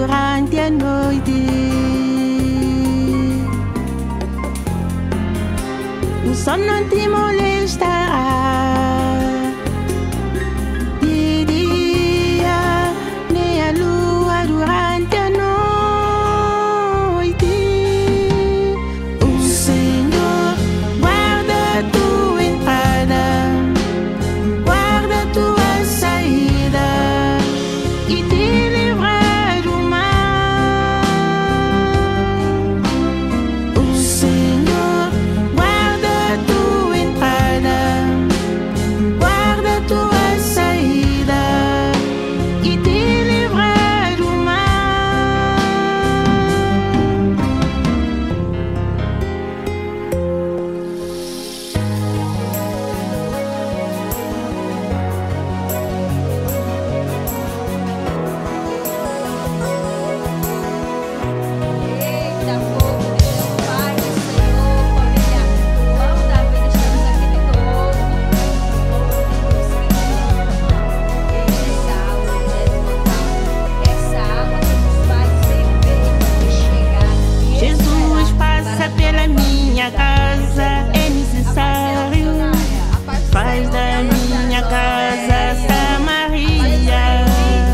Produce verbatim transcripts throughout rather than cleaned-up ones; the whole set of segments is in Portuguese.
durante a noite. O sol não te molestará de dia, nem a lua durante a noite. O Senhor guarda tua entrada, guarda tua saída e te livra do mal. O Senhor guarda tua entrada, guarda tua saída e te livra do mal. Eita, povo de Deus, Pai do Senhor, família, vamos dar vida, estamos aqui de novo. Essa água é essa água que nos faz beber e chegar. Jesus passa pela minha casa, é necessário. Faz da minha casa Samaria.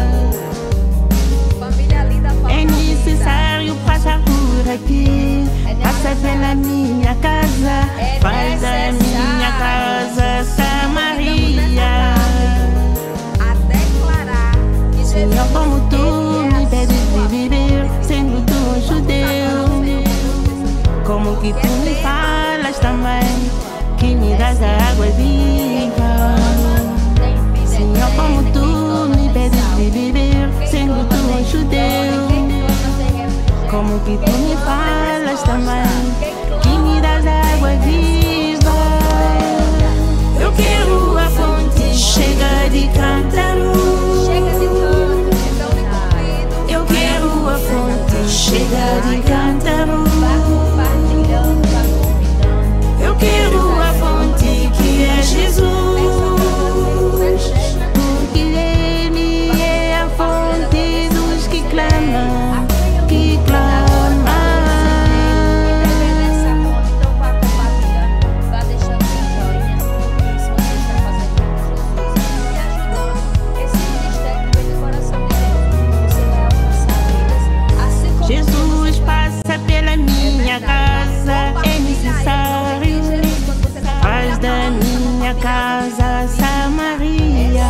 Família linda, É necessário passar por aqui. Passa pela minha casa, faz da minha casa Samaria. a declarar que Jesus Senhor, como tu ele é me a pedes sua de viver, sendo tu um judeu, como que tu me falas também, que me das a água viva. Senhor, como tu me pedes de viver, sendo tu um judeu, como que tu me falas também, que me das a água viva. Eu quero a fonte chega de cântaro. Chega de canto, então me convido. Eu quero a fonte chega de cântaro. Vá compartilhando, vá convidando. Eu quero a fonte que é Jesus, porque Ele é a fonte dos que clamam, que clamam. Nessa conta, então vá compartilhando, vá deixando seu joinha, porque isso você está fazendo com Jesus e ajudando esse ministério que vem do coração de Deus. Você vai alcançar vidas, assim como Jesus passa pela minha casa, é necessário. Faz da minha casa Samaria.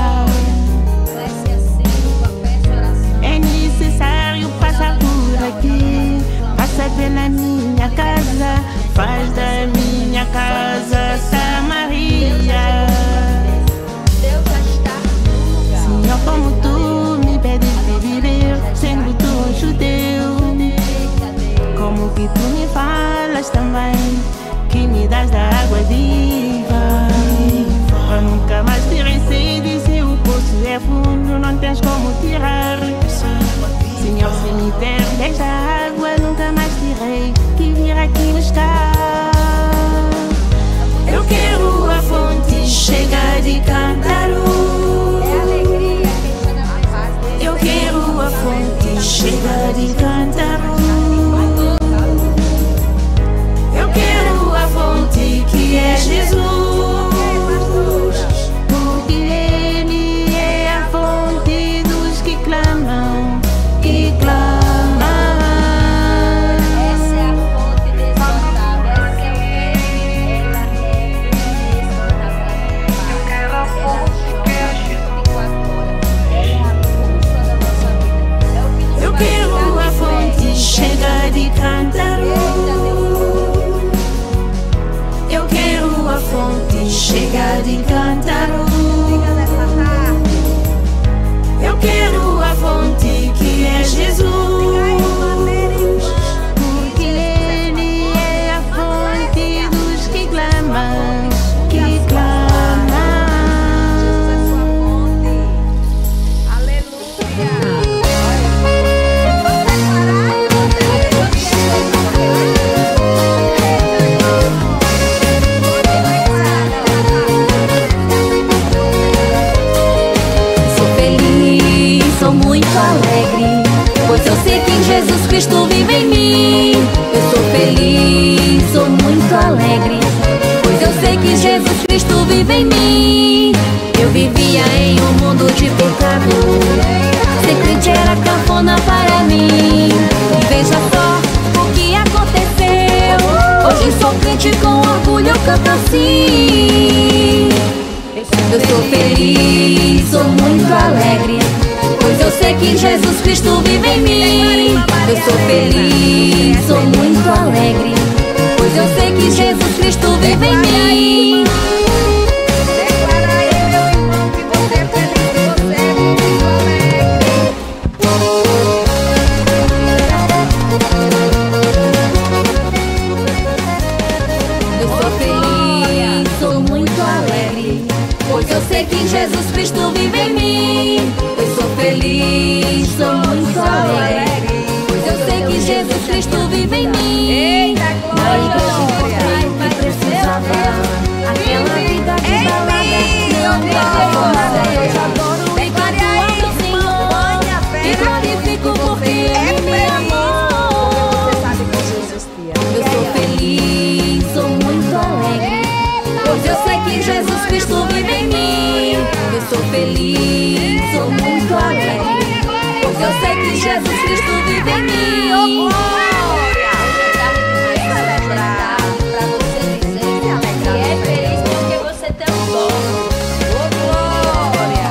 É necessário passar por aqui. Passa pela minha casa, faz da minha casa Samaria. Deus já está no lugar. Senhor, como tu me pedes de viver, sendo tu um judeu, como que tu me falas também, que me das da água viva. Pra nunca mais ter sede, se o poço é fundo, não tens como tirar. Senhor, se me der desta água, nunca mais terei que vir aqui buscar. Eu quero a fonte chega de cântaro. É alegria que chega na paz dele. Eu quero a fonte chega de cântaro. Eu quero a fonte que é Jesus, porque Ele é a fonte dos que clamam, que clamam. Essa é a fonte desbotável, essa é o ela é inesgotável. Eu quero a fonte que é vinte e quatro horas. Ela é a busca da nossa vida. É o que nos Eu faz quero ficar a fonte chega de cântaro. Eu quero a fonte chega de cântaro. Eu quero a fonte que é Jesus, porque Ele é a fonte dos que clamam, que clamam. Jesus é sua fonte. Aleluia. Vamos declarar e vamos Sou muito alegre, pois eu sei Jesus Cristo vive em mim. Eu sou feliz, sou muito alegre, pois eu sei que Jesus Cristo vive em mim. Eu vivia em um mundo de pecado, ser crente era cafona para mim. E veja só o que aconteceu, hoje sou crente com orgulho, eu canto assim. Eu sou feliz, sou muito alegre, pois eu sei que Jesus Cristo vive em mim. Eu sou feliz, sou muito alegre, pois eu sei que Jesus Cristo vive em mim. Declara aí, meu irmão, que você é feliz, que você é muito alegre. Eu sou feliz, sou muito alegre, pois eu sei que Jesus Cristo vive em mim. Eu sou feliz, sou muito alegre, pois eu sei que Jesus Cristo vive em mim. Eita, Na igreja glória! encontrei o que precisava, aquela vida de balada não dava nada. Eu te adoro e canto ao meu Senhor, e glorifico porque Ele me amou. Você sabe que Jesus te ama. Eu sou feliz, sou muito alegre, pois eu sei que Jesus Cristo vive em mim. Eu sou feliz, sou muito alegre, pois eu sei que Jesus Cristo vive em mim. Oh, glória! Celebrar pra você dizer que é feliz porque você tem um dono. Oh, glória!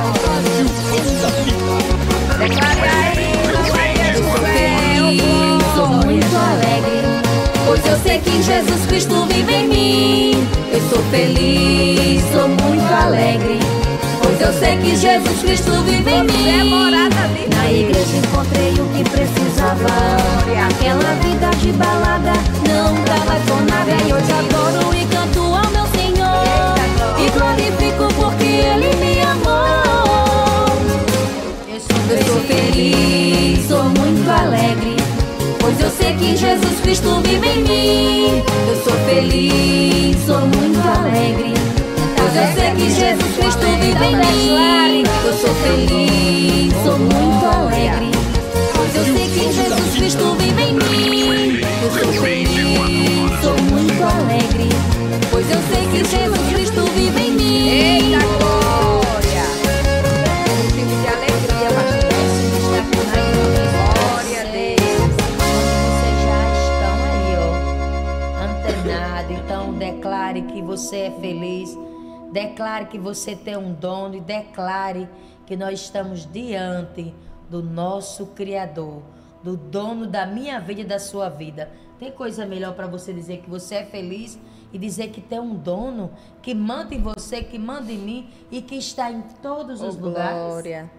Declara aí, Eu sou feliz, sou muito alegre, pois eu sei que Jesus Cristo vive em mim. Eu sou feliz, sou muito alegre, pois eu sei que Jesus Cristo vive em você é mim. morada de Na igreja encontrei o que precisava, aquela vida de balada não dava com nada. E eu te adoro e canto ao meu Senhor, e glorifico porque Ele me amou. Eu sou feliz, sou muito alegre, pois eu sei que Jesus Cristo vive em mim. Eu sou feliz, sou muito alegre, pois eu sei que Jesus Cristo vive em mim. Eu sou feliz, sou muito alegre, pois eu sei que Jesus Cristo vive em mim. Eu sou feliz, sou muito alegre, pois eu sei que Jesus Cristo vive em mim. Eita, glória! Motivo de alegria, pastor. Glória a Deus. Vocês já estão aí, ó, antenados. Então declare que você é feliz, declare que você tem um dono e declare que nós estamos diante do nosso Criador, do dono da minha vida e da sua vida. Tem coisa melhor para você dizer que você é feliz e dizer que tem um dono que manda em você, que manda em mim e que está em todos os Oh, lugares? glória!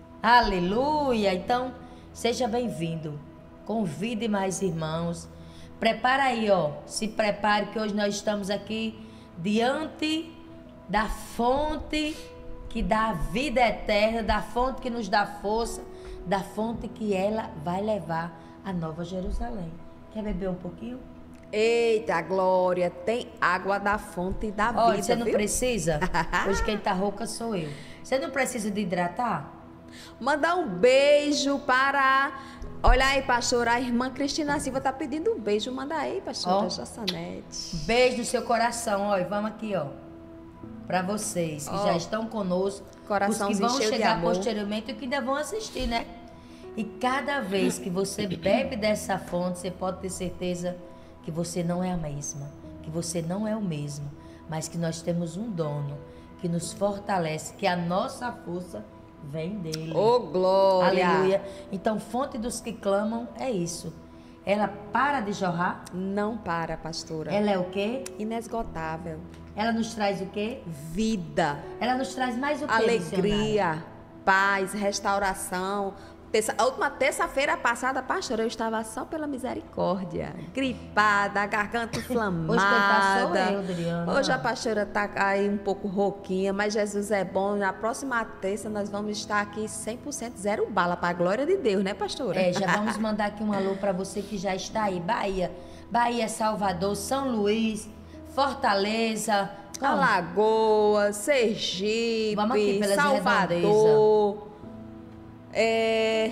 Aleluia! Então, seja bem-vindo. Convide mais irmãos. Prepara aí, ó. Se prepare que hoje nós estamos aqui diante da fonte que dá a vida eterna, da fonte que nos dá força, da fonte que ela vai levar a Nova Jerusalém. Quer beber um pouquinho? Eita, glória! Tem água da fonte da vida, Olha, você não viu? precisa. Hoje quem tá rouca sou eu. Você não precisa de hidratar? Mandar um beijo para... Olha aí, pastora, a irmã Cristina Silva tá pedindo um beijo. Manda aí, pastora Ó. Jossanete. Beijo no seu coração, ó. E vamos aqui, ó. Para vocês que Ó. já estão conosco, os que Coraçãozinho vão cheio de chegar amor. posteriormente e que ainda vão assistir, né? E cada vez que você bebe dessa fonte, você pode ter certeza que você não é a mesma, que você não é o mesmo, mas que nós temos um dono que nos fortalece, que a nossa força vem dele. Ô, glória! Aleluia. Então, fonte dos que clamam é isso. Ela para de jorrar. Não para, pastora. Ela é o quê? Inesgotável. Ela nos traz o quê? Vida, Ela nos traz mais o quê? missionária? alegria, paz, restauração. Terça, a última terça-feira passada, pastora, eu estava só pela misericórdia. Gripada, a garganta inflamada. Hoje quem tá sou eu, Adriana. Hoje a pastora está aí um pouco rouquinha, mas Jesus é bom. Na próxima terça nós vamos estar aqui cem por cento zero bala, para a glória de Deus, né, pastora? É, já vamos mandar aqui um alô para você que já está aí. Bahia, Bahia, Salvador, São Luís, Fortaleza, Como? Alagoas, Sergipe, Vamos aqui pelas Salvador. É, e é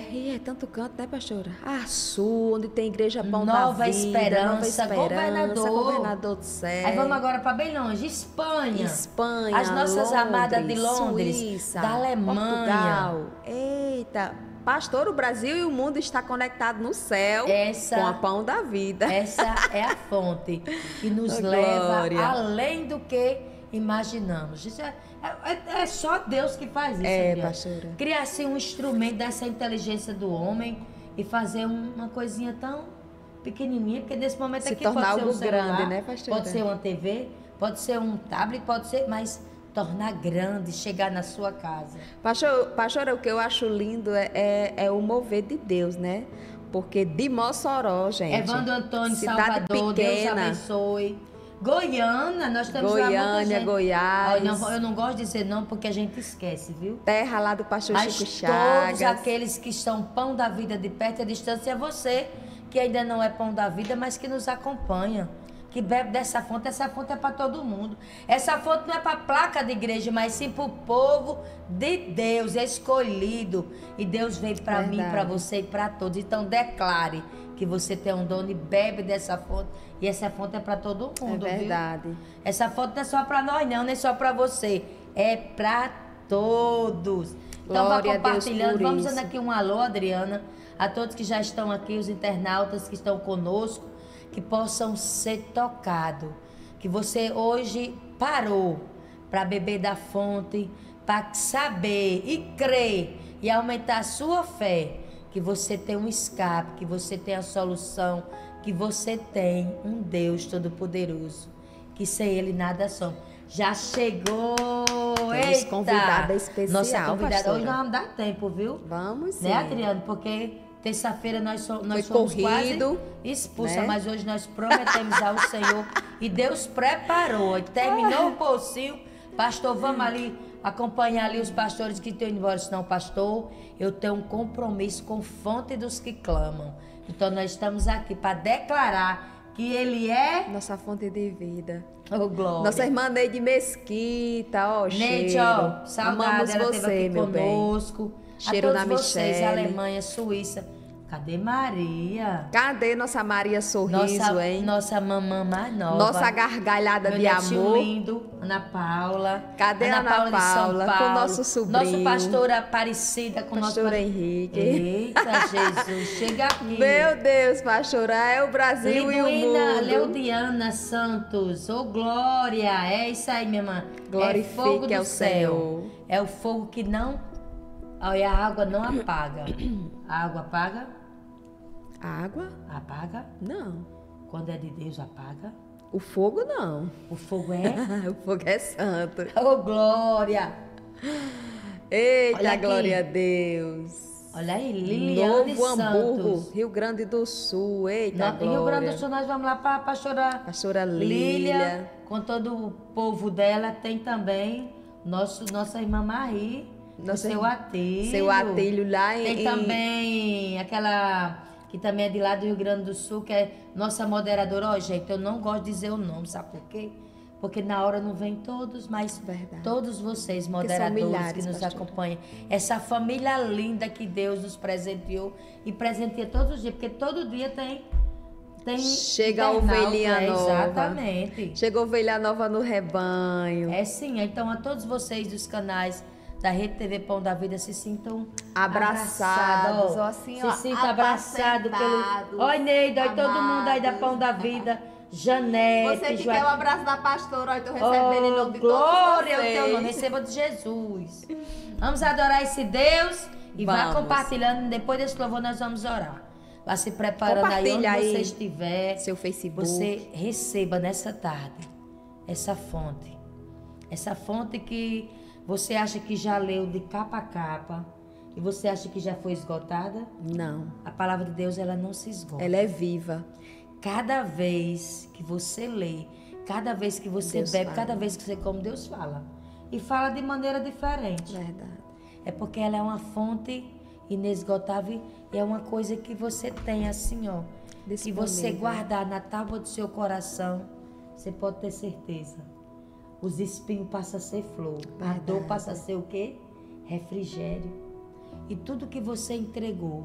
tanto canto, né, pastora? Açu, onde tem igreja Pão Nova da Vida, Esperança, Nova Esperança, Governador. Governador do Céu. Aí vamos agora para bem longe, Espanha. Espanha, As nossas Londres, amadas de Londres, Suíça, da Alemanha. Portugal. Eita, pastor, o Brasil e o mundo está conectado no céu Essa- com a Pão da Vida. Essa é a fonte que nos Oh, leva glória. além do que imaginamos. Isso é, é- é só Deus que faz isso. É, Adriana. pastora. Criar assim um instrumento dessa inteligência do homem e fazer um- uma coisinha tão pequenininha, porque nesse momento Se aqui tornar pode ser um algo celular, grande, né, pastora? pode ser uma T V, pode ser um tablet, pode ser, mas tornar grande, chegar na sua casa. Pastor, pastor, o que eu acho lindo é, é, é o mover de Deus, né? Porque de Mossoró, gente. Evandro Antônio, cidade Salvador, Deus pequena. abençoe. Goiânia, nós temos lá muita Goiânia, gente. Goiás. Eu não, eu não gosto de dizer não, porque a gente esquece, viu? Terra lá do pastor Mas Chico todos Chagas. aqueles que estão pão da vida de perto e à distância, é você que ainda não é pão da vida, mas que nos acompanha, que bebe dessa fonte. Essa fonte é para todo mundo. Essa fonte não é para placa de igreja, mas sim para o povo de Deus, escolhido. E Deus veio para mim, Verdade. para você e para todos. Então declare que você tem um dono e bebe dessa fonte. E essa fonte é para todo É mundo, viu? verdade. Essa foto não é só para nós, não, nem é só para você. É para todos. Então, vá Glória a Deus compartilhando. por Vamos isso. dando aqui um alô, Adriana, a todos que já estão aqui, os internautas que estão conosco, que possam ser tocados. Que você hoje parou para beber da fonte, para saber e crer e aumentar a sua fé. Que você tem um escape, que você tem a solução, que você tem um Deus Todo-Poderoso, que sem Ele nada somos. Já chegou! Temos Eita! convidada especial, Nossa convidada. pastora. Hoje nós vamos dar tempo, viu? Vamos sim. Né, Adriano? Porque terça-feira nós, so, nós Foi fomos corrido, quase expulsa, né? mas hoje nós prometemos ao Senhor e Deus preparou. E terminou o pocinho. Pastor, vamos ali acompanhar ali os pastores que estão indo embora. Senão, pastor, eu tenho um compromisso com fonte dos que clamam. Então, nós estamos aqui para declarar que Ele é Nossa fonte de vida. o glória. Nossa irmã Neide Mesquita, ó, Neide, cheiro. ó, saudade, Amamos ela você, esteve aqui meu bem. conosco. Cheiro a todos na vocês, Michele. Alemanha, Suíça. Cadê Maria? Cadê nossa Maria Sorriso, Nossa, hein? nossa mamã mais nova. Nossa gargalhada Meu de netinho amor. lindo, Ana Paula. Cadê a Ana Paula de São Paula? Paulo. Com o nosso sobrinho. Nosso pastor Aparecida com o nosso Pastor pastor Henrique. Eita, Jesus, chega aqui. Meu Deus, pastora, é o Brasil e o Liduína mundo. Leudiana Santos, ô glória, é isso aí, minha irmã. Glorifique é fogo do ao céu. Senhor. É o fogo que não, olha, a água não apaga. A água apaga? Água? Apaga. Não. Quando é de Deus, apaga. O fogo não. O fogo é, O fogo é santo. ô glória. Eita, Olha aqui. glória a Deus. Olha aí, Liliane Novo Hamburgo, Santos. Rio Grande do Sul. Eita, No, em glória. Rio Grande do Sul, nós vamos lá para a pastora Pastora Lília, Lília. com todo o povo dela. Tem também nosso, nossa irmã Marie, Nossa o seu irmã- Atilho. Seu Atilho lá em... Tem em- também aquela que também é de lá do Rio Grande do Sul, que é nossa moderadora. Ó, gente, eu não gosto de dizer o nome, sabe por quê? Porque na hora não vem todos, mas Verdade. todos vocês, são moderadores milhares, que nos pastora. acompanham. Essa família linda que Deus nos presenteou e presenteia todos os dias, porque todo dia tem... tem Chega a internauta, ovelhinha é, nova. Exatamente. Chegou ovelha nova no rebanho. É sim, então a todos vocês dos canais da Rede T V Pão da Vida se sintam Abraçados, ó. ó, assim, se ó, sintam abraçados pelo. apacentados, Oi, Neida, oi todo mundo aí da amados. Pão da Vida. Janete, Você que Joaquim. quer o abraço da pastora, ó, eu tô Oh, recebendo em nome de glória ao todos teu nome, vocês. receba de Jesus. Vamos adorar esse Deus e vá Vamos. compartilhando. Depois desse louvor nós vamos orar. Vá se preparando aí onde Compartilha aí você estiver. seu Facebook. Você receba nessa tarde essa fonte. Essa fonte que você acha que já leu de capa a capa e você acha que já foi esgotada. Não, A palavra de Deus, ela não se esgota. ela é viva. Cada vez que você lê, cada vez que você Deus bebe, fala. cada vez que você come, Deus fala. E fala de maneira diferente. Verdade. É porque ela é uma fonte inesgotável e é uma coisa que você tem assim, ó. Se você Disponível. guardar na tábua do seu coração, você pode ter certeza. Os espinhos passam a ser flor. A dor Verdade. passa a ser o quê? Refrigério. E tudo que você entregou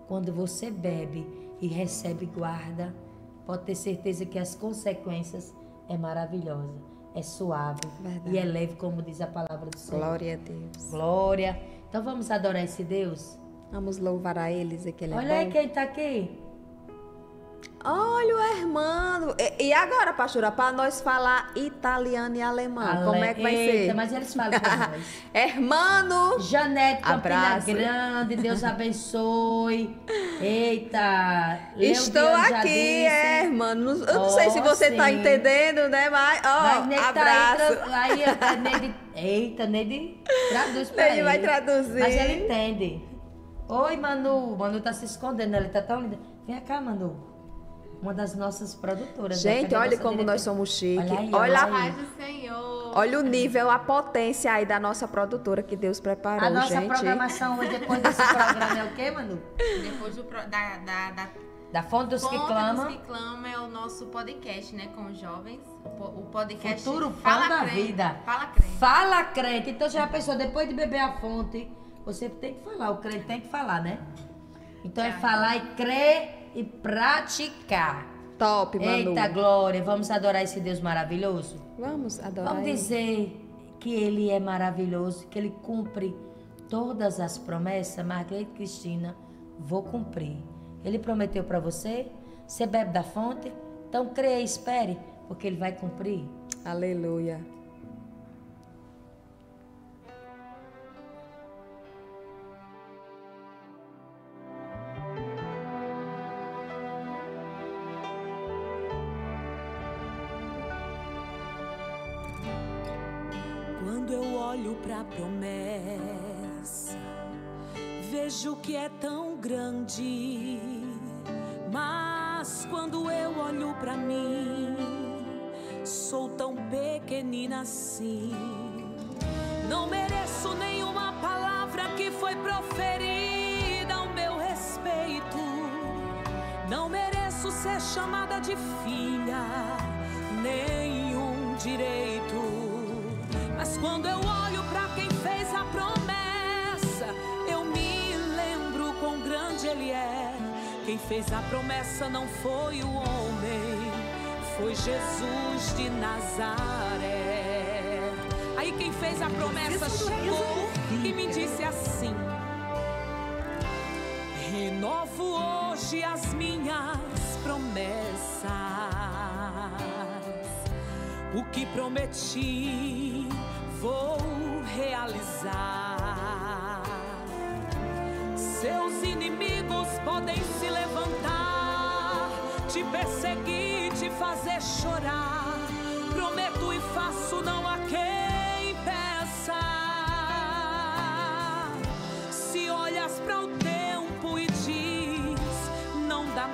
quando você bebe e recebe guarda, pode ter certeza que as consequências é maravilhosa, é suave. Verdade. E é leve, como diz a palavra do Senhor. Glória a Deus. Glória. Então vamos adorar esse Deus? Vamos louvar a Ele, dizer que Ele é Olha bom. aí quem tá aqui. Olha o hermano. E, e agora, pastora, para nós falar italiano e alemão, Ale- como é que vai Eita, ser? mas eles falam com nós. Hermano. Janete Campina Abraço. Grande, Deus abençoe. Eita, Estou Leobiane já aqui, disse. é, hermano. Eu não Oh, sei se você tá sim. entendendo, né? Mas, ó, Mas Neide tá abraço. aí, tra- aí a Neide, eita, Neide traduz pra Neide ele. vai traduzir. Mas ele entende. Oi, Manu. Manu tá se escondendo, ela tá tão linda. Vem cá, Manu. Uma das nossas produtoras. né? Gente, Cadê a olha nossa como diretora? nós somos chiques. Olha aí, Olha, olha aí. Paz do Senhor. olha o nível, a potência aí da nossa produtora que Deus preparou, A nossa gente. programação hoje, depois desse programa, é o quê, Manu? Depois do, pro- da, da, da Da Fonte dos que Fonte Clamam. dos que Clamam é o nosso podcast, né? Com os jovens. O, po- o podcast Futuro Fala Pão da Crente. Vida. Fala Crente. Fala, crente. Então, já pensou, depois de beber a fonte, você tem que falar. O crente tem que falar, né? Então, é falar e crer e praticar. Top, Manu. Eita, glória. Vamos adorar esse Deus maravilhoso? Vamos adorar Vamos ele. dizer que Ele é maravilhoso, que Ele cumpre todas as promessas. Margarete Cristina, vou cumprir. Ele prometeu para você, você bebe da fonte, então creia e espere, porque Ele vai cumprir. Aleluia. Quando eu olho pra promessa, vejo que é tão grande. Mas quando eu olho pra mim, sou tão pequenina assim. Não mereço nenhuma palavra que foi proferida ao meu respeito. Não mereço ser chamada de filha, nenhum direito. Mas quando eu olho pra quem fez a promessa, eu me lembro quão grande Ele é. Quem fez a promessa não foi o homem, foi Jesus de Nazaré. Aí quem fez a promessa chegou e me disse assim: renovo hoje as minhas promessas. O que prometi vou realizar. Seus inimigos podem se levantar, te perseguir, te fazer chorar. Prometo e faço, não há quem impeça. Se olhas para o tempo e diz, não dá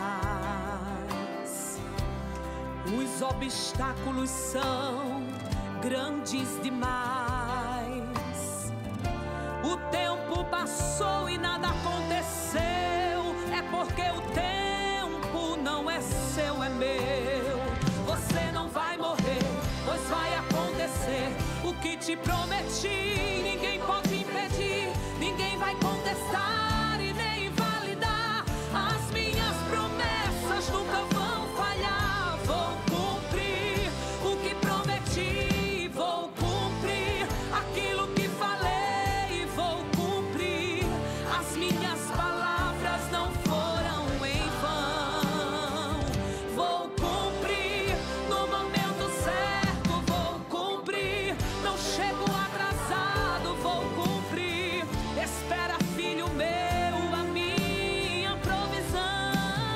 mais. Os obstáculos são grandes demais. O tempo passou e nada aconteceu. É porque o tempo não é seu, é meu. Você não vai morrer, pois vai acontecer. O que te prometi, ninguém pode impedir. Ninguém vai contestar e nem invalidar. As minhas promessas nunca vão falhar. Vou cumprir o que prometi. Vou cumprir aquilo que falei. Vou cumprir. As minhas palavras não foram em vão. Vou cumprir no momento certo. Vou cumprir. Não chego atrasado. Vou cumprir. Espera, filho meu, a minha provisão.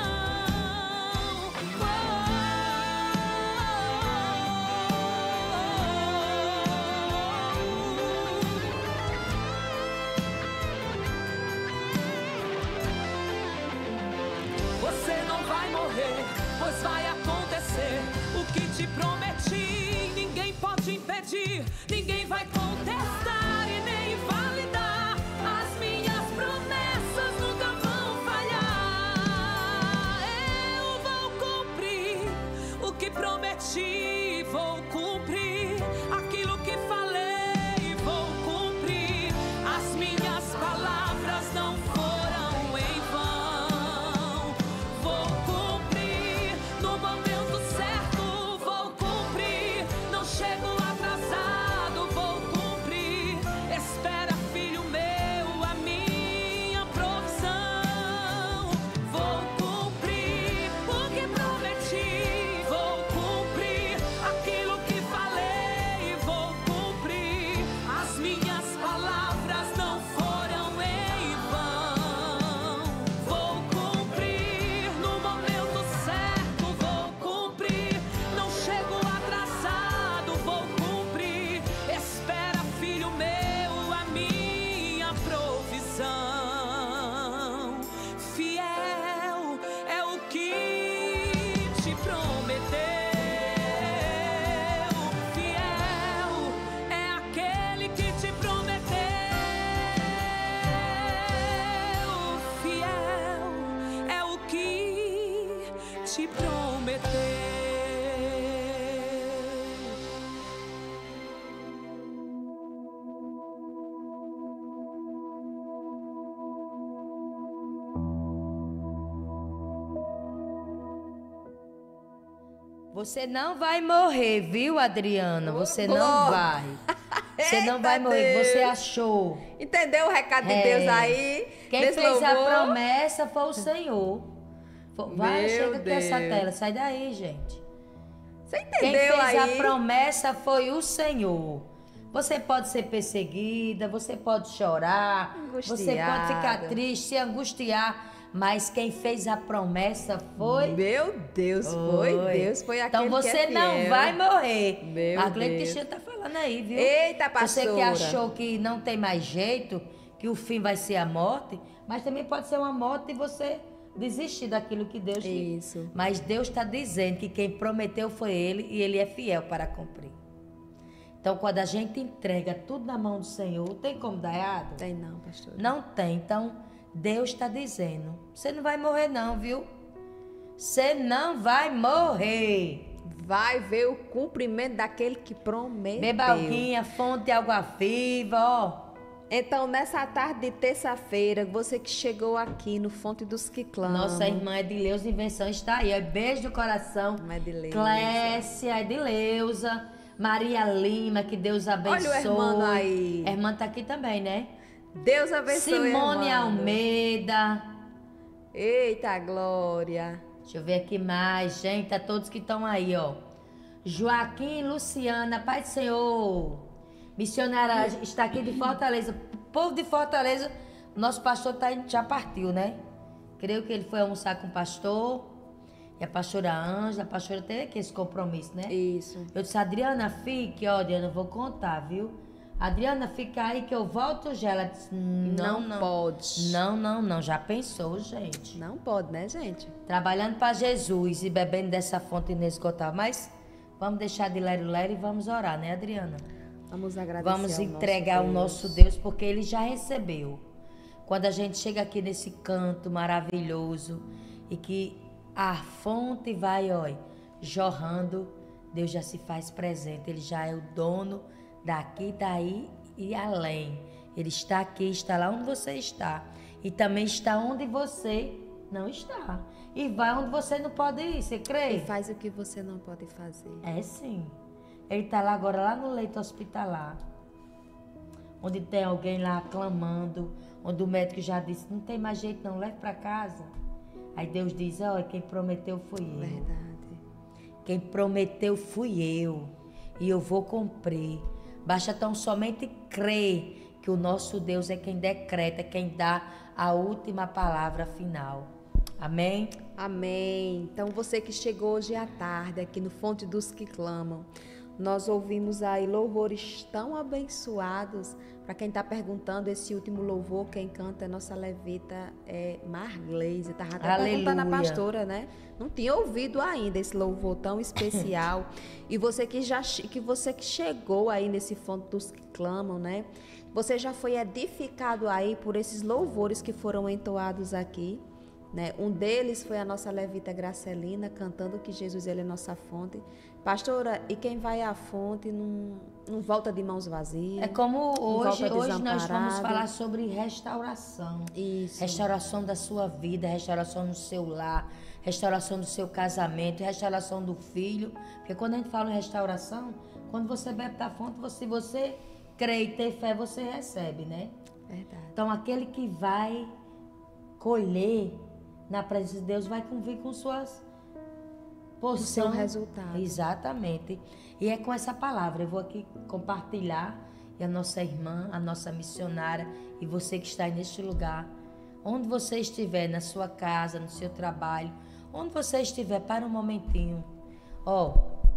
Você não vai morrer, pois vai acontecer o que te prometi. Ninguém pode impedir, ninguém vai contestar e nem invalidar. As minhas promessas nunca vão falhar. Eu vou cumprir o que prometi, vou cumprir aquilo que falei, vou cumprir. As minhas palavras não foram em vão. te prometeu. Você não vai morrer, viu, Adriana? Você não glória. vai. Você não Eita vai morrer, Deus. você achou. Entendeu o recado de É. Deus aí? Quem nesse fez a louvor? promessa foi o Senhor. Foi- Vai, Meu chega aqui essa Deus. tela, sai daí, gente. Você Quem entendeu fez aí? a promessa foi o Senhor. Você pode ser perseguida, você pode chorar, você pode Angustiada. ficar triste, se angustiar, mas quem fez a promessa foi Meu Deus, foi Oi. Deus, foi aquele Então você que é não fiel. vai morrer. Meu a Gleide Deus. Cristina tá falando aí, viu? Eita, Você que pastora. achou que não tem mais jeito, que o fim vai ser a morte, mas também pode ser uma morte e você desistir daquilo que Deus te... Isso. Mas Deus está dizendo que quem prometeu foi Ele e Ele é fiel para cumprir. Então, quando a gente entrega tudo na mão do Senhor, tem como dar errado? Tem não, pastor. Não tem. Então, Deus está dizendo, você não vai morrer não, viu? Você não vai morrer. Vai ver o cumprimento daquele que prometeu. Beba alguinha, fonte de água viva, ó. Então, nessa tarde de terça-feira, você que chegou aqui no Fonte dos que Clamam. Nossa irmã Edileuza Invenção está aí, ó. Beijo do coração. Irmã Edileuza. Clécia, Edileuza, Maria Lima, que Deus abençoe. Olha o irmão aí. A irmã tá aqui também, né? Deus abençoe, Simone irmã. Almeida. Eita, glória. Deixa eu ver aqui mais, gente, a todos que estão aí, ó. Joaquim, Luciana, Pai do Senhor. Missionária está aqui de Fortaleza. Povo de Fortaleza, nosso pastor tá, indo- já partiu, né? Creio que ele foi almoçar com o pastor. E a pastora Ângela, a pastora teve aqui esse compromisso, né? Isso. Eu disse, Adriana, fique, ó, Adriana, eu vou contar, viu? Adriana, fica aí que eu volto já. Ela disse, não, Não não. pode. Não, não, não. Já pensou, gente? Não pode, né, gente? Trabalhando para Jesus e bebendo dessa fonte inesgotável. Mas vamos deixar de lero-lero e vamos orar, né, Adriana? Vamos agradecer Vamos ao entregar nosso o Deus. nosso Deus, porque Ele já recebeu. Quando a gente chega aqui nesse canto maravilhoso e que a fonte vai, ó, jorrando, Deus já se faz presente. Ele já é o dono daqui, daí e além. Ele está aqui, está lá onde você está. E também está onde você não está. E vai onde você não pode ir, você crê? E faz o que você não pode fazer. É sim. Ele está lá agora, lá no leito hospitalar. Onde tem alguém lá clamando. Onde o médico já disse, não tem mais jeito não, leve para casa. Aí Deus diz, olha, quem prometeu fui eu. Verdade. Quem prometeu fui eu. E eu vou cumprir. Basta tão somente crer que o nosso Deus é quem decreta, quem dá a última palavra final. Amém? Amém. Então, você que chegou hoje à tarde aqui no Fonte dos que Clamam, nós ouvimos aí louvores tão abençoados. Para quem está perguntando, esse último louvor, quem canta é nossa levita, é Margleise. Estava até Aleluia. perguntando à pastora, né? Não tinha ouvido ainda esse louvor tão especial. E você que já que você que chegou aí nesse Fonte dos que Clamam, né? Você já foi edificado aí por esses louvores que foram entoados aqui. Né? Um deles foi a nossa levita Gracelina cantando que Jesus ele é nossa fonte. Pastora, e quem vai à fonte não, não volta de mãos vazias. É como hoje, volta hoje nós vamos desamparado. falar sobre restauração. Isso. Restauração da sua vida, restauração no seu lar, restauração do seu casamento, restauração do filho. Porque quando a gente fala em restauração, quando você bebe da fonte, você, você crê e tem fé, você recebe, né? Verdade. Então aquele que vai colher na presença de Deus vai vir com suas porções. seu resultado. Exatamente. E é com essa palavra, eu vou aqui compartilhar, e a nossa irmã, a nossa missionária, e você que está aí neste lugar, onde você estiver, na sua casa, no seu trabalho, onde você estiver, para um momentinho. Ó,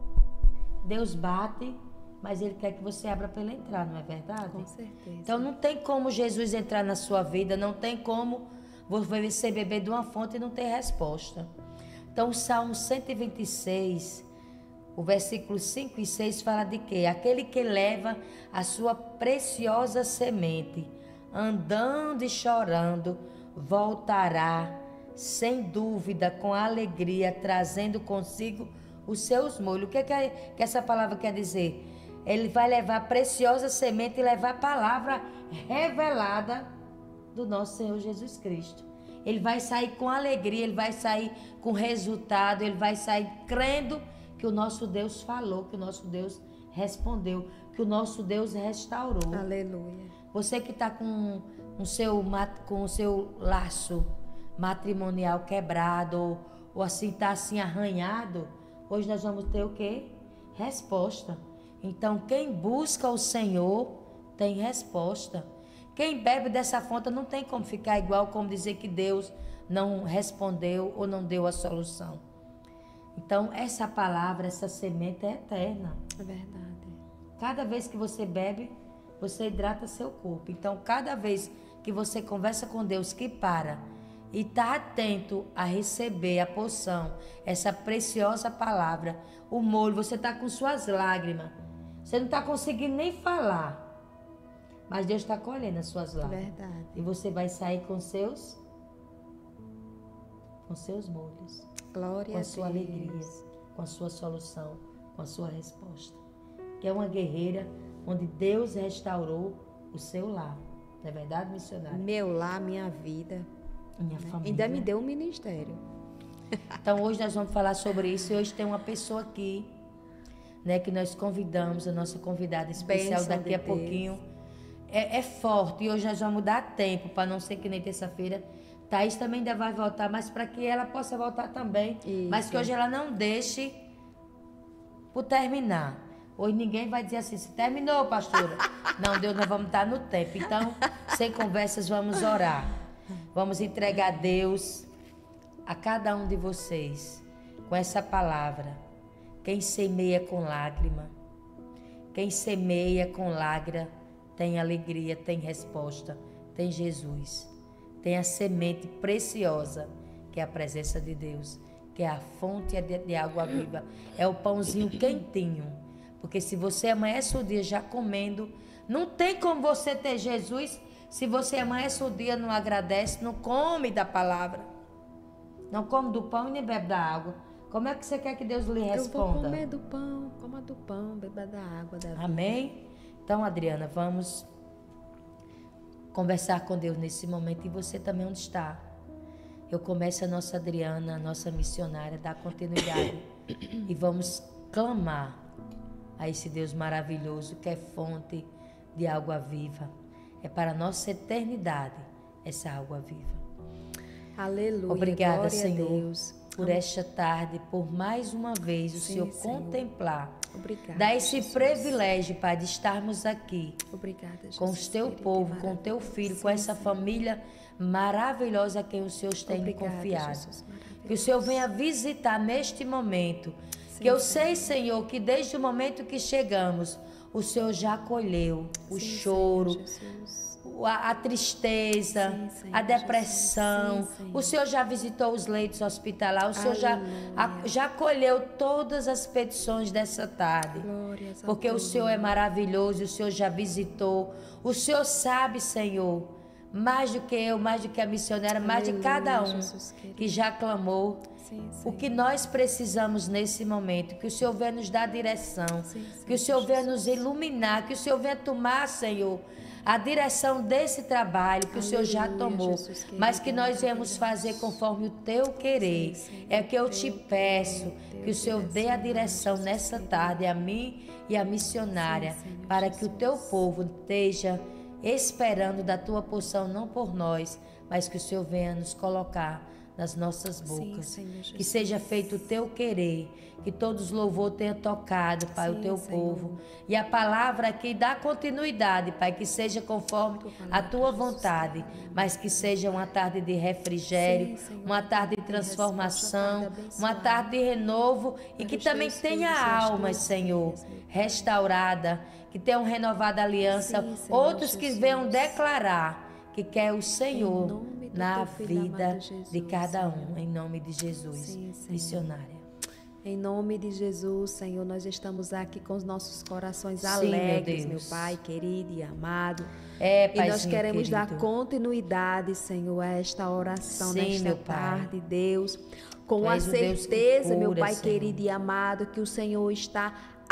Deus bate, mas Ele quer que você abra para Ele entrar, não é verdade? Com certeza. Então não tem como Jesus entrar na sua vida, não tem como você beber de uma fonte e não ter resposta. Então o Salmo cento e vinte e seis, o versículo cinco e seis fala de quê? Aquele que leva a sua preciosa semente, andando e chorando, voltará sem dúvida, com alegria, trazendo consigo os seus molhos. O que, é que, é, que essa palavra quer dizer? Ele vai levar preciosa semente e levar a palavra revelada do nosso Senhor Jesus Cristo. Ele vai sair com alegria, ele vai sair com resultado, ele vai sair crendo que o nosso Deus falou, que o nosso Deus respondeu, que o nosso Deus restaurou. Aleluia. Você que está com o seu, com o seu laço matrimonial quebrado, ou, ou assim está assim arranhado, hoje nós vamos ter o quê? Resposta. Então, quem busca o Senhor tem resposta. Quem bebe dessa fonte não tem como ficar igual, como dizer que Deus não respondeu ou não deu a solução. Então, essa palavra, essa semente é eterna. É verdade. Cada vez que você bebe, você hidrata seu corpo. Então, cada vez que você conversa com Deus, que para e está atento a receber a porção, essa preciosa palavra, o molho, você está com suas lágrimas. Você não está conseguindo nem falar. Mas Deus está colhendo as suas lágrimas. Verdade. E você vai sair com seus, com seus molhos. Glória Com a a sua Deus. alegria, com a sua solução, com a sua resposta. Que é uma guerreira onde Deus restaurou o seu lar. Não é verdade, missionária? Meu lar, minha vida. Minha família. Ainda me deu um ministério. Então hoje nós vamos falar sobre isso. E hoje tem uma pessoa aqui, né, que nós convidamos, a nossa convidada especial Bênção daqui de a Deus. pouquinho. É, é forte e hoje nós vamos dar tempo, para não ser que nem terça-feira. Thaís também ainda vai voltar, mas para que ela possa voltar também. Isso. Mas que hoje ela não deixe por terminar. Hoje ninguém vai dizer assim, se terminou, pastora. Não, Deus, nós vamos estar no tempo. Então, sem conversas, vamos orar. Vamos entregar a Deus, a cada um de vocês, com essa palavra. Quem semeia com lágrima, quem semeia com lágrima, tem alegria, tem resposta, tem Jesus. Tem a semente preciosa, que é a presença de Deus, que é a fonte de, de água viva. É o pãozinho quentinho. Porque se você amanhece o dia já comendo, não tem como você ter Jesus se você amanhece o dia não agradece, não come da palavra. Não come do pão e nem bebe da água. Como é que você quer que Deus lhe responda? Eu vou comer do pão, coma do pão, beba da água da vida. Amém? Então, Adriana, vamos conversar com Deus nesse momento. E você também onde está? Eu começo a nossa Adriana, a nossa missionária, dar continuidade. E vamos clamar a esse Deus maravilhoso que é fonte de água viva. É para a nossa eternidade essa água viva. Aleluia. Obrigada, glória Senhor, a Deus. por esta tarde, por mais uma vez o Sim, Senhor Senhor. contemplar. Obrigada. Dá esse Jesus. privilégio, Pai, de estarmos aqui Obrigada, Jesus. com o teu querido, povo, e com o teu maravilhoso. filho, Sim, com essa Senhor. família maravilhosa a quem o Senhor tem Obrigada, confiado. Jesus, maravilhoso. Que o Senhor venha visitar neste momento. Sim, que eu Senhor. sei, Senhor, que desde o momento que chegamos, o Senhor já acolheu o Sim, choro, Senhor Jesus. a, a tristeza, Sim, Senhor a depressão. Jesus. Sim, Senhor. O Senhor já visitou os leitos hospitalares, o Senhor já, Aleluia. a- já acolheu todas as petições dessa tarde. Glórias a Porque o Deus. Senhor é maravilhoso, o Senhor já visitou. O Senhor sabe, Senhor, mais do que eu, mais do que a missionária, mais de Aleluia, cada um Jesus querido. que já clamou. Sim, O Senhor. que nós precisamos nesse momento, que o Senhor venha nos dar direção, Sim, que o Senhor Senhor venha nos iluminar, que o Senhor venha tomar, Senhor, a direção desse trabalho que o Senhor já Aleluia, tomou, Jesus querido, mas que nós viemos maravilhoso. fazer conforme o Teu querer. Sim, Senhor, É que eu te teu peço querer, que o Senhor teu dê a direção, direção Jesus nessa querido. tarde a mim e a missionária, Sim, Senhor para que o Teu Jesus. povo esteja esperando da Tua porção, não por nós, mas que o Senhor venha nos colocar nas nossas Sim, bocas. Senhor Que Jesus. seja feito o teu querer, que todos os louvor tenha tocado, Pai, o Sim, teu Senhor. povo. E a palavra aqui dá continuidade, Pai, que seja conforme Tua a palavra, tua Jesus, vontade, mas que seja uma tarde de refrigério, Sim, Senhor. uma tarde de De resposta, transformação, tarde uma abençoada. tarde de renovo e Para que os também teus tenha filhos e as almas, tuas Senhor, filhas, meu Pai. restaurada, que tenham renovada aliança, Sim, Senhor outros que Jesus. venham declarar que quer o Senhor nome do na teu filho vida amado Jesus, de cada um, Senhor. em nome de Jesus. Sim, Senhor. Missionária. Em nome de Jesus, Senhor, nós estamos aqui com os nossos corações Sim, alegres, meu meu Deus. Pai querido e amado. É, E Paizinho nós queremos dar querido. continuidade, Senhor, a esta oração Sim, nesta meu Pai. tarde, Deus. Com Tu a és o Deus que certeza, meu cura, Pai Senhor. querido e amado, que o Senhor está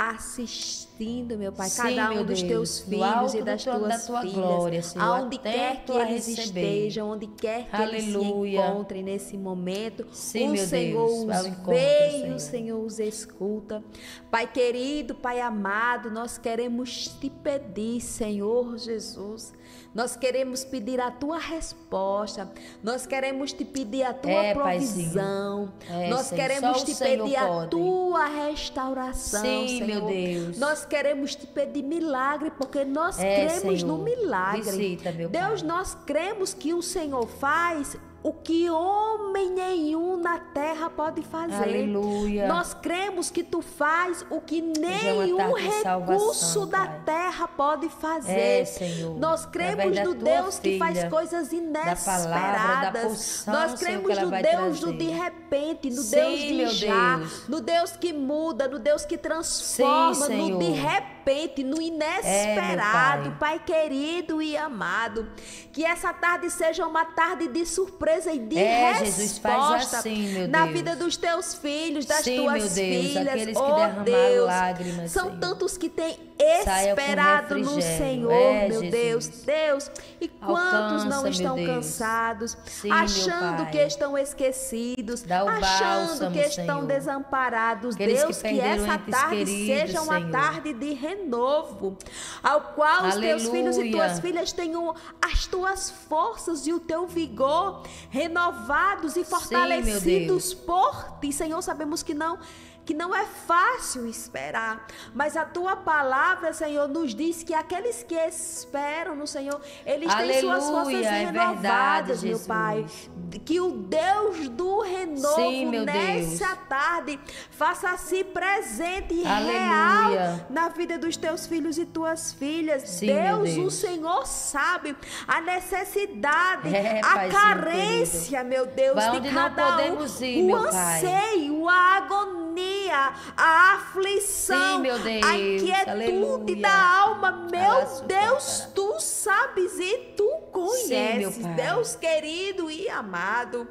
assistindo, meu Pai, Sim, cada um meu dos Deus, teus no filhos alto e do das trono da tuas tua filhas, glória, Senhor, aonde quer que atento a eles receber. estejam, onde quer que eles se Aleluia. encontrem nesse momento, Sim, o meu Senhor Deus, ao os encontro, vê e Senhor. o Senhor os escuta. Pai querido, Pai amado, nós queremos te pedir, Senhor Jesus, nós queremos pedir a tua resposta, nós queremos te pedir a tua É, provisão, Paizinho. É, nós Senhor, queremos só o te Senhor pedir a pode. tua restauração, Sim, Senhor. meu Deus. Nós queremos te pedir milagre, porque nós É, cremos Senhor. no milagre. Visita, meu Deus, Pai. nós cremos que o Senhor faz o que homem nenhum na terra pode fazer. Aleluia. Nós cremos que tu faz o que é uma nenhum tarde de recurso salvação, da Pai. terra pode fazer. É, Senhor. Nós Através cremos da no tua Deus que faz filha, coisas da inesperadas. palavra, da porção, Nós Senhor, cremos que ela no vai Deus do trazer. de repente, no Sim, Deus de meu já, Deus. no Deus que muda, no Deus que transforma, Sim, no de Senhor. repente, no É, inesperado, meu Pai querido e amado. Que essa tarde seja uma tarde de surpresa e de É, resposta Jesus, faz assim, meu na Deus. vida dos teus filhos, das Sim, tuas meu Deus, filhas. aqueles que Oh, derramaram Deus, lágrimas, são Senhor. tantos que têm Saia com esperado no refrigério. Senhor, É, meu Jesus. Deus. Deus, e quantos não Alcança, estão meu Deus. cansados, Sim, meu achando Pai. que estão esquecidos, Dá o achando bálsamo, que estão Senhor. desamparados. Aqueles que Deus, que, perderam essa entes tarde queridos, seja uma Senhor. tarde de renovo, ao qual os teus filhos e Aleluia. tuas filhas tenham as tuas forças e o teu vigor renovados e fortalecidos por ti. Senhor, sabemos que não que não é fácil esperar, mas a tua palavra, Senhor, nos diz que aqueles que esperam no Senhor, eles têm suas forças Aleluia, é renovadas, verdade, meu Jesus. Pai. Que o Deus do renovo Sim, meu nessa Deus. tarde faça-se presente e Aleluia. real na vida dos teus filhos e tuas filhas. Sim, Deus, meu o Deus. Senhor sabe a necessidade, É, a Paizinho carência, meu Deus, Vai de onde não cada podemos um, ir, o meu Pai. anseio, a agonia, a aflição, Sim, meu Deus. a inquietude Aleluia. da alma. Meu Alaço, Deus, Pai. tu sabes e tu conheces, meu Pai. Deus querido e amado.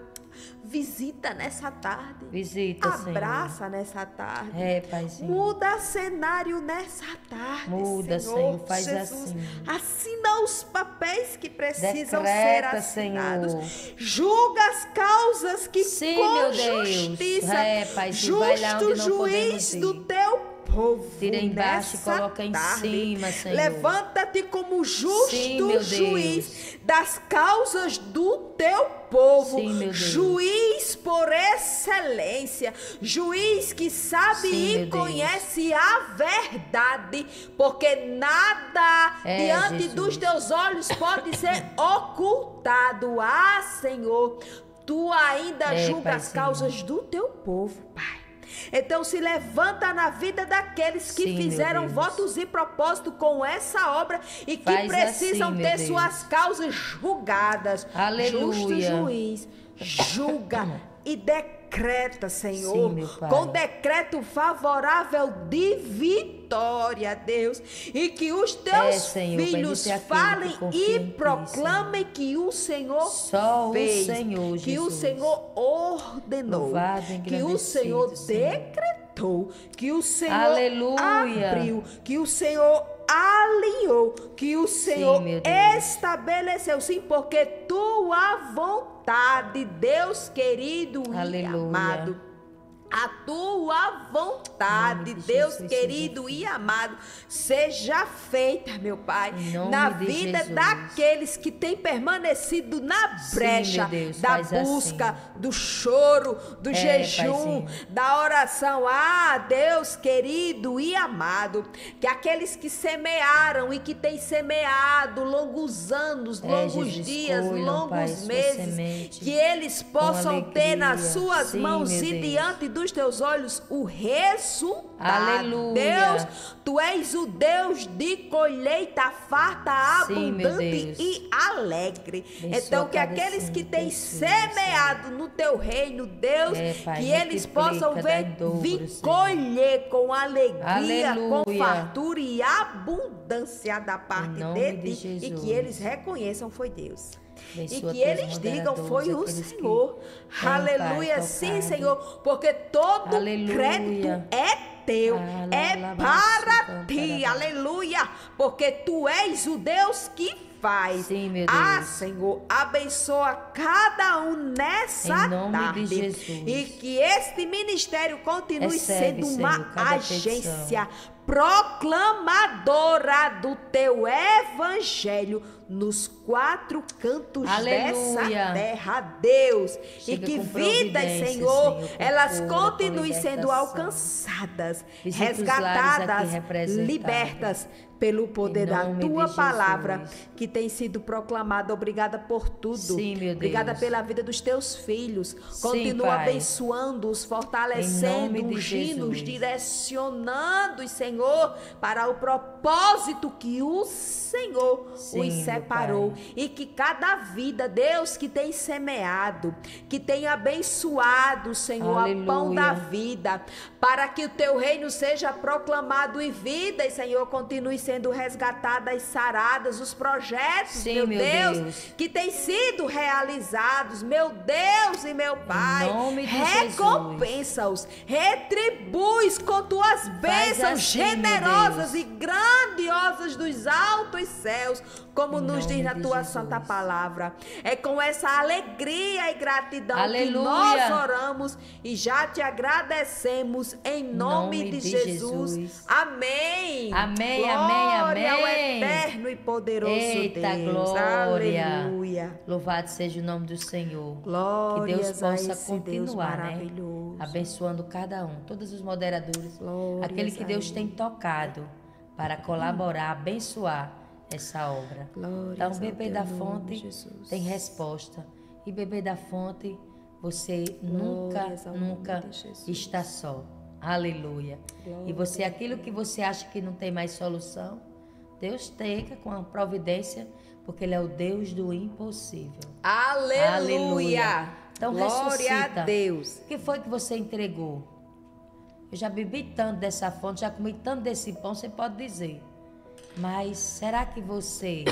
Visita nessa tarde. Visita, Abraça nessa tarde. Senhor. É, Paizinho. Muda cenário nessa tarde. Muda, Senhor, faz assim. Assina os papéis que precisam Decreta, ser assinados. Senhor. Julga as causas que Sim, com meu Deus. justiça, É, Paizinho, vai lá justo onde não juiz podemos ir. do teu povo. Tira embaixo e nessa coloca em tarde. cima, Senhor. Levanta-te como justo Sim, meu Deus. juiz das causas do teu povo. Sim, meu Deus. Juiz por excelência, juiz que sabe Sim, e meu Deus. conhece a verdade, porque nada É, diante Jesus. dos teus olhos pode ser ocultado. Ah, Senhor, tu ainda É, julga as Paizinho. causas do teu povo, Pai. Então se levanta na vida daqueles que Sim, meu fizeram Deus. votos e propósito com essa obra e que Faz precisam assim, meu ter Deus. suas causas julgadas. Aleluia. Justo juiz, julga e decreta, Senhor, Sim, meu Pai. com decreto favorável de vitória, Deus, e que os teus É, Senhor, filhos bendito é aquele que falem confia e em ti, proclamem que o Senhor Só o fez, Senhor, que o Jesus. Senhor ordenou, Louvado, que o engrandecido, Senhor Senhor. decretou, que o Senhor Aleluia. abriu, que o Senhor alinhou, que o Senhor meu Deus. estabeleceu, sim, porque tua vontade, Deus querido e Aleluia. amado, a tua vontade, Em nome de Deus Jesus, querido seja e amado, seja feita, meu Pai, Em nome na de vida Jesus. daqueles que têm permanecido na Sim, brecha meu Deus, da faz busca, assim. do choro, do É, jejum, Paizinho. da oração. Ah, Deus querido e amado, que aqueles que semearam e que têm semeado longos anos, É, longos Jesus, dias, colham, longos Pai, sua meses, semente que eles possam ter nas alegria. suas Sim, mãos meu e Deus. diante dos dos teus olhos o resultado. Aleluia. Deus, tu és o Deus de colheita farta, Sim, meu abundante Deus. e alegre. Abençoa Então, que cada aqueles sim, que têm Deus, Senhor, semeado no teu reino, Deus, É, Pai, que eles multiplica, possam dá ver, em dobro, vir Senhor. colher com alegria, com Aleluia. fartura e abundância da parte nome de de ti, e Jesus. que eles reconheçam foi Deus. Abençoa E que teus eles digam, moderadores, foi o aqueles que Senhor. têm, Aleluia, Pai, sim, tocado. Senhor. Porque todo Aleluia. crédito é teu, Ah, é lá, lá, para lá, ti. lá, lá. Aleluia. Porque tu és o Deus que faz. Sim, meu Ah, Deus. Senhor, abençoa cada um nessa Em nome de tarde. Jesus. E que este ministério continue Recebe, sendo uma Senhor, cada agência proclamadora do teu evangelho nos quatro cantos Aleluia. dessa terra, Deus. Chega e que com vidas, providência, Senhor, Senhor, com elas cura, continuem com sendo libertação. alcançadas, Visita os lares aqui resgatadas, representados. libertas pelo poder Em da nome tua de palavra Jesus. que tem sido proclamada. Obrigada por tudo. Sim, meu Obrigada Deus. pela vida dos teus filhos. Sim, Continua Pai. abençoando-os, Em fortalecendo, nome de ungindo-os, Jesus. direcionando-os, Senhor, para o propósito que o Senhor Sim, os meu separou. Pai. E que cada vida, Deus, que tem semeado, que tem abençoado, Senhor, a pão Aleluia. da vida, para que o teu reino seja proclamado e vidas, Senhor, continue sendo resgatadas, saradas, os projetos, Sim, meu, meu Deus, Deus. que têm sido realizados, meu Deus e meu Pai, nome de recompensa-os, retribui com tuas bênçãos assim, meu generosas Deus. e grandiosas dos altos céus, como Em nos diz nome na de tua Jesus. santa palavra. É com essa alegria e gratidão Aleluia. que nós oramos e já te agradecemos em nome, nome de, de Jesus. Jesus. Amém. Amém, Glória ao amém, amém. eterno e poderoso Eita, Deus. glória. Aleluia. Louvado seja o nome do Senhor. Glórias Que Deus possa a esse Deus continuar, né? maravilhoso. Abençoando cada um, todos os moderadores, Glórias aquele que a Deus Ele. tem tocado para colaborar, abençoar essa obra. Glórias Então, ao Bebê teu da nome, Fonte Jesus. tem resposta. E Bebê da Fonte, você Glórias nunca, ao nome nunca de Jesus. está só. Aleluia. E você, aquilo que você acha que não tem mais solução, Deus tenha com a providência, porque Ele é o Deus do impossível. Aleluia. Aleluia. Então, Glória ressuscita. a Deus. O que foi que você entregou? Eu já bebi tanto dessa fonte, já comi tanto desse pão, você pode dizer. Mas será que você,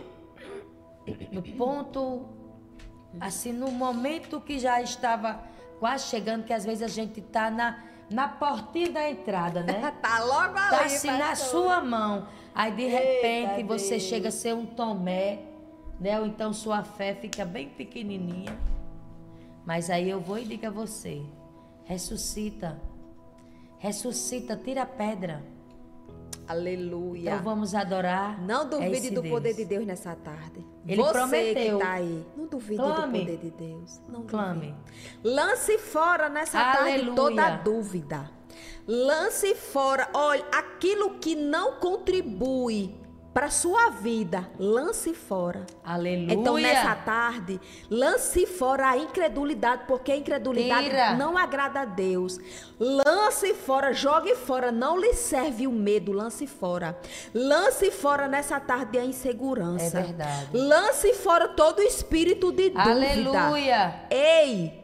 no ponto, assim, no momento que já estava quase chegando, que às vezes a gente está na, na portinha da entrada, né? Tá logo ali, Tá assim na pastor. sua mão. Aí de repente Eita, você Deus. chega a ser um Tomé, né? Ou então sua fé fica bem pequenininha. Mas aí eu vou e digo a você, ressuscita. Ressuscita, tira a pedra. Aleluia. Então vamos adorar. Não duvide esse do Deus. poder de Deus nessa tarde. Ele Você prometeu. que tá aí, não duvide Clame. do poder de Deus. Não Clame. duvide. Lance fora nessa tarde Aleluia. toda dúvida. Lance fora, olha, aquilo que não contribui para sua vida, lance fora. Aleluia. Então, nessa tarde, lance fora a incredulidade, porque a incredulidade Tira. não agrada a Deus. Lance fora, jogue fora, não lhe serve o medo, lance fora. Lance fora nessa tarde a insegurança. É verdade. Lance fora todo o espírito de dúvida. Aleluia. Ei,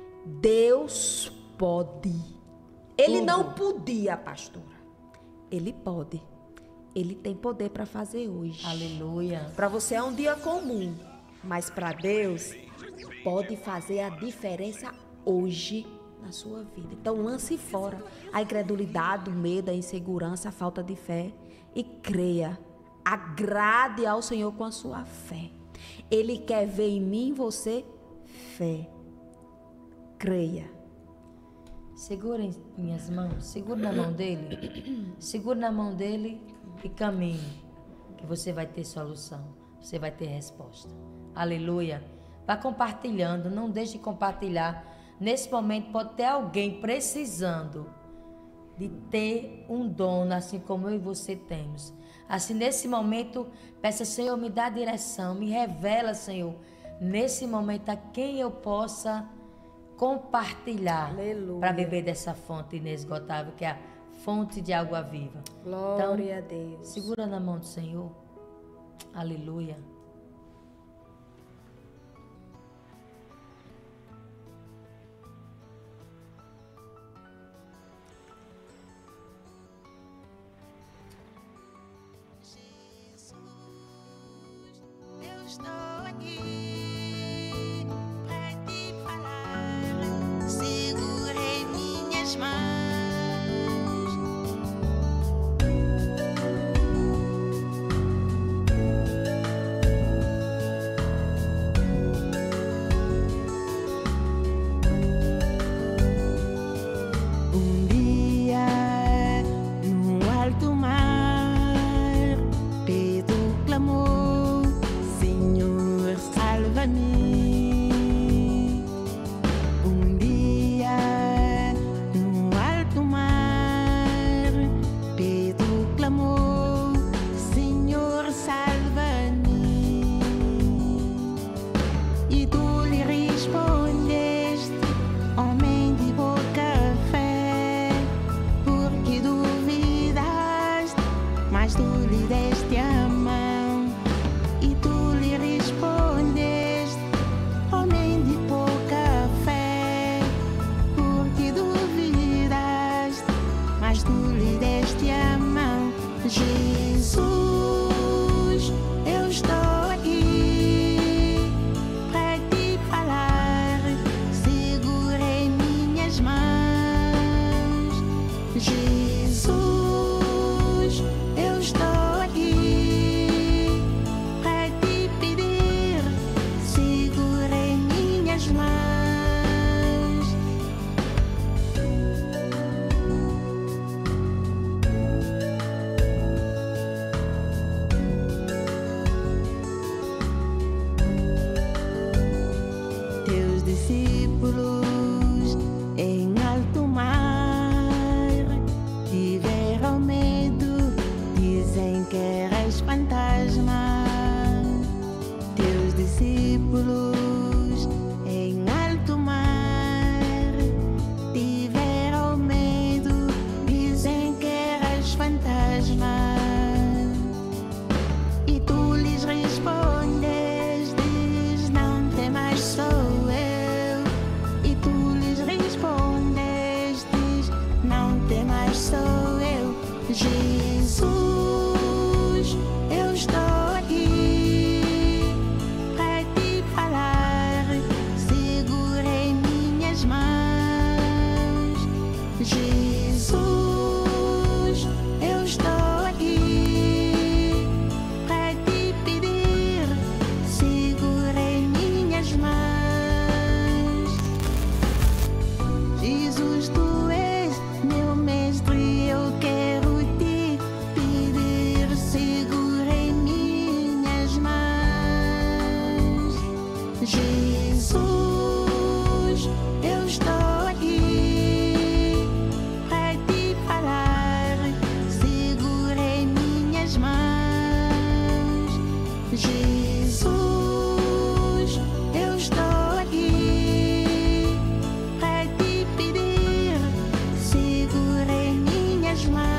Deus pode. Ele Tudo. não podia, pastora. Ele pode. Ele tem poder para fazer hoje. Aleluia. Para você é um dia comum, mas para Deus pode fazer a diferença hoje na sua vida. Então lance fora a incredulidade, o medo, a insegurança, a falta de fé e creia. Agrade ao Senhor com a sua fé. Ele quer ver em mim e você fé. Creia. Segura em minhas mãos, segura na mão dele, segura na mão dele e caminhe, que você vai ter solução, você vai ter resposta. Aleluia. Vá compartilhando, não deixe de compartilhar. Nesse momento pode ter alguém precisando de ter um dono, assim como eu e você temos. Assim, nesse momento, peça, Senhor, me dá direção, me revela, Senhor, nesse momento a quem eu possa compartilhar Aleluia. para beber dessa fonte inesgotável, que é a fonte de água viva. Glória a Deus. Segura na mão do Senhor. Aleluia. Eu estou aqui pra te falar. Segurei minhas mãos. Um dia, no alto mar, Pedro clamou: Senhor, salva-me. Um dia, no alto mar, Pedro clamou: Senhor, salva-me. E tu lhe respondeste: homem de pouca fé, porque duvidaste, mas tu lhe deste a mão. E tu lhe respondeste: homem de pouca fé, porque duvidaste, mas tu lhe deste a mão. Jesus, eu estou aqui pra te falar. Segurei minhas mãos. Jesus, eu estou aqui pra te pedir. Segurei minhas mãos. Teus discípulos em alto mar tiveram medo, dizem que eras fantasma. Teus discípulos em alto mar tiveram medo, dizem que eras fantasma. E tu lhes respondestes: não temas, sou eu. E tu lhes respondestes: não temas, sou eu. Jesus, eu estou aqui pra te falar. Segurei minhas mãos. Jesus, eu estou aqui pra te pedir. Segurei minhas mãos. Jesus, tu és meu mestre, eu quero te pedir. Segurei minhas mãos. Jesus, eu estou aqui pra te falar. Segurei minhas mãos. Jesus, eu estou aqui pra te pedir. Segurei minhas mãos.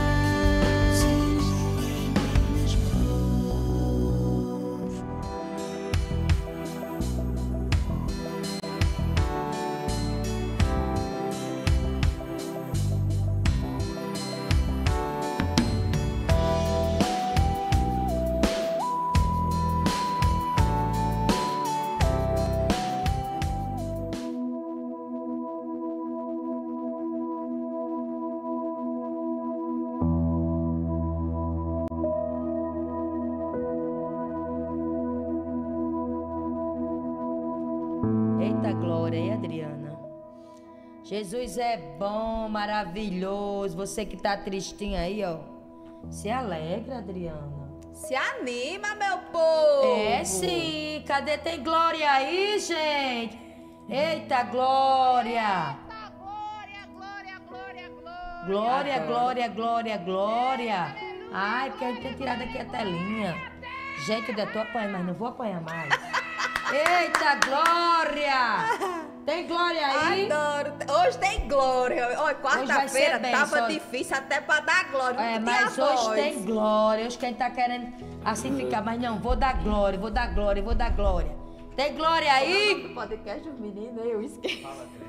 Eita glória, e Adriana? Jesus é bom, maravilhoso. Você que tá tristinha aí, ó. Se alegra, Adriana. Se anima, meu povo. É sim. Cadê? Tem glória aí, gente? Eita glória. Glória, glória, glória, glória. Glória, glória, glória, glória. Ai, porque eu tinha tirado aqui a telinha. Gente, eu tô apanhando, mas não vou apanhar mais. Eita glória. Tem glória aí? Adoro. Hoje tem glória. Olha, quarta-feira bem, tava só- difícil até pra dar glória. É, não tinha mas hoje voz. tem glória. Hoje quem tá querendo assim ficar, mas não, vou dar glória, vou dar glória, vou dar glória. Tem glória aí? No podcast dos meninos, eu esqueci.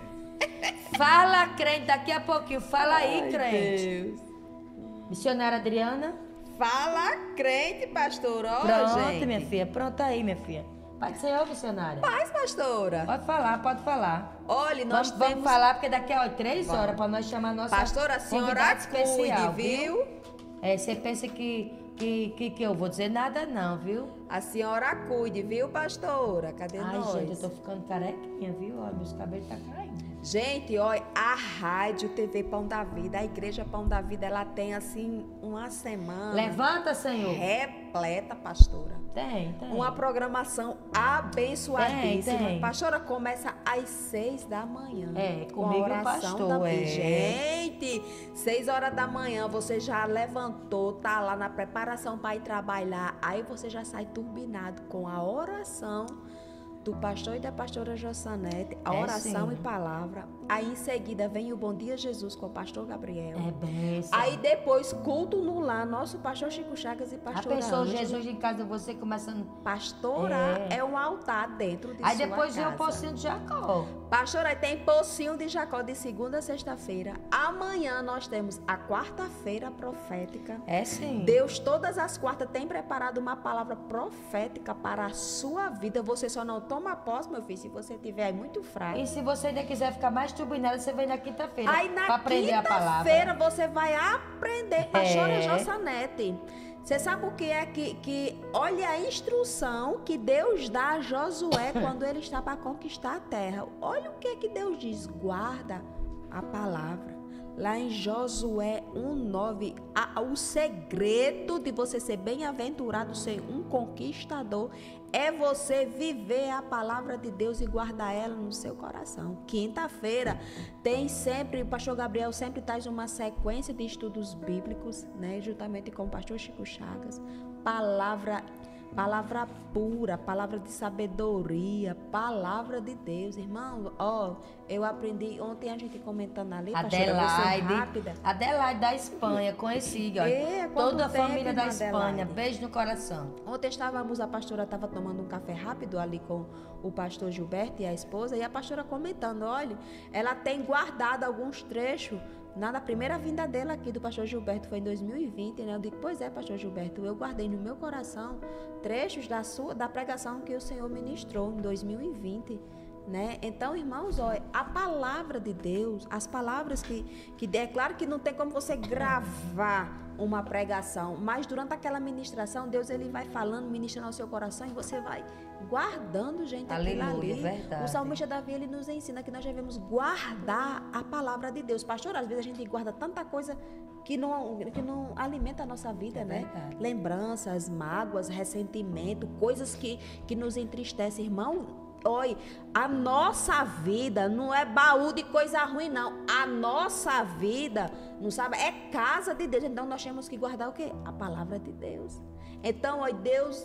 Fala, crente, daqui a pouquinho. Fala aí, Ai, crente. Deus. Missionária Adriana? Fala, crente, pastor. Ó, Pronto, gente. minha filha. Pronto aí, minha filha. Pai do Senhor, missionária. Paz, pastora. Pode falar, pode falar. Olha, nós Vamos, vamos temos... falar, porque daqui a ó, três horas para nós chamar a nossa Pastora, a senhora convidada especial, cuide, viu? É, você pensa que, que, que, que eu vou dizer nada não, viu? A senhora cuide, viu, pastora? Cadê Ai, nós? gente, eu tô ficando carequinha, viu? Olha, meus cabelos tá caindo. Gente, olha, a rádio T V Pão da Vida, a igreja Pão da Vida, ela tem, assim, uma semana Levanta, Senhor. repleta, pastora. Tem, tem. Uma programação abençoadíssima. Tem, tem. Pastora, começa às seis da manhã. É, com a comigo e o oração pastor, da é. Gente, seis horas da manhã, você já levantou, tá lá na preparação para ir trabalhar. Aí você já sai turbinado com a oração do pastor e da pastora Jossanete, a É, oração sim. e palavra. Aí em seguida vem o Bom Dia Jesus com o pastor Gabriel. É benção. Aí depois, culto no lar, nosso pastor Chico Chagas e A pastora pessoa, Ângela. Jesus em casa, você começando... Pastora É. é. um altar dentro de Aí sua depois vem casa. o pocinho de Jacó. Pastora, aí tem Pocinho de Jacó de segunda a sexta-feira. Amanhã nós temos a quarta-feira profética. É sim. Deus, todas as quartas, tem preparado uma palavra profética para a sua vida. Você só não toma posse, meu filho, se você tiver aí muito fraco. E se você ainda quiser ficar mais turbinada, você vem na quinta-feira. Aí pra na aprender a palavra. quinta-feira você vai aprender, pastora É. Jossanete. Você sabe o que é que, que... Olha a instrução que Deus dá a Josué quando ele está para conquistar a terra. Olha o que é que Deus diz. Guarda a palavra. Lá em Josué um, nove, a- o segredo de você ser bem-aventurado, ser um conquistador, é você viver a palavra de Deus e guardar ela no seu coração. Quinta-feira tem sempre, o pastor Gabriel sempre traz uma sequência de estudos bíblicos, né, juntamente com o pastor Chico Chagas. Palavra Palavra pura, palavra de sabedoria, palavra de Deus. Irmão, ó, eu aprendi, ontem a gente comentando ali, pastora, você Adelaide, rápida. Adelaide da Espanha, conheci, ó. É, quanto Toda a tempo, família da irmã Espanha, Adelaide? beijo no coração. Ontem estávamos, a pastora estava tomando um café rápido ali com o pastor Gilberto e a esposa, e a pastora comentando, olha, ela tem guardado alguns trechos. Na, na primeira vinda dela aqui do pastor Gilberto foi em dois mil e vinte, né? Eu digo, pois é, pastor Gilberto, eu guardei no meu coração trechos da sua da pregação que o Senhor ministrou em dois mil e vinte, né? Então, irmãos, olha, a palavra de Deus, as palavras que que é claro que não tem como você gravar uma pregação, mas durante aquela ministração, Deus ele vai falando, ministrando ao seu coração e você vai guardando, gente, aquilo Aleluia, ali. verdade. O salmista Davi, ele nos ensina que nós devemos guardar a palavra de Deus. Pastor, às vezes a gente guarda tanta coisa que não, que não alimenta a nossa vida, É né? verdade. Lembranças, mágoas, ressentimento, coisas que, que nos entristecem. Irmão, olha, a nossa vida não é baú de coisa ruim, não. A nossa vida, não sabe, é casa de Deus. Então nós temos que guardar o quê? A palavra de Deus. Então, olha, Deus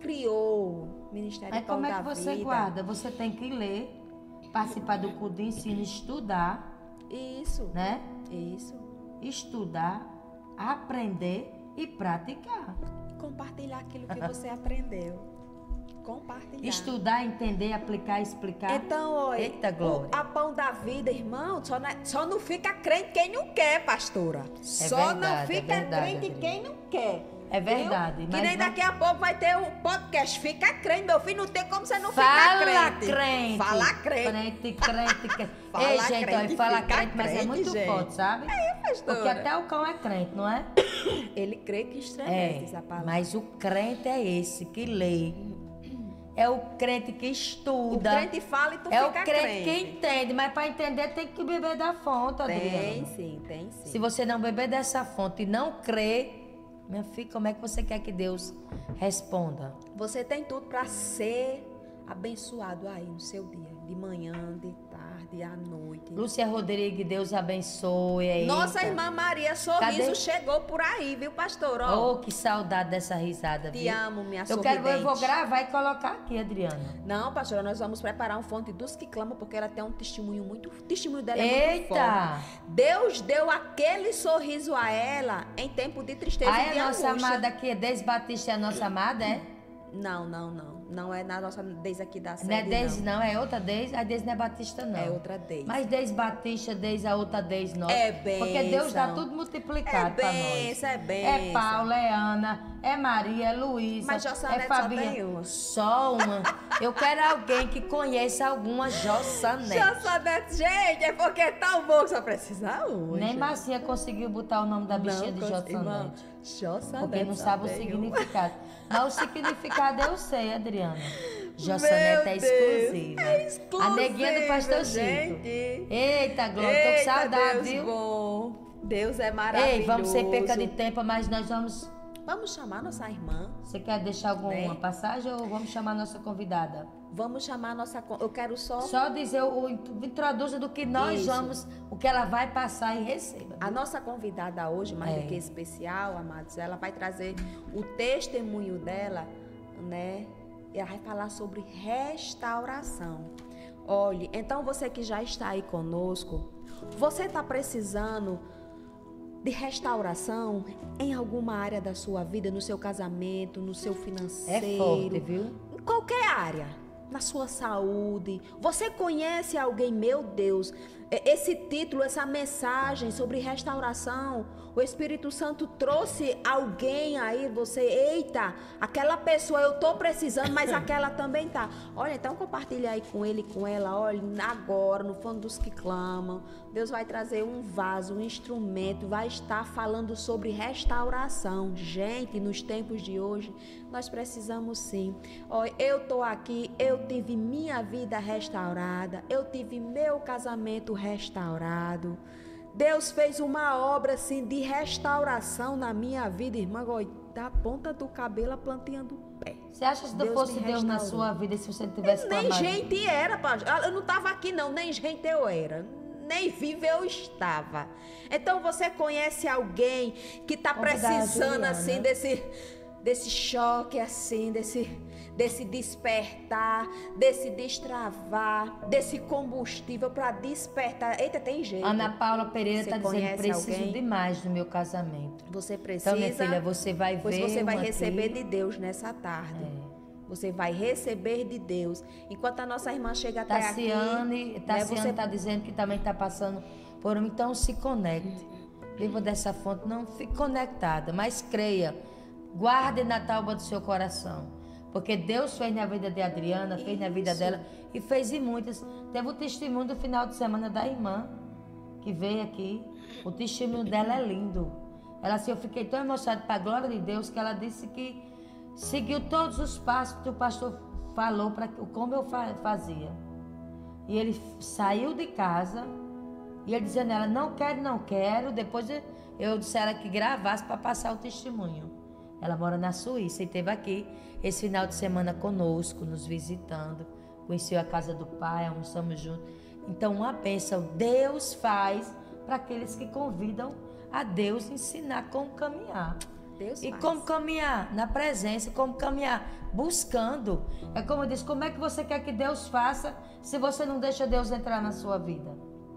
criou o Ministério Mas Pão como é da que você Vida. guarda? Você tem que ler, participar do culto de ensino, estudar, Isso, né? isso. Estudar, aprender e praticar. E compartilhar aquilo que você aprendeu. Compartilhar. Estudar, entender, aplicar, explicar. Então, olha, Eita, glória. o- a pão da vida, irmão, só não, é- só não fica crente quem não quer, pastora. só não verdade, é fica verdade, crente Adriana. quem não quer. É verdade, Viu? mas Que nem não- daqui a pouco vai ter o podcast. Fica crente, meu filho, não tem como você não Fala ficar crente. crente. Fala crente. Crente, crente, crente. Fala Ei, gente, crente, olha, fala fica crente, mas é crente, muito gente. forte, sabe? pastora. Porque até o cão é crente, não é? Ele crê que estremece essa É, palavra. mas o crente é esse que lê. É o crente que O estuda. crente fala e tu É o fica crente que entende, mas para entender tem que beber da fonte, Tem Adriana. sim, tem sim. Se você não beber dessa fonte e não crer, minha filha, como é que você quer que Deus responda? Você tem tudo para ser abençoado aí no seu dia. de manhã, de tarde, à noite. Lúcia Rodrigues, Deus abençoe. Eita. Nossa irmã Maria Sorriso Cadê? chegou por aí, viu, pastor? Ó, Oh, que saudade dessa risada, te viu? amo, minha Eu quero, eu vou sorridente. gravar e colocar aqui, Adriana. Não, pastora, nós vamos preparar um fonte dos que clamam, porque ela tem um testemunho muito... O testemunho dela é muito forte. Eita! Deus deu aquele sorriso a ela em tempo de tristeza Ah, e de é a nossa angústia. amada aqui, Deise Batista é a nossa amada, é? Não, não, não. Não é na nossa Deise aqui da sede, Não é Deise, não. não. É outra Deise. A Deise não é Batista, não. É outra Deise. Mas Deise Batista, Deise a outra Deise nossa. É bênção. Porque Deus dá tudo multiplicado É pra nós. bênção, é É bênção. Paula, é Ana, é Maria, é Luísa, Mas é Jossanete só Fabiana. tem uma. Só uma. Eu quero alguém que conheça alguma Jossanete. Jossanete, gente, é porque é tão bom que só precisa uma. Nem gente. Marcinha conseguiu botar o nome da bichinha de Não, Jossanete. irmã, Jossanete Porque não só sabe o tem uma. significado. Mas o significado eu sei, Adriana. Jossanete é exclusiva. É exclusiva, A neguinha do pastor Chico. gente. Eita, Glória, tô com Eita, saudade, Deus viu? bom. Deus é maravilhoso. Ei, vamos ser perca de tempo, mas nós vamos... Vamos chamar nossa irmã. Você quer deixar alguma Né? passagem ou vamos chamar a nossa convidada? Vamos chamar nossa... con- Eu quero só... Só dizer, o, o introduza do que nós Isso. vamos, o que ela vai passar e receba. A nossa convidada hoje, mais É. do que especial, amados, ela vai trazer o testemunho dela, né? E ela vai falar sobre restauração. Olhe, então você que já está aí conosco, você está precisando de restauração em alguma área da sua vida, no seu casamento, no seu É financeiro, forte, viu? em qualquer área, na sua saúde. Você conhece alguém, meu Deus, é- esse título, essa mensagem sobre restauração, o Espírito Santo trouxe alguém aí, você, eita, aquela pessoa eu tô precisando, mas aquela também tá. Olha, então compartilha aí com ele, com ela, olha, agora, no fundo dos que clamam, Deus vai trazer um vaso, um instrumento, vai estar falando sobre restauração. Gente, nos tempos de hoje, nós precisamos sim. Olha, eu tô aqui, eu tive minha vida restaurada, eu tive meu casamento restaurado. Deus fez uma obra assim de restauração na minha vida, irmã, olha, da ponta do cabelo à plantinha do pé. Você acha que se não Deus fosse me Deus na restaurou. sua vida, se você tivesse Nem clamado? gente era, pastor. Eu não estava aqui não, nem gente eu era. Nem viva eu estava. Então você conhece alguém que está Convidar a precisando Juliana. assim desse, desse choque assim, desse, desse despertar, desse destravar, desse combustível para despertar. Eita, tem jeito. Ana Paula Pereira Você está dizendo, conhece preciso alguém? demais do meu casamento. Você precisa. Então, minha filha, você vai Pois ver você vai um receber aqui. de Deus nessa tarde. É. Você vai receber de Deus. Enquanto a nossa irmã chega até Tassiane, aqui, Tassiane né, você está dizendo que também está passando por um. Então se conecte. Viva dessa fonte, não fique conectada, mas creia. Guarde na tábua do seu coração. Porque Deus fez na vida de Adriana, fez na vida dela e fez em muitas. Teve o testemunho do final de semana da irmã que veio aqui. O testemunho dela é lindo. Ela assim, eu fiquei tão emocionada para a glória de Deus que ela disse que seguiu todos os passos que o pastor falou para como eu fa- fazia. E ele saiu de casa e ele dizendo a ela, não quero, não quero. Depois eu, eu disse a ela que gravasse para passar o testemunho. Ela mora na Suíça e esteve aqui esse final de semana conosco, nos visitando. Conheceu a casa do pai, almoçamos juntos. Então, uma bênção Deus faz para aqueles que convidam a Deus ensinar como caminhar. Deus E faz. como caminhar? Na presença, como caminhar? Buscando. É como eu disse, como é que você quer que Deus faça se você não deixa Deus entrar na sua vida?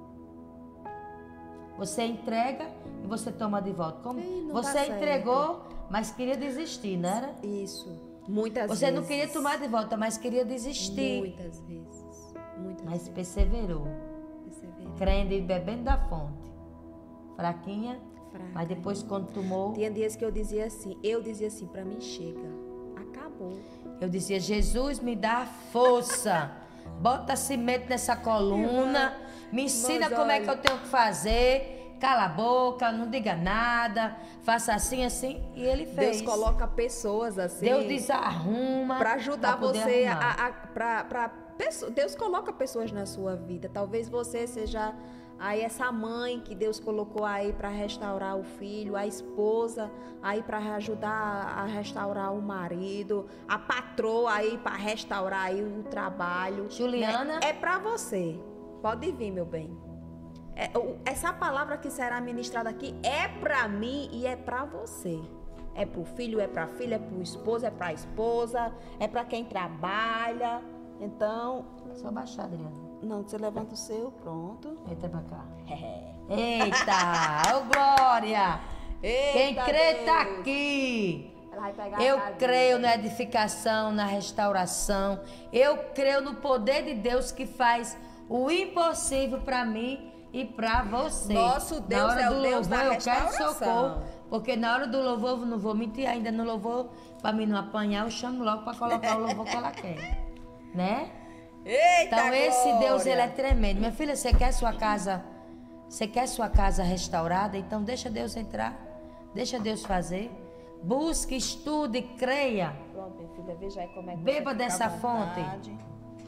Você entrega e você toma de volta. Como Ei, não você tá certo. entregou, mas queria desistir, não era? Isso. Muitas Você vezes. não queria tomar de volta, mas queria desistir. Muitas vezes. Muitas Mas vezes. perseverou. Perseverar. Crendo e bebendo da fonte. Fraquinha, Fraca. mas depois quando tomou, Tinha dias que eu dizia assim, eu dizia assim, pra mim chega, acabou. eu dizia, Jesus me dá força. Bota cimento nessa coluna. Me ensina Mas como é que olha- eu tenho que fazer. Cala a boca, não diga nada. Faça assim, assim. E ele fez. Deus coloca pessoas assim Deus desarruma. pra ajudar pra poder você arrumar. a, a, pra, pra Pesso- Deus coloca pessoas na sua vida. Talvez você seja aí essa mãe que Deus colocou aí para restaurar o filho, a esposa aí para ajudar a restaurar o marido, a patroa aí para restaurar aí o trabalho. Juliana? Né? É para você. Pode vir, meu bem. É, o- essa palavra que será ministrada aqui é para mim e é para você. É para o filho, é para a filha, é para o esposo, é para a esposa, é para quem trabalha. Então, Só baixar, Adriana. não, você levanta o seu, pronto. Entra pra cá. Eita! Ô, Glória! Quem Eita, crê tá Deus. aqui. Ela vai pegar Eu a cadeira. creio na edificação, na restauração. Eu creio no poder de Deus que faz o impossível para mim e para você. Nosso Deus na hora é do o Deus louvor, da eu quero restauração. socorro, porque na hora do louvor, eu não vou mentir ainda no louvor, para mim não apanhar, eu chamo logo para colocar o louvor que ela quer, né? Eita, Então esse Deus, glória. ele é tremendo. Minha filha, você quer sua casa, você quer sua casa restaurada? Então deixa Deus entrar, deixa Deus fazer. Busque, estude, creia. Pronto, minha filha, veja aí como é que Beba você fica dessa à vontade. fonte.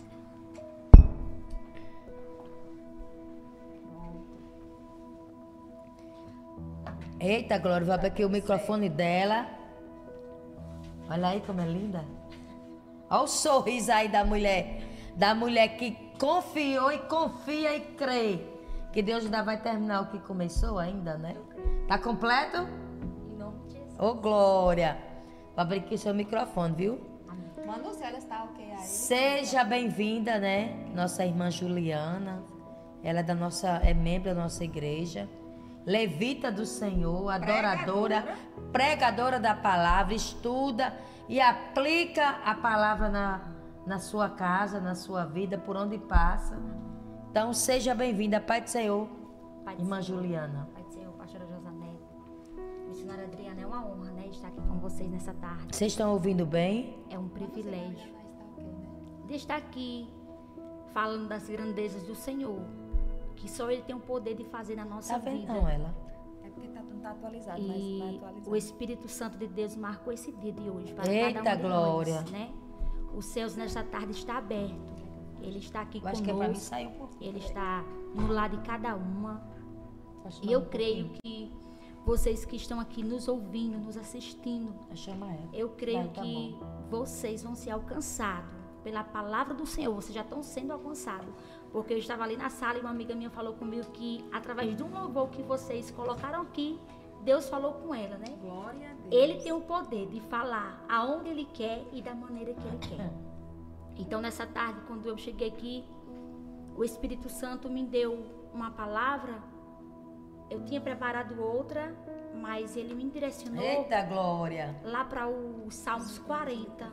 Eita, Glória, vou abrir aqui o microfone dela. Olha aí como é linda. Olha o sorriso aí da mulher. Da mulher que confiou e confia e crê. Que Deus ainda vai terminar o que começou ainda, né? Tá completo? Em nome de Jesus. Ô, Glória. Vou abrir aqui o seu microfone, viu? Manda se ela está ok aí. Seja bem-vinda, né? Nossa irmã Juliana. Ela é da nossa, é membro da nossa igreja. Levita do Senhor, adoradora, pregadora da palavra, estuda e aplica a palavra na, na sua casa, na sua vida, por onde passa. Então, seja bem-vinda, Pai do Senhor, Pai do irmã Senhor. Juliana. Pai do Senhor, pastora Josanete. Missionária Adriana, é uma honra, né, estar aqui com vocês nessa tarde. Vocês estão ouvindo bem? É um privilégio de estar aqui falando das grandezas do Senhor, que só Ele tem o poder de fazer na nossa Tá vendo vida. não, ela? É porque tá, não tá atualizado, mas vai E atualizar. o Espírito Santo de Deus marcou esse dia de hoje para Eita, cada um de glória. nós, né? Os céus nesta tarde está aberto. Ele está aqui Eu acho que é pra mim conosco. sair um pouquinho. Ele está no lado de cada uma. Acho E mais eu um creio pouquinho. que vocês que estão aqui nos ouvindo, nos assistindo, Chama ela. eu creio Vai, tá que vocês vão ser alcançados pela palavra do Senhor. Vocês já estão sendo alcançados. Porque eu estava ali na sala e uma amiga minha falou comigo que através de um louvor que vocês colocaram aqui, Deus falou com ela, né? Glória a Deus. Ele tem o poder de falar aonde Ele quer e da maneira que Ele quer. Então, nessa tarde, quando eu cheguei aqui, o Espírito Santo me deu uma palavra. Eu tinha preparado outra, mas Ele me direcionou Eita, Glória. lá para os Salmos quarenta.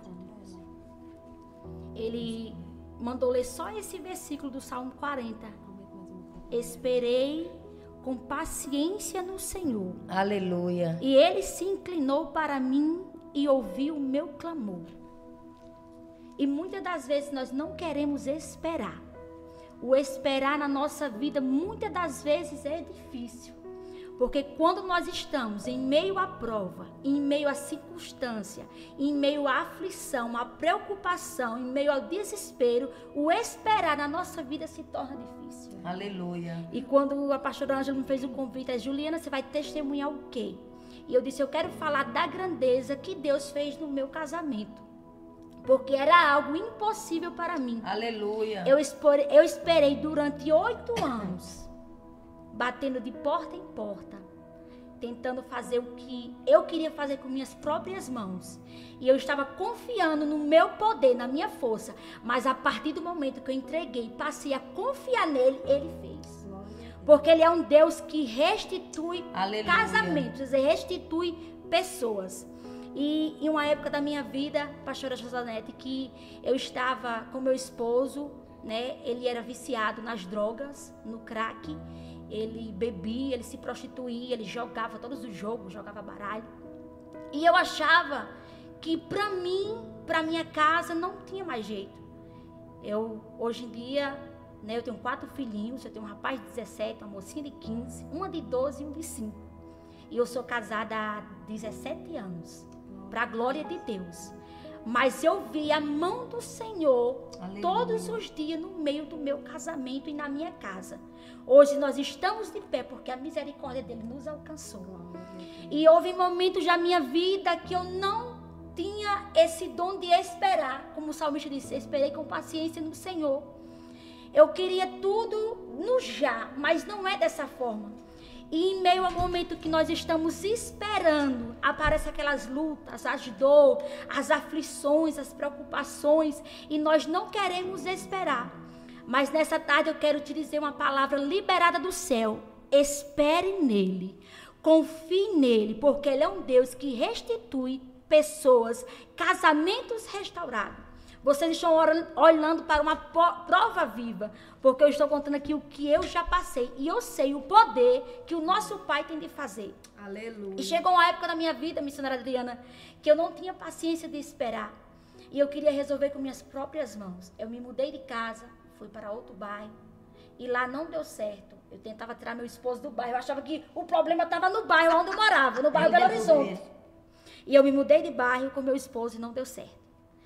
Ele mandou ler só esse versículo do Salmo quarenta. Esperei com paciência no Senhor, Aleluia. e Ele se inclinou para mim e ouviu o meu clamor. E muitas das vezes nós não queremos esperar. O esperar na nossa vida muitas das vezes é difícil. Porque quando nós estamos em meio à prova, em meio à circunstância, em meio à aflição, à preocupação, em meio ao desespero, o esperar na nossa vida se torna difícil. Aleluia. E quando a pastora Ângela me fez o convite, a Juliana, você vai testemunhar o quê? E eu disse, eu quero falar da grandeza que Deus fez no meu casamento. Porque era algo impossível para mim. Aleluia. Eu esperei, eu esperei durante oito anos, batendo de porta em porta, tentando fazer o que eu queria fazer com minhas próprias mãos. E eu estava confiando no meu poder, na minha força. Mas a partir do momento que eu entreguei, passei a confiar nele, ele fez. Porque ele é um Deus que restitui Aleluia. casamentos, e restitui pessoas. E em uma época da minha vida, pastora Josanete, que eu estava com meu esposo, né? Ele era viciado nas drogas, no crack. Ele bebia, ele se prostituía, ele jogava todos os jogos, jogava baralho. E eu achava que pra mim, pra minha casa, não tinha mais jeito. Eu, hoje em dia, né, eu tenho quatro filhinhos, eu tenho um rapaz de dezessete, uma mocinha de quinze, uma de doze e um de cinco. E eu sou casada há dezessete anos, pra glória de Deus. Mas eu vi a mão do Senhor Aleluia. todos os dias no meio do meu casamento e na minha casa. Hoje nós estamos de pé porque a misericórdia dele nos alcançou. E houve momentos da minha vida que eu não tinha esse dom de esperar. Como o salmista disse, esperei com paciência no Senhor. Eu queria tudo no já, mas não é dessa forma. E em meio ao momento que nós estamos esperando, aparecem aquelas lutas, as dor, as aflições, as preocupações, e nós não queremos esperar. Mas nessa tarde eu quero te dizer uma palavra liberada do céu. Espere nele, confie nele, porque ele é um Deus que restitui pessoas, casamentos restaurados. Vocês estão olhando para uma prova viva, porque eu estou contando aqui o que eu já passei. E eu sei o poder que o nosso Pai tem de fazer. Aleluia. E chegou uma época na minha vida, missionária Adriana, que eu não tinha paciência de esperar. E eu queria resolver com minhas próprias mãos. Eu me mudei de casa, fui para outro bairro. E lá não deu certo. Eu tentava tirar meu esposo do bairro. Eu achava que o problema estava no bairro onde eu morava, no bairro Belo Horizonte. E eu me mudei de bairro com meu esposo e não deu certo.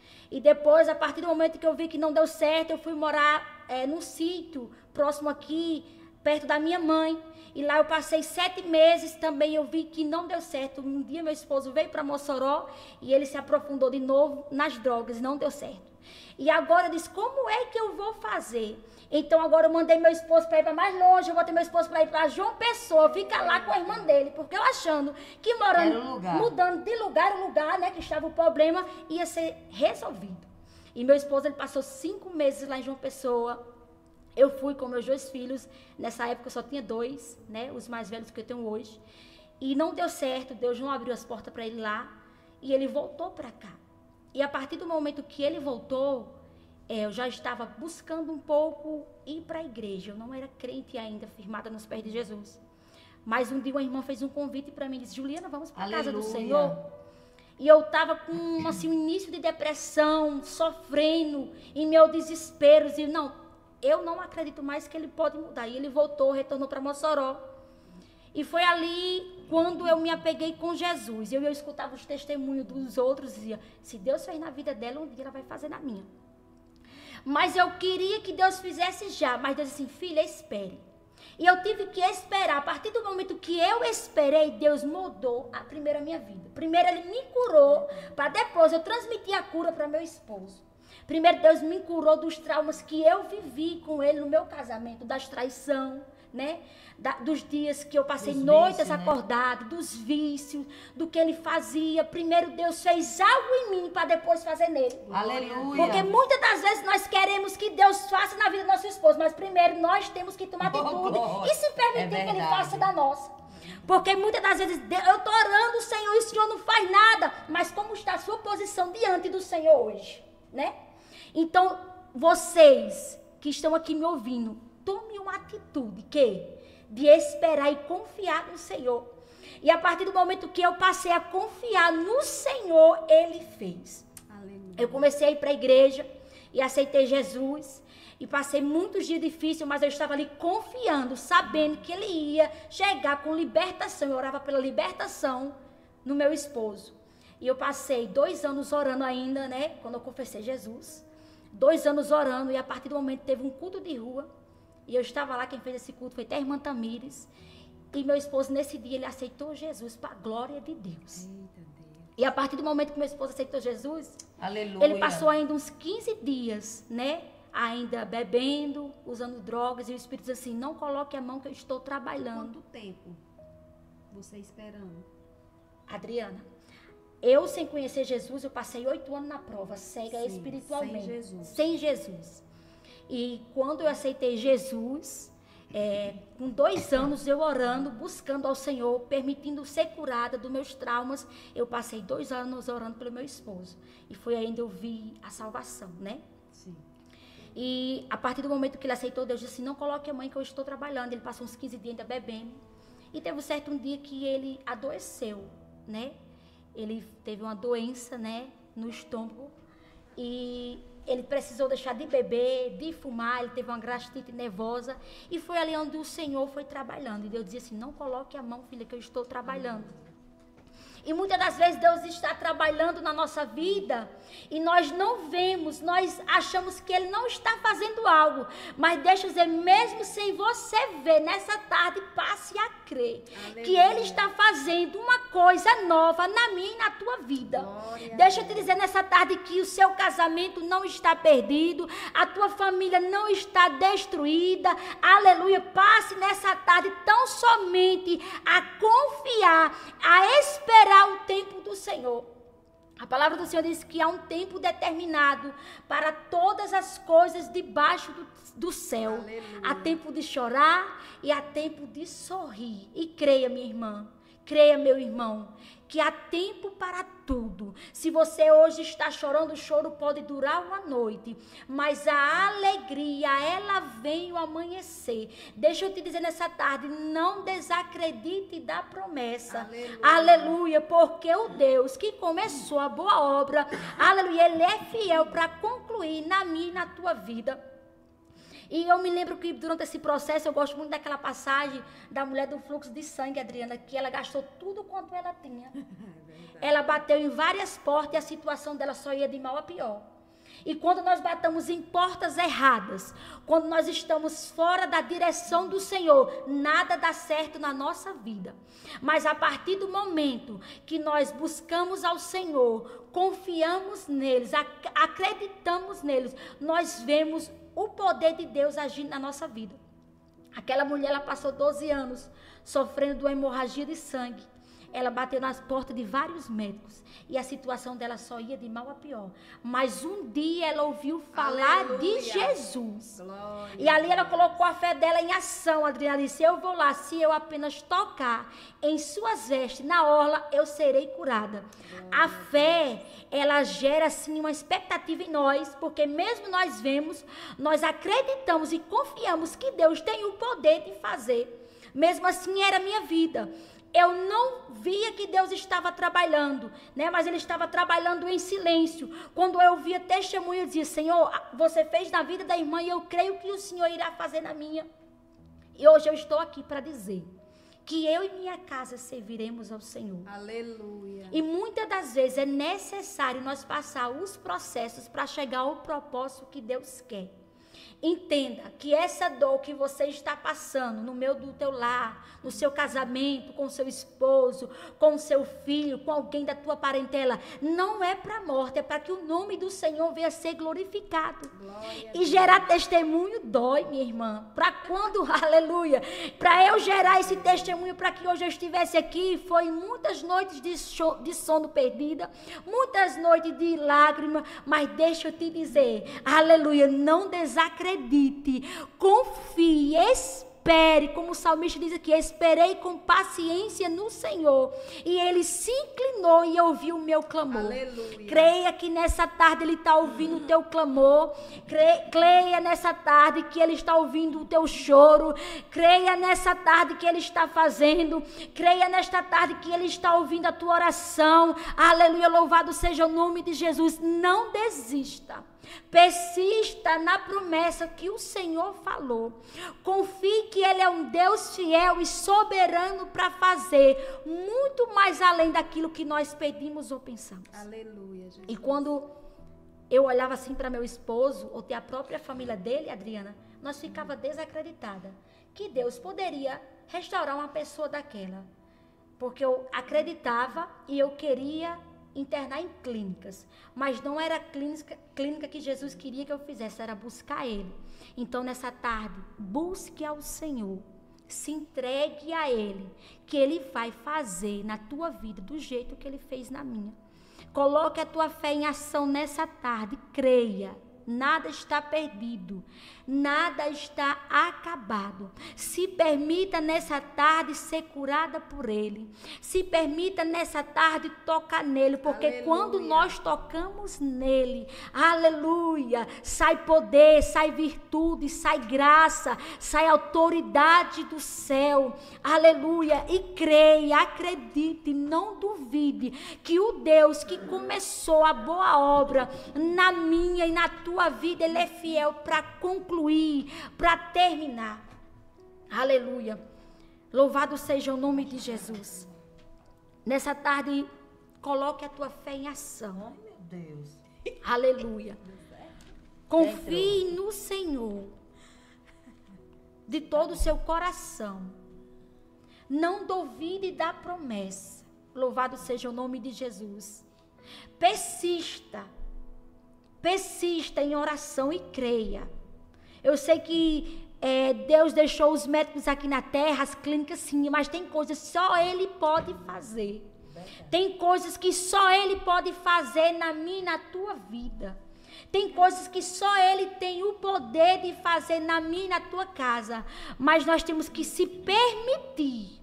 E depois, a partir do momento que eu vi que não deu certo, eu fui morar é, num sítio próximo aqui, perto da minha mãe. E lá eu passei sete meses também, eu vi que não deu certo. Um dia meu esposo veio para Mossoró e ele se aprofundou de novo nas drogas, não deu certo. E agora eu disse, como é que eu vou fazer? Então agora eu mandei meu esposo para ir para mais longe, eu botei meu esposo para ir para João Pessoa, fica lá com a irmã dele, porque eu achando que morando, mudando de lugar em lugar, né, que estava o problema, ia ser resolvido. E meu esposo, ele passou cinco meses lá em João Pessoa. Eu fui com meus dois filhos, nessa época eu só tinha dois, né, os mais velhos que eu tenho hoje. E não deu certo, Deus não abriu as portas para ele lá, e ele voltou para cá. E a partir do momento que ele voltou, É, eu já estava buscando um pouco ir para a igreja. Eu não era crente ainda, firmada nos pés de Jesus. Mas um dia uma irmã fez um convite para mim e disse, Juliana, vamos para a casa do Senhor? E eu estava com assim, um início de depressão, sofrendo, em meu desespero. E não, eu não acredito mais que ele pode mudar. E ele voltou, retornou para Mossoró. E foi ali quando eu me apeguei com Jesus. Eu, eu escutava os testemunhos dos outros e dizia, se Deus fez na vida dela, um dia ela vai fazer na minha. Mas eu queria que Deus fizesse já. Mas Deus disse assim, filha, espere. E eu tive que esperar. A partir do momento que eu esperei, Deus mudou a primeira minha vida. Primeiro ele me curou, para depois eu transmitir a cura para meu esposo. Primeiro Deus me curou dos traumas que eu vivi com ele no meu casamento, das traições, né? Da, dos dias que eu passei dos noites vícios, acordada, né? Dos vícios, do que ele fazia. Primeiro Deus fez algo em mim para depois fazer nele. Aleluia. Porque muitas das vezes nós queremos que Deus faça na vida do nosso esposo, mas primeiro nós temos que tomar atitude oh, e se permitir é que ele faça da nossa. Porque muitas das vezes eu estou orando, Senhor, e o Senhor não faz nada. Mas como está a sua posição diante do Senhor hoje, né? Então, vocês que estão aqui me ouvindo, tome uma atitude que de esperar e confiar no Senhor. E a partir do momento que eu passei a confiar no Senhor, Ele fez. Aleluia. Eu comecei a ir para a igreja e aceitei Jesus. E passei muitos dias difíceis, mas eu estava ali confiando, sabendo que Ele ia chegar com libertação. Eu orava pela libertação no meu esposo. E eu passei dois anos orando ainda, né? Quando eu confessei Jesus. Dois anos orando e a partir do momento teve um culto de rua. E eu estava lá, quem fez esse culto foi até a irmã Tamires. E meu esposo, nesse dia, ele aceitou Jesus para a glória de Deus. Eita Deus. E a partir do momento que meu esposo aceitou Jesus, aleluia, ele passou ainda uns quinze dias, né? Ainda bebendo, usando drogas. E o Espírito diz assim, não coloque a mão que eu estou trabalhando. Quanto tempo você esperando? Adriana, eu sem conhecer Jesus, eu passei oito anos na prova, cega Sim, espiritualmente. Sem Jesus. Sem Jesus. E quando eu aceitei Jesus, é, com dois anos eu orando, buscando ao Senhor, permitindo ser curada dos meus traumas, eu passei dois anos orando pelo meu esposo. E foi aí onde eu vi a salvação, né? Sim. E a partir do momento que ele aceitou, Deus disse assim, não coloque a mãe que eu estou trabalhando. Ele passou uns quinze dias ainda bebendo. E teve um certo um dia que ele adoeceu, né? Ele teve uma doença, né, no estômago. E ele precisou deixar de beber, de fumar, ele teve uma gastrite nervosa. E foi ali onde o Senhor foi trabalhando. E Deus dizia assim, não coloque a mão, filha, que eu estou trabalhando. E muitas das vezes Deus está trabalhando na nossa vida e nós não vemos, nós achamos que Ele não está fazendo algo. Mas deixa eu dizer, mesmo sem você ver, nessa tarde passe a crer. Aleluia. Que Ele está fazendo uma coisa nova na minha e na tua vida. Glória. Deixa eu te dizer nessa tarde que o seu casamento não está perdido, a tua família não está destruída. Aleluia. Passe nessa tarde tão somente a confiar, a esperar o tempo do Senhor. A palavra do Senhor diz que há um tempo determinado para todas as coisas debaixo do, do céu. Aleluia. Há tempo de chorar e há tempo de sorrir. E creia, minha irmã, creia, meu irmão, que há tempo para tudo. Se você hoje está chorando, o choro pode durar uma noite, mas a alegria, ela vem ao amanhecer. Deixa eu te dizer nessa tarde, não desacredite da promessa. Aleluia. Aleluia, porque o Deus que começou a boa obra, aleluia, Ele é fiel para concluir na minha e na tua vida. E eu me lembro que durante esse processo, eu gosto muito daquela passagem da mulher do fluxo de sangue, Adriana, que ela gastou tudo quanto ela tinha. É ela bateu em várias portas e a situação dela só ia de mal a pior. E quando nós batemos em portas erradas, quando nós estamos fora da direção do Senhor, nada dá certo na nossa vida. Mas a partir do momento que nós buscamos ao Senhor, confiamos neles, ac- acreditamos neles, nós vemos o poder de Deus agindo na nossa vida. Aquela mulher, ela passou doze anos sofrendo de uma hemorragia de sangue. Ela bateu nas portas de vários médicos e a situação dela só ia de mal a pior. Mas um dia ela ouviu falar Aleluia. De Jesus. Glória. E ali ela colocou a fé dela em ação. Adriana disse, eu vou lá, se eu apenas tocar em suas vestes, na orla, eu serei curada. Glória. A fé, ela gera assim uma expectativa em nós, porque mesmo nós vemos, nós acreditamos e confiamos que Deus tem o poder de fazer. Mesmo assim era a minha vida. Eu não via que Deus estava trabalhando, né? Mas Ele estava trabalhando em silêncio. Quando eu via testemunho, eu dizia, Senhor, você fez na vida da irmã e eu creio que o Senhor irá fazer na minha. E hoje eu estou aqui para dizer que eu e minha casa serviremos ao Senhor. Aleluia. E muitas das vezes é necessário nós passar os processos para chegar ao propósito que Deus quer. Entenda que essa dor que você está passando no meio do teu lar, no seu casamento, com seu esposo, com seu filho, com alguém da tua parentela, não é para a morte, é para que o nome do Senhor venha a ser glorificado. Glória e gerar testemunho dói, minha irmã. Para quando, aleluia, para eu gerar esse testemunho, para que hoje eu estivesse aqui, foi muitas noites de, cho- de sono perdida, muitas noites de lágrimas, mas deixa eu te dizer, aleluia, não desacredite. Acredite, confie, espere, como o salmista diz aqui, esperei com paciência no Senhor, e Ele se inclinou e ouviu o meu clamor. Aleluia. Creia que nessa tarde Ele está ouvindo o teu clamor, Cre- creia nessa tarde que Ele está ouvindo o teu choro, creia nessa tarde que Ele está fazendo, creia nesta tarde que Ele está ouvindo a tua oração. Aleluia, louvado seja o nome de Jesus. Não desista. Persista na promessa que o Senhor falou. Confie que Ele é um Deus fiel e soberano para fazer muito mais além daquilo que nós pedimos ou pensamos. Aleluia, Jesus. E quando eu olhava assim para meu esposo, ou até a própria família dele, Adriana, nós ficava desacreditada que Deus poderia restaurar uma pessoa daquela. Porque eu acreditava e eu queria internar em clínicas, mas não era a clínica, clínica que Jesus queria que eu fizesse, era buscar Ele. Então nessa tarde, busque ao Senhor, se entregue a Ele, que Ele vai fazer na tua vida do jeito que Ele fez na minha. Coloque a tua fé em ação nessa tarde, creia. Nada está perdido, nada está acabado. Se permita nessa tarde ser curada por Ele. Se permita nessa tarde tocar nele, porque aleluia, quando nós tocamos nele, aleluia, sai poder, sai virtude, sai graça, sai autoridade do céu, aleluia. E creia, acredite, não duvide que o Deus que começou a boa obra na minha e na tua a vida, Ele é fiel para concluir, para terminar. Aleluia. Louvado seja o nome de Jesus. Nessa tarde, Coloque a tua fé em ação. Ai, meu Deus. Aleluia. Confie no Senhor de todo o seu coração. Não duvide da promessa. Louvado seja o nome de Jesus. Persista. Persista em oração e creia. Eu sei que é, Deus deixou os médicos aqui na terra, as clínicas sim, mas tem coisas que só Ele pode fazer. Tem coisas que só Ele pode fazer na minha e na tua vida. Tem coisas que só Ele tem o poder de fazer na minha e na tua casa. Mas nós temos que se permitir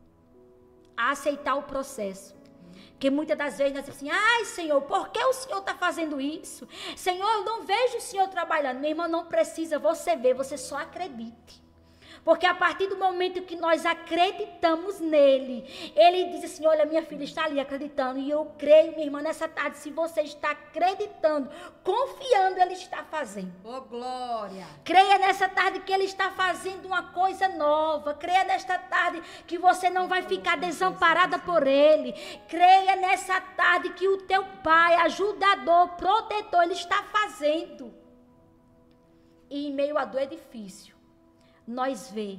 a aceitar o processo. Porque muitas das vezes nós dizemos assim, ai Senhor, por que o Senhor está fazendo isso? Senhor, eu não vejo o Senhor trabalhando. Meu irmão, não precisa você ver, você só acredite. Porque a partir do momento que nós acreditamos nele, ele diz assim, olha, minha filha está ali acreditando. E eu creio, minha irmã, nessa tarde, se você está acreditando, confiando, ele está fazendo. Ô, glória! Creia nessa tarde que ele está fazendo uma coisa nova. Creia nesta tarde que você não vai ficar desamparada por ele. Creia nessa tarde que o teu pai, ajudador, protetor, ele está fazendo. E em meio à dor é difícil nós vê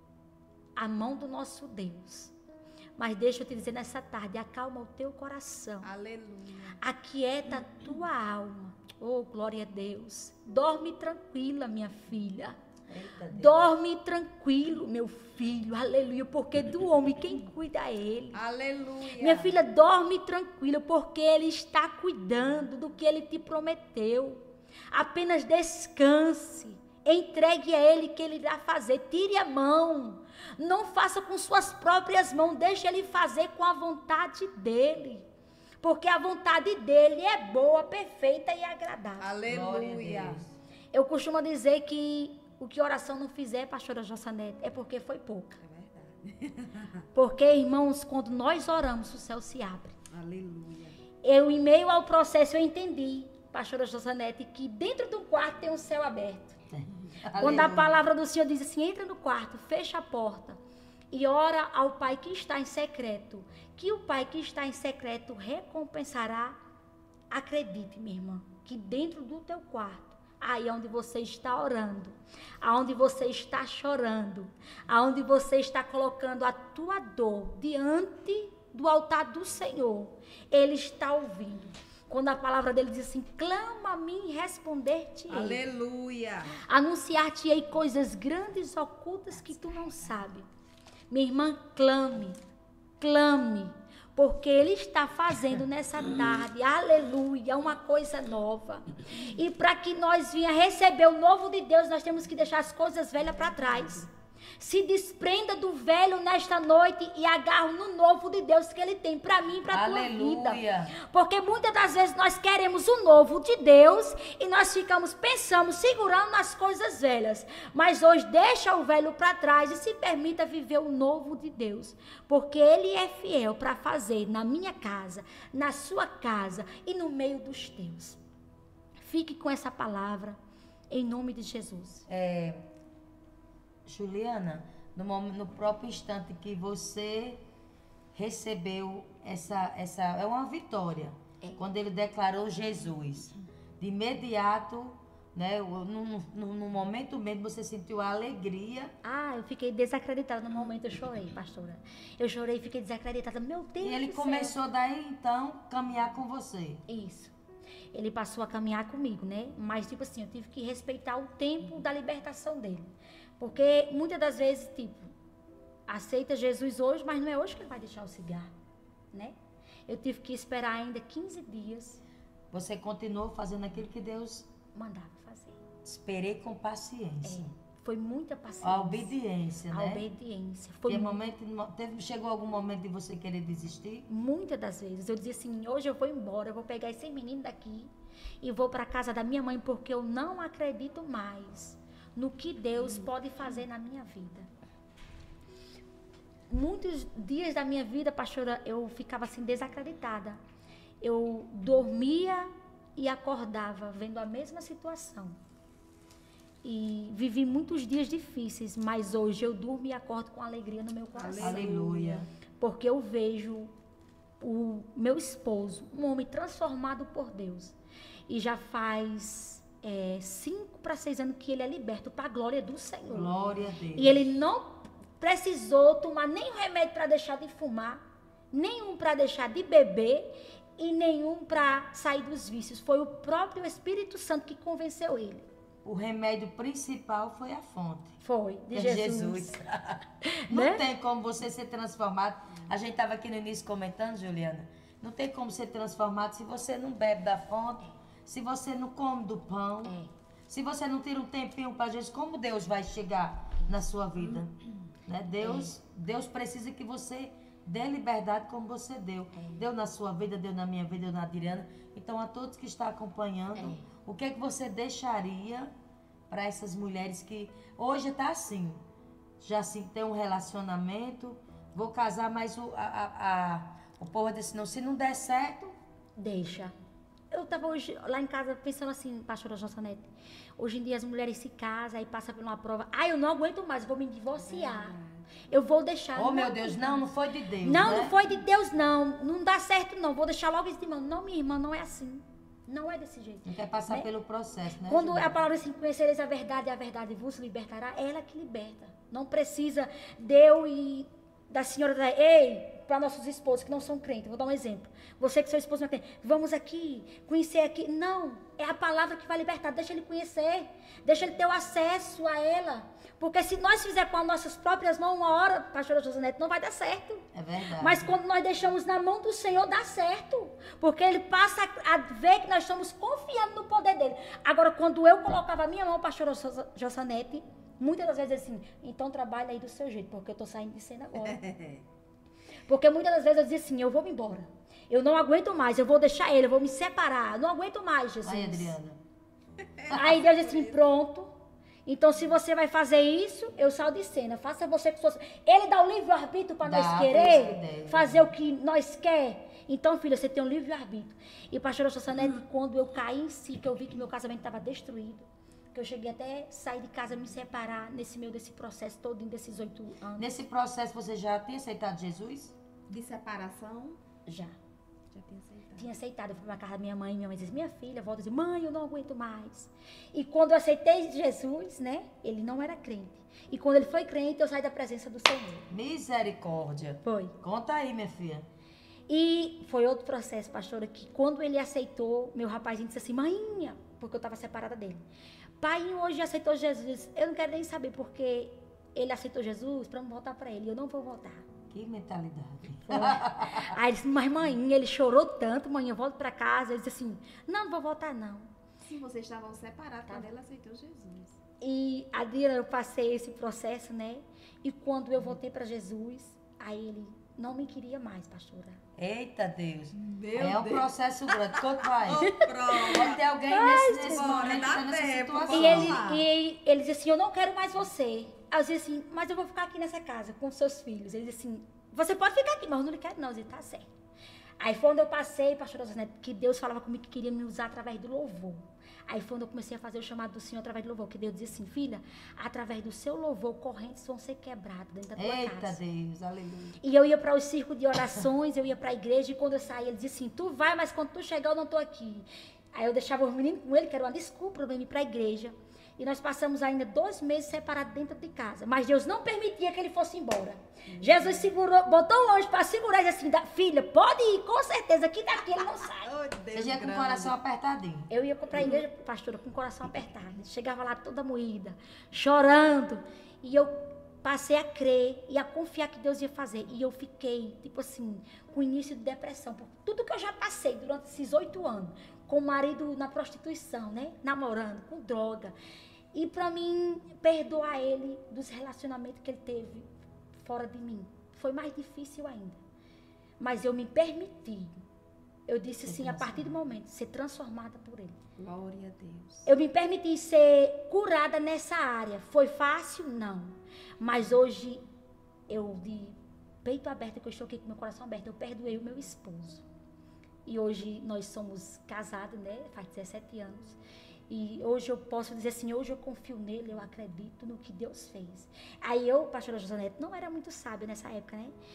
a mão do nosso Deus. Mas deixa eu te dizer nessa tarde, acalma o teu coração. Aleluia. Aquieta a tua alma. Oh, glória a Deus. Dorme tranquila, minha filha. Eita, Deus. Dorme tranquilo, meu filho. Aleluia. Porque do homem quem cuida é ele. Aleluia. Minha filha, dorme tranquila, porque ele está cuidando do que ele te prometeu. Apenas descanse. Entregue a ele que ele irá fazer. Tire a mão. Não faça com suas próprias mãos. Deixe ele fazer com a vontade dele. Porque a vontade dele é boa, perfeita e agradável. Aleluia. Eu costumo dizer que o que oração não fizer, pastora Jossanete, é porque foi pouca. É verdade. Porque, irmãos, quando nós oramos, o céu se abre. Aleluia. Eu, em meio ao processo, eu entendi, pastora Jossanete, que dentro do quarto tem um céu aberto. Quando a palavra do Senhor diz assim, entra no quarto, fecha a porta e ora ao Pai que está em secreto, que o Pai que está em secreto recompensará. Acredite, minha irmã, que dentro do teu quarto, aí onde você está orando, aonde você está chorando, aonde você está colocando a tua dor diante do altar do Senhor, Ele está ouvindo. Quando a palavra dele diz assim, clama a mim e responder-te-ei. Aleluia. Anunciar-te-ei coisas grandes, ocultas que tu não sabes. Minha irmã, clame, clame, porque ele está fazendo nessa tarde, aleluia, uma coisa nova. E para que nós venha receber o novo de Deus, nós temos que deixar as coisas velhas para trás. Se desprenda do velho nesta noite e agarre no novo de Deus que Ele tem para mim e para a tua vida. Porque muitas das vezes nós queremos o novo de Deus e nós ficamos pensando, segurando nas coisas velhas. Mas hoje deixa o velho para trás e se permita viver o novo de Deus. Porque Ele é fiel para fazer na minha casa, na sua casa e no meio dos teus. Fique com essa palavra em nome de Jesus. É... Juliana, no, momento, no próprio instante que você recebeu essa, essa é uma vitória, é. Quando ele declarou Jesus, de imediato, né, no, no, no momento mesmo você sentiu a alegria. Ah, eu fiquei desacreditada no momento, eu chorei, pastora. Eu chorei e fiquei desacreditada, meu Deus do céu. E ele começou daí, então, caminhar com você. Isso. Ele passou a caminhar comigo, né? Mas, tipo assim, eu tive que respeitar o tempo da libertação dele. Porque muitas das vezes, tipo, aceita Jesus hoje, mas não é hoje que ele vai deixar o cigarro, né? Eu tive que esperar ainda quinze dias. Você continuou fazendo aquilo que Deus mandava fazer. Esperei com paciência. É, foi muita paciência. A obediência, a né? A obediência. Foi e momento, teve, chegou algum momento de você querer desistir? Muitas das vezes. Eu dizia assim, hoje eu vou embora, eu vou pegar esse menino daqui e vou para casa da minha mãe, porque eu não acredito mais no que Deus pode fazer na minha vida. Muitos dias da minha vida, pastora, eu ficava assim desacreditada. Eu dormia e acordava vendo a mesma situação. E vivi muitos dias difíceis, mas hoje eu durmo e acordo com alegria no meu coração. Aleluia. Porque eu vejo o meu esposo, um homem transformado por Deus. E já faz é, cinco para seis anos que ele é liberto para a glória do Senhor. Glória a Deus. E ele não precisou tomar nenhum remédio para deixar de fumar, nenhum para deixar de beber e nenhum para sair dos vícios. Foi o próprio Espírito Santo que convenceu ele. O remédio principal foi a fonte. Foi, de É Jesus. Jesus. Não Né? tem como você ser transformado. A gente estava aqui no início comentando, Juliana. Não tem como ser transformado se você não bebe da fonte, se você não come do pão, É. se você não tira um tempinho para Jesus. Como Deus vai chegar na sua vida? Né? Deus, Deus precisa que você dê liberdade como você deu. Deu na sua vida, deu na minha vida, deu na Adriana. Então, a todos que estão acompanhando, o que é que você deixaria para essas mulheres que hoje está assim? Já assim, tem um relacionamento, vou casar, mas o, a, a, a, o povo disse, não, se não der certo, Deixa. Eu estava hoje lá em casa pensando assim, pastora Josanete, hoje em dia as mulheres se casam e passam por uma prova. Ah, eu não aguento mais, vou me divorciar. Eu vou deixar. oh não meu Deus, não, não foi de Deus. Não, né? não foi de Deus, não. Não dá certo, não. Vou deixar logo isso de mão. Não, minha irmã, não é assim. Não é desse jeito. Não quer passar Né? pelo processo, né? Quando Juliana? a palavra assim, conhecereis a verdade e a verdade vos libertará, é ela que liberta. Não precisa de eu e da senhora da... Ei, para nossos esposos que não são crentes, vou dar um exemplo. Você que seu esposo não é crente, vamos aqui, conhecer aqui. Não, é a palavra que vai libertar. Deixa ele conhecer, deixa ele ter o acesso a ela. Porque se nós fizermos com as nossas próprias mãos, uma hora, pastora Josanete, não vai dar certo. É verdade. Mas quando nós deixamos na mão do Senhor, dá certo. Porque Ele passa a a ver que nós estamos confiando no poder dEle. Agora, quando eu colocava a minha mão, pastora Josanete, muitas das vezes assim, então trabalha aí do seu jeito, porque eu estou saindo de cena agora. Porque muitas das vezes eu dizia assim, eu vou me embora. Eu não aguento mais, eu vou deixar ele, eu vou me separar. Não aguento mais, Jesus. Aí, Adriana. Aí Deus disse assim, pronto. Então, se você vai fazer isso, eu saio de cena. Faça você com suas... Ele dá o livre-arbítrio para Dá, nós tem querer essa ideia. fazer o que nós quer. Então, filha, você tem um livre-arbítrio. E, pastora Sossanete, quando eu caí em si, que eu vi que meu casamento estava destruído, que eu cheguei até sair de casa, me separar nesse meio desse processo todo, desses oito anos. Nesse processo, você já tinha aceitado Jesus? De separação, Já. já tinha aceitado. Tinha aceitado, eu fui pra casa da minha mãe, minha mãe disse, minha filha, volta e diz, mãe, eu não aguento mais. E quando eu aceitei Jesus, né, ele não era crente. E quando ele foi crente, eu saí da presença do Senhor. Misericórdia. Foi. Conta aí, minha filha. E foi outro processo, pastora, que quando ele aceitou, meu rapazinho disse assim, mãinha, porque eu estava separada dele. Pai, hoje aceitou Jesus. Eu não quero nem saber porque ele aceitou Jesus para eu voltar para ele. Eu não vou voltar. Que mentalidade. Foi. Aí ele disse, mas mãe, ele chorou tanto, mãe, eu volto para casa. Ele disse assim, não, não vou voltar não. Sim, vocês estavam separados quando ela aceitou Jesus. E a Dira, eu passei esse processo, né? E quando eu voltei para Jesus, aí ele não me queria mais, pastora. Eita Deus. Meu é um Deus. processo grande. Conta vai. Ô, pronto. Pode ter alguém nesse, nesse bora, momento dá tá nessa tempo, situação. E Vamos ele, lá. e ele disse assim, eu não quero mais você. Aí eu disse assim, mas eu vou ficar aqui nessa casa com seus filhos. Ele disse assim, você pode ficar aqui, mas eu não lhe quero não. Eu disse, tá certo. Aí foi onde eu passei, pastora Zé, que Deus falava comigo que queria me usar através do louvor. Aí foi onde eu comecei a fazer o chamado do Senhor através do louvor. Que Deus dizia assim, filha, através do seu louvor, correntes vão ser quebradas dentro da tua Eita casa. Deus, aleluia. E eu ia para os círculos de orações, eu ia para a igreja, e quando eu saía, ele dizia assim, tu vai, mas quando tu chegar, eu não estou aqui. Aí eu deixava os meninos com ele, que era uma desculpa para eu ir para a igreja. E nós passamos ainda dois meses separados dentro de casa. Mas Deus não permitia que ele fosse embora. Jesus segurou, botou um anjo para segurar e disse assim, filha, pode ir, com certeza, que daqui ele não sai. Oh, Deus Você já com o grande. coração apertadinho. Eu ia para a igreja, pastora, com o coração apertado. Chegava lá toda moída, chorando. E eu passei a crer e a confiar que Deus ia fazer. E eu fiquei, tipo assim, com início de depressão. Por tudo que eu já passei durante esses oito anos. Com o marido na prostituição, né? Namorando, com droga. E para mim, perdoar ele dos relacionamentos que ele teve fora de mim. Foi mais difícil ainda. Mas eu me permiti. Eu disse assim, a partir do momento, ser transformada por ele. Glória a Deus. Eu me permiti ser curada nessa área. Foi fácil? Não. Mas hoje, eu de peito aberto, que eu estou aqui com meu coração aberto, eu perdoei o meu esposo. E hoje nós somos casados, né? Faz dezessete anos. E hoje eu posso dizer assim, hoje eu confio nele, eu acredito no que Deus fez. Aí eu, pastora Josanete, não era muito sábia nessa época, né?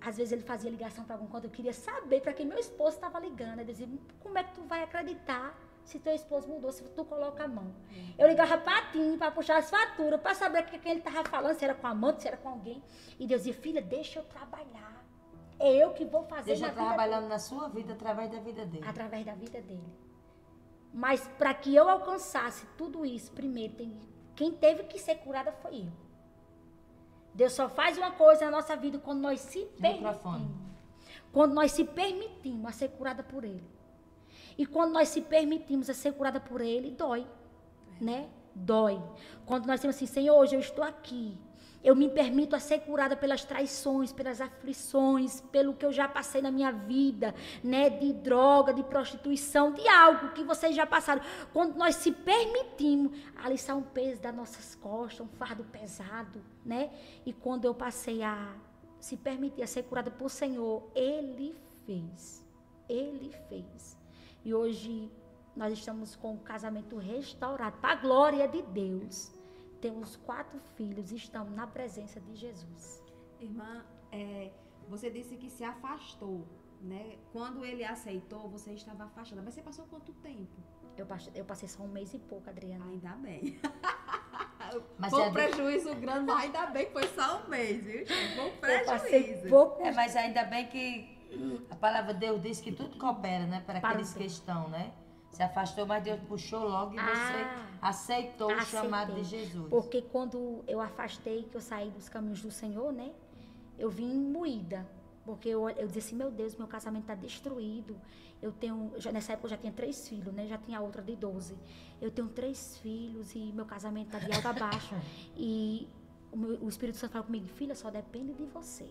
às vezes ele fazia ligação para algum canto, eu queria saber para quem meu esposo estava ligando. Ele dizia, como é que tu vai acreditar se teu esposo mudou, se tu coloca a mão? Eu ligava para Tim, para puxar as faturas, para saber com quem ele estava falando, se era com a amante, se era com alguém. E Deus dizia, filha, deixa eu trabalhar. É eu que vou fazer Deixa na eu vida trabalhando dele. na sua vida através da vida dele. Através da vida dele. Mas para que eu alcançasse tudo isso, primeiro, tem, quem teve que ser curada foi eu. Deus só faz uma coisa na nossa vida quando nós se Microfone. permitimos. Quando nós se permitimos a ser curada por Ele. E quando nós se permitimos a ser curada por Ele, dói. Né? Dói. Quando nós dizemos assim, Senhor, hoje eu estou aqui. Eu me permito a ser curada pelas traições, pelas aflições, pelo que eu já passei na minha vida, né? De droga, de prostituição, de algo que vocês já passaram. Quando nós se permitimos, ali sai um peso das nossas costas, um fardo pesado, né? E quando eu passei a se permitir a ser curada por Senhor, Ele fez. Ele fez. E hoje nós estamos com o casamento restaurado, para a glória de Deus. Temos quatro filhos e estamos na presença de Jesus. Irmã, é, você disse que se afastou, né? Quando ele aceitou, você estava afastada. Mas você passou quanto tempo? Eu passei, eu passei só um mês e pouco, Adriana. Ainda bem. Mas foi é um de- prejuízo grande, mas ainda bem que foi só um mês, viu? gente? Foi um Eu passei prejuízo. pouco. É, mas ainda bem que a palavra de Deus diz que tudo coopera, né? Para Para aqueles o que bem. estão, né? Se afastou, mas Deus puxou logo e Ah, você aceitou o aceitei. chamado de Jesus. Porque quando eu afastei, que eu saí dos caminhos do Senhor, né? Eu vim moída. Porque eu, eu disse assim, meu Deus, meu casamento está destruído. Eu tenho, já, nessa época eu já tinha três filhos, né? Já tinha outra de doze. Eu tenho três filhos e meu casamento está de alto a baixo. E o, meu- o Espírito Santo falou comigo, filha, só depende de você.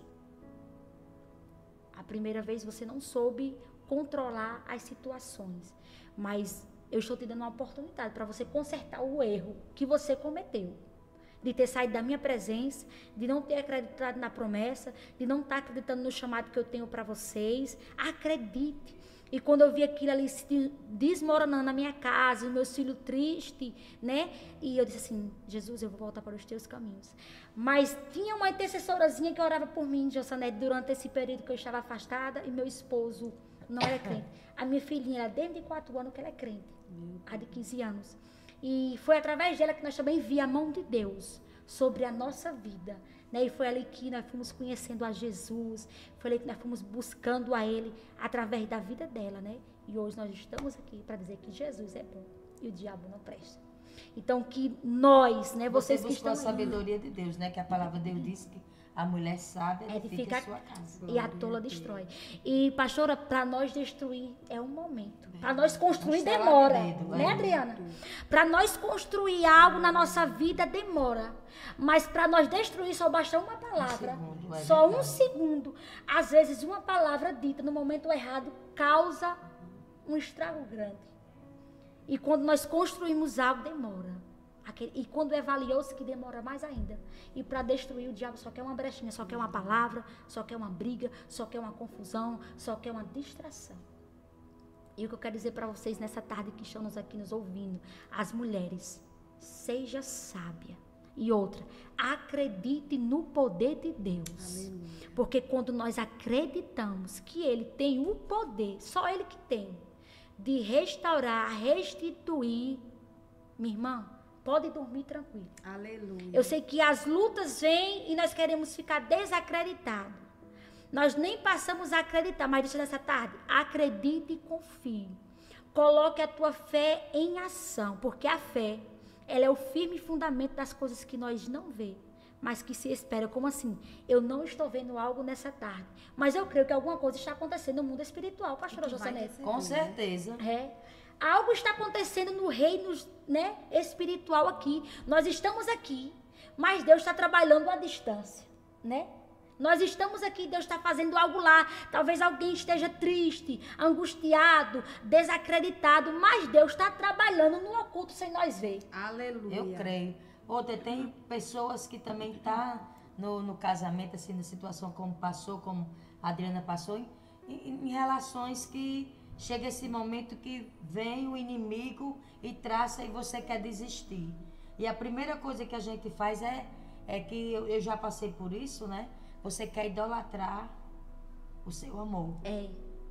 A primeira vez você não soube controlar as situações. Mas eu estou te dando uma oportunidade para você consertar o erro que você cometeu. De ter saído da minha presença, de não ter acreditado na promessa, de não estar acreditando no chamado que eu tenho para vocês. Acredite. E quando eu vi aquilo ali se desmoronando na minha casa, os meus filhos tristes, né? E eu disse assim, Jesus, eu vou voltar para os teus caminhos. Mas tinha uma intercessorazinha que orava por mim, Jossanete, durante esse período que eu estava afastada, e meu esposo não era crente. A minha filhinha, ela desde quatro anos que ela é crente, a de quinze anos. E foi através dela que nós também vimos a mão de Deus sobre a nossa vida. Né? E foi ali que nós fomos conhecendo a Jesus, foi ali que nós fomos buscando a Ele através da vida dela. Né? E hoje nós estamos aqui para dizer que Jesus é bom e o diabo não presta. Então que nós, né, Você vocês que buscou a estão aí, sabedoria de Deus, né? Que a palavra de Deus diz que a mulher sábia edifica edifica a sua casa. e a tola destrói. E, pastora, para nós destruir é um momento. Para nós construir Mostrar demora. o dedo, Né, é. Adriana? Para nós construir algo na nossa vida demora. Mas para nós destruir só basta uma palavra. Um segundo, é só um verdade. segundo. Às vezes uma palavra dita no momento errado causa um estrago grande. E quando nós construímos algo, demora. Aquele- e quando é valioso, que demora mais ainda. E para destruir, o diabo só quer uma brechinha, só quer uma palavra, só quer uma briga, só quer uma confusão, só quer uma distração. E o que eu quero dizer para vocês nessa tarde que estão nos aqui nos ouvindo, as mulheres, seja sábia. E outra, acredite no poder de Deus. Porque quando nós acreditamos que Ele tem o poder, só Ele que tem, de restaurar, restituir, minha irmã, pode dormir tranquilo. Aleluia. Eu sei que as lutas vêm e nós queremos ficar desacreditados. Nós nem passamos a acreditar, mas deixa nessa tarde, acredite e confie. Coloque a tua fé em ação, porque a fé, ela é o firme fundamento das coisas que nós não vemos, mas que se espera. Como assim? Eu não estou vendo algo nessa tarde, mas eu creio que alguma coisa está acontecendo no mundo espiritual, pastora Que vai Josanete. receber, Com né? certeza. É. Algo está acontecendo no reino, né, espiritual aqui. Nós estamos aqui, mas Deus está trabalhando à distância, né? Nós estamos aqui, Deus está fazendo algo lá. Talvez alguém esteja triste, angustiado, desacreditado, mas Deus está trabalhando no oculto sem nós ver. Aleluia. Eu creio. Outra, tem pessoas que também estão no, no casamento, assim, na situação como passou, como a Adriana passou, em, em- em relações que chega esse momento que vem o inimigo e traça e você quer desistir. E a primeira coisa que a gente faz é, é que eu, eu já passei por isso, né? Você quer idolatrar o seu amor. É,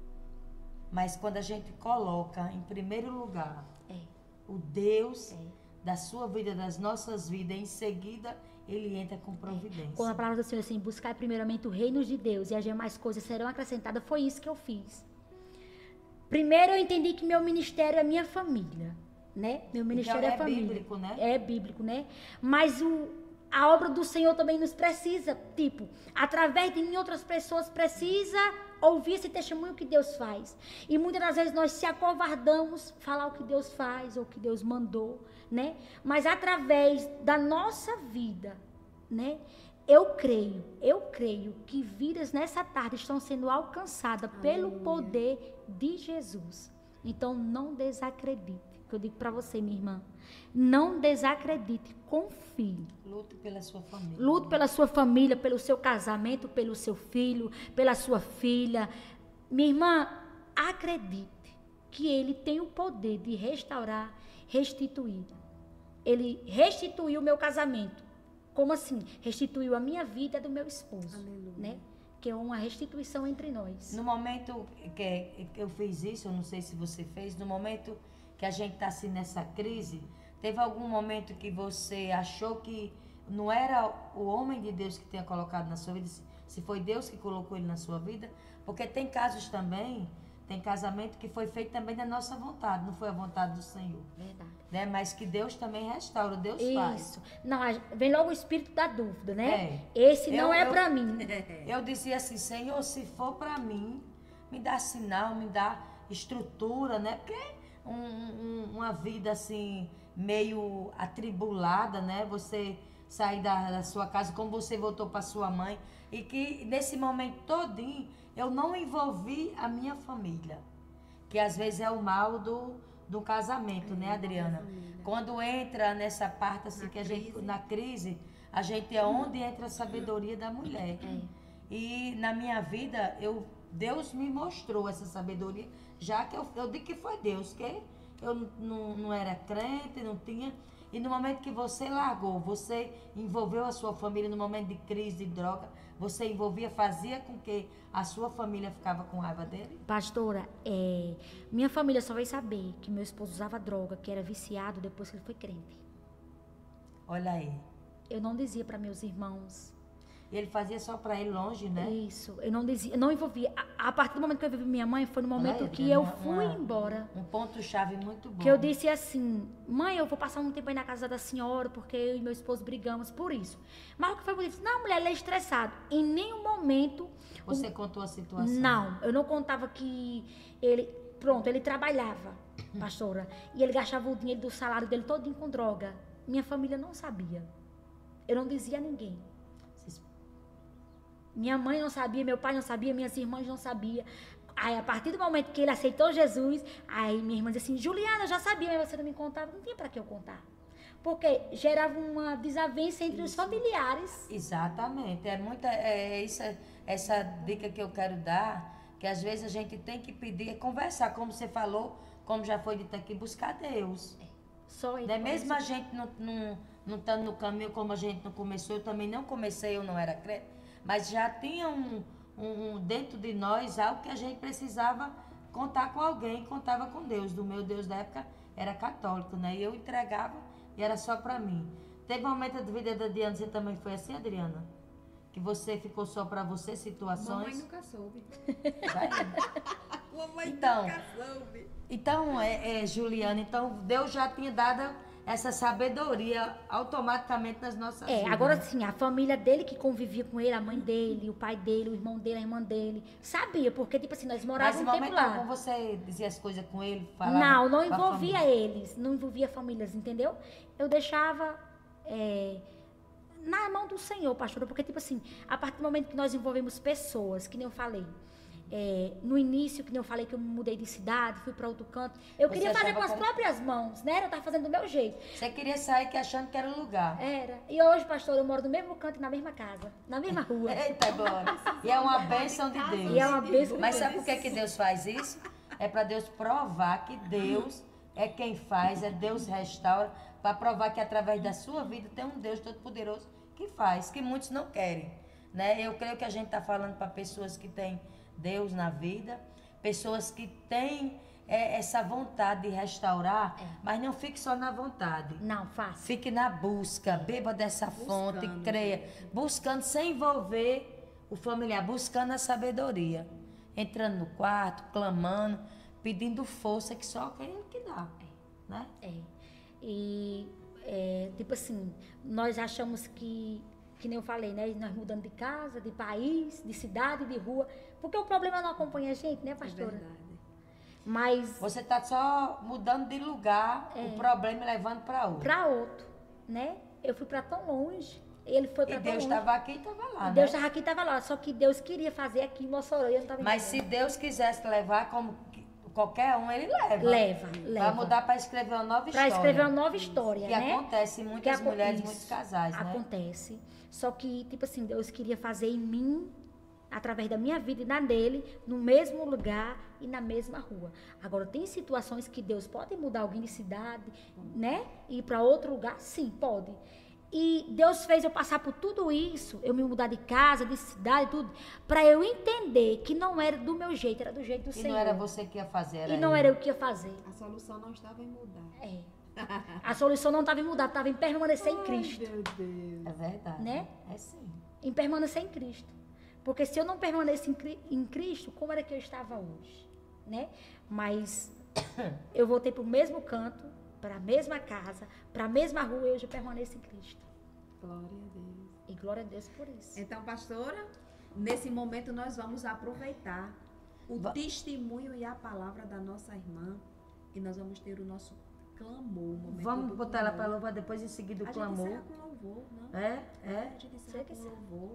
Mas quando a gente coloca em primeiro lugar é, o Deus é. da sua vida, das nossas vidas, em seguida ele entra com providência. Quando a palavra do Senhor assim, buscar primeiramente o reino de Deus e as demais coisas serão acrescentadas, foi isso que eu fiz. Primeiro eu entendi que meu ministério é minha família, né? Meu ministério Então, é, é família. bíblico, né? É bíblico, né? Mas o, a obra do Senhor também nos precisa, tipo, através de mim outras pessoas precisam ouvir esse testemunho que Deus faz. E muitas das vezes nós se acovardamos falar o que Deus faz ou o que Deus mandou, né? Mas através da nossa vida, né? Eu creio, eu creio que vidas nessa tarde estão sendo alcançadas pelo poder de Jesus. Então não desacredite. Que eu digo para você, minha irmã, não desacredite, confie. Lute pela sua família. Lute pela sua família, pelo seu casamento, pelo seu filho, pela sua filha. Minha irmã, acredite que ele tem o poder de restaurar, restituir. Ele restituiu o meu casamento. Como assim? Restituiu a minha vida do meu esposo, né? Que é uma restituição entre nós. No momento que eu fiz isso, eu não sei se você fez, no momento que a gente está assim nessa crise, teve algum momento que você achou que não era o homem de Deus que tinha colocado na sua vida, se foi Deus que colocou ele na sua vida? Porque tem casos também, tem casamento que foi feito também da nossa vontade, não foi a vontade do Senhor. Verdade. Né? Mas que Deus também restaura, Deus Isso. faz. Não, vem logo o espírito da dúvida, né? É. Esse não Eu- é eu- pra mim. Eu dizia assim, Senhor, se for para mim, me dá sinal, me dá estrutura, né? Porque um- um- uma vida assim, meio atribulada, né? Você sair da, da sua casa, como você voltou para sua mãe, e que nesse momento todinho eu não envolvi a minha família, que às vezes é o mal do, do casamento, né, Adriana? Quando entra nessa parte assim, que a gente, na crise, a gente é onde entra a sabedoria da mulher. E na minha vida, eu, Deus me mostrou essa sabedoria, já que eu, eu digo que foi Deus, que eu n- não, não era crente, não tinha. E no momento que você largou, você envolveu a sua família no momento de crise, de droga, você envolvia, fazia com que a sua família ficava com raiva dele? Pastora, é, minha família só vai saber que meu esposo usava droga, que era viciado depois que ele foi crente. Olha aí. Eu não dizia para meus irmãos. E ele fazia só para ele longe, né? Isso, eu não dizia, eu não envolvia. A, a partir do momento que eu vivi minha mãe, foi no momento Olha aí, que Adriana, eu uma- fui uma- embora. Um ponto-chave muito bom. Que eu disse assim, mãe, eu vou passar um tempo aí na casa da senhora, porque eu e meu esposo brigamos por isso. Mas o que foi que eu disse? Não, mulher, ele é estressado. Em nenhum momento... o- Você contou a situação? Não, eu não contava que ele... Pronto, ele trabalhava, pastora, e ele gastava o dinheiro do salário dele todinho com droga. Minha família não sabia. Eu não dizia a ninguém. Vocês- Minha mãe não sabia, meu pai não sabia, minhas irmãs não sabiam. Aí, a partir do momento que ele aceitou Jesus, aí minha irmã disse assim, Juliana, eu já sabia, mas você não me contava. Não tinha para que eu contar. Porque gerava uma desavença entre os familiares. Exatamente. É muita, é isso, essa dica que eu quero dar, que às vezes a gente tem que pedir, é conversar, como você falou, como já foi dito aqui, buscar Deus. Só ele. Né? conhece. Mesmo a gente não, não, não estando no caminho como a gente não começou, eu também não comecei, eu não era crente, mas já tinha um, um, um dentro de nós algo que a gente precisava contar com alguém, contava com Deus. Do meu Deus da época era católico, né? E eu entregava e era só para mim. Teve um momento da vida da Diana, você também foi assim, Adriana? Que você ficou só para você, Mamãe situações? nunca soube. Vai. Mamãe Então, nunca soube. Então, é, é, Juliana, então Deus já tinha dado essa sabedoria automaticamente nas nossas É, vidas. agora sim, a família dele que convivia com ele, a mãe dele, o pai dele, o irmão dele, a irmã dele, sabia, porque, tipo assim, nós Mas morávamos em um tempo momento lá. algum você dizia as coisas com ele, falava Não, não com a envolvia família? eles, não envolvia famílias, entendeu? Eu deixava é, na mão do Senhor, pastora, porque, tipo assim, a partir do momento que nós envolvemos pessoas, que nem eu falei, é, no início, que nem eu falei que eu me mudei de cidade, fui para outro canto, eu Você queria fazer achava com as que era- próprias mãos, né? Eu tava fazendo do meu jeito. Você queria sair que achando que era o lugar. Era. E hoje, pastor, eu moro no mesmo canto e na mesma casa, na mesma rua. Eita, glória. E é uma bênção de Deus. E é uma bênção de Mas Deus. sabe por que, que Deus faz isso? É para Deus provar que Deus é quem faz, é Deus restaura, para provar que através da sua vida tem um Deus Todo-Poderoso que faz, que muitos não querem. Né? Eu creio que a gente está falando para pessoas que têm Deus na vida, pessoas que têm é, essa vontade de restaurar, É. mas não fique só na vontade. Não, faça. Fique na busca, beba dessa fonte, Buscando, creia, buscando sem envolver o familiar, buscando a sabedoria, entrando no quarto, clamando, pedindo força que só quem ele que dá, né? É. E, é, tipo assim, nós achamos que, que nem eu falei, né? Nós mudando de casa, de país, de cidade, de rua, porque o problema não acompanha a gente, né, É pastora? verdade. Mas Você está só mudando de lugar, o problema e levando para outro. para outro, né? Eu fui para tão longe, ele foi E para tão Deus longe. estava aqui e estava lá, E Deus né? estava aqui e estava lá, só que Deus queria fazer aqui em Mossoró e eu não estava Mas se Deus quisesse levar como que- qualquer um, ele leva. Leva, Vai leva. mudar para escrever uma nova Para história. escrever uma nova história, Que né? acontece em Que muitas aco- mulheres, isso, muitos casais, né? Acontece. Só que, tipo assim, Deus queria fazer em mim, através da minha vida e na dele, no mesmo lugar e na mesma rua. Agora, tem situações que Deus pode mudar alguém de cidade, né? E ir para outro lugar? Sim, pode. E Deus fez eu passar por tudo isso, eu me mudar de casa, de cidade, tudo, para eu entender que não era do meu jeito, era do jeito do E Senhor. não era você que ia fazer, era E não ele. era eu que ia fazer. A solução não estava em mudar. É. A solução não estava em mudar, estava em permanecer em Cristo. Meu Deus. É verdade. Né? É sim. Em permanecer em Cristo. Porque se eu não permanecesse em, Cri- em Cristo, como era que eu estava hoje? Né? Mas eu voltei para o mesmo canto, para a mesma casa, para a mesma rua e hoje eu permaneço em Cristo. Glória a Deus. E glória a Deus por isso. Então, pastora, nesse momento nós vamos aproveitar o Va- testemunho e a palavra da nossa irmã e nós vamos ter o nosso clamor. o momento Vamos do botar ela clamor. para louvar depois em seguida o A clamor. gente encerra com louvor, não? É? É, É? a gente encerra Sei que com sim. louvor,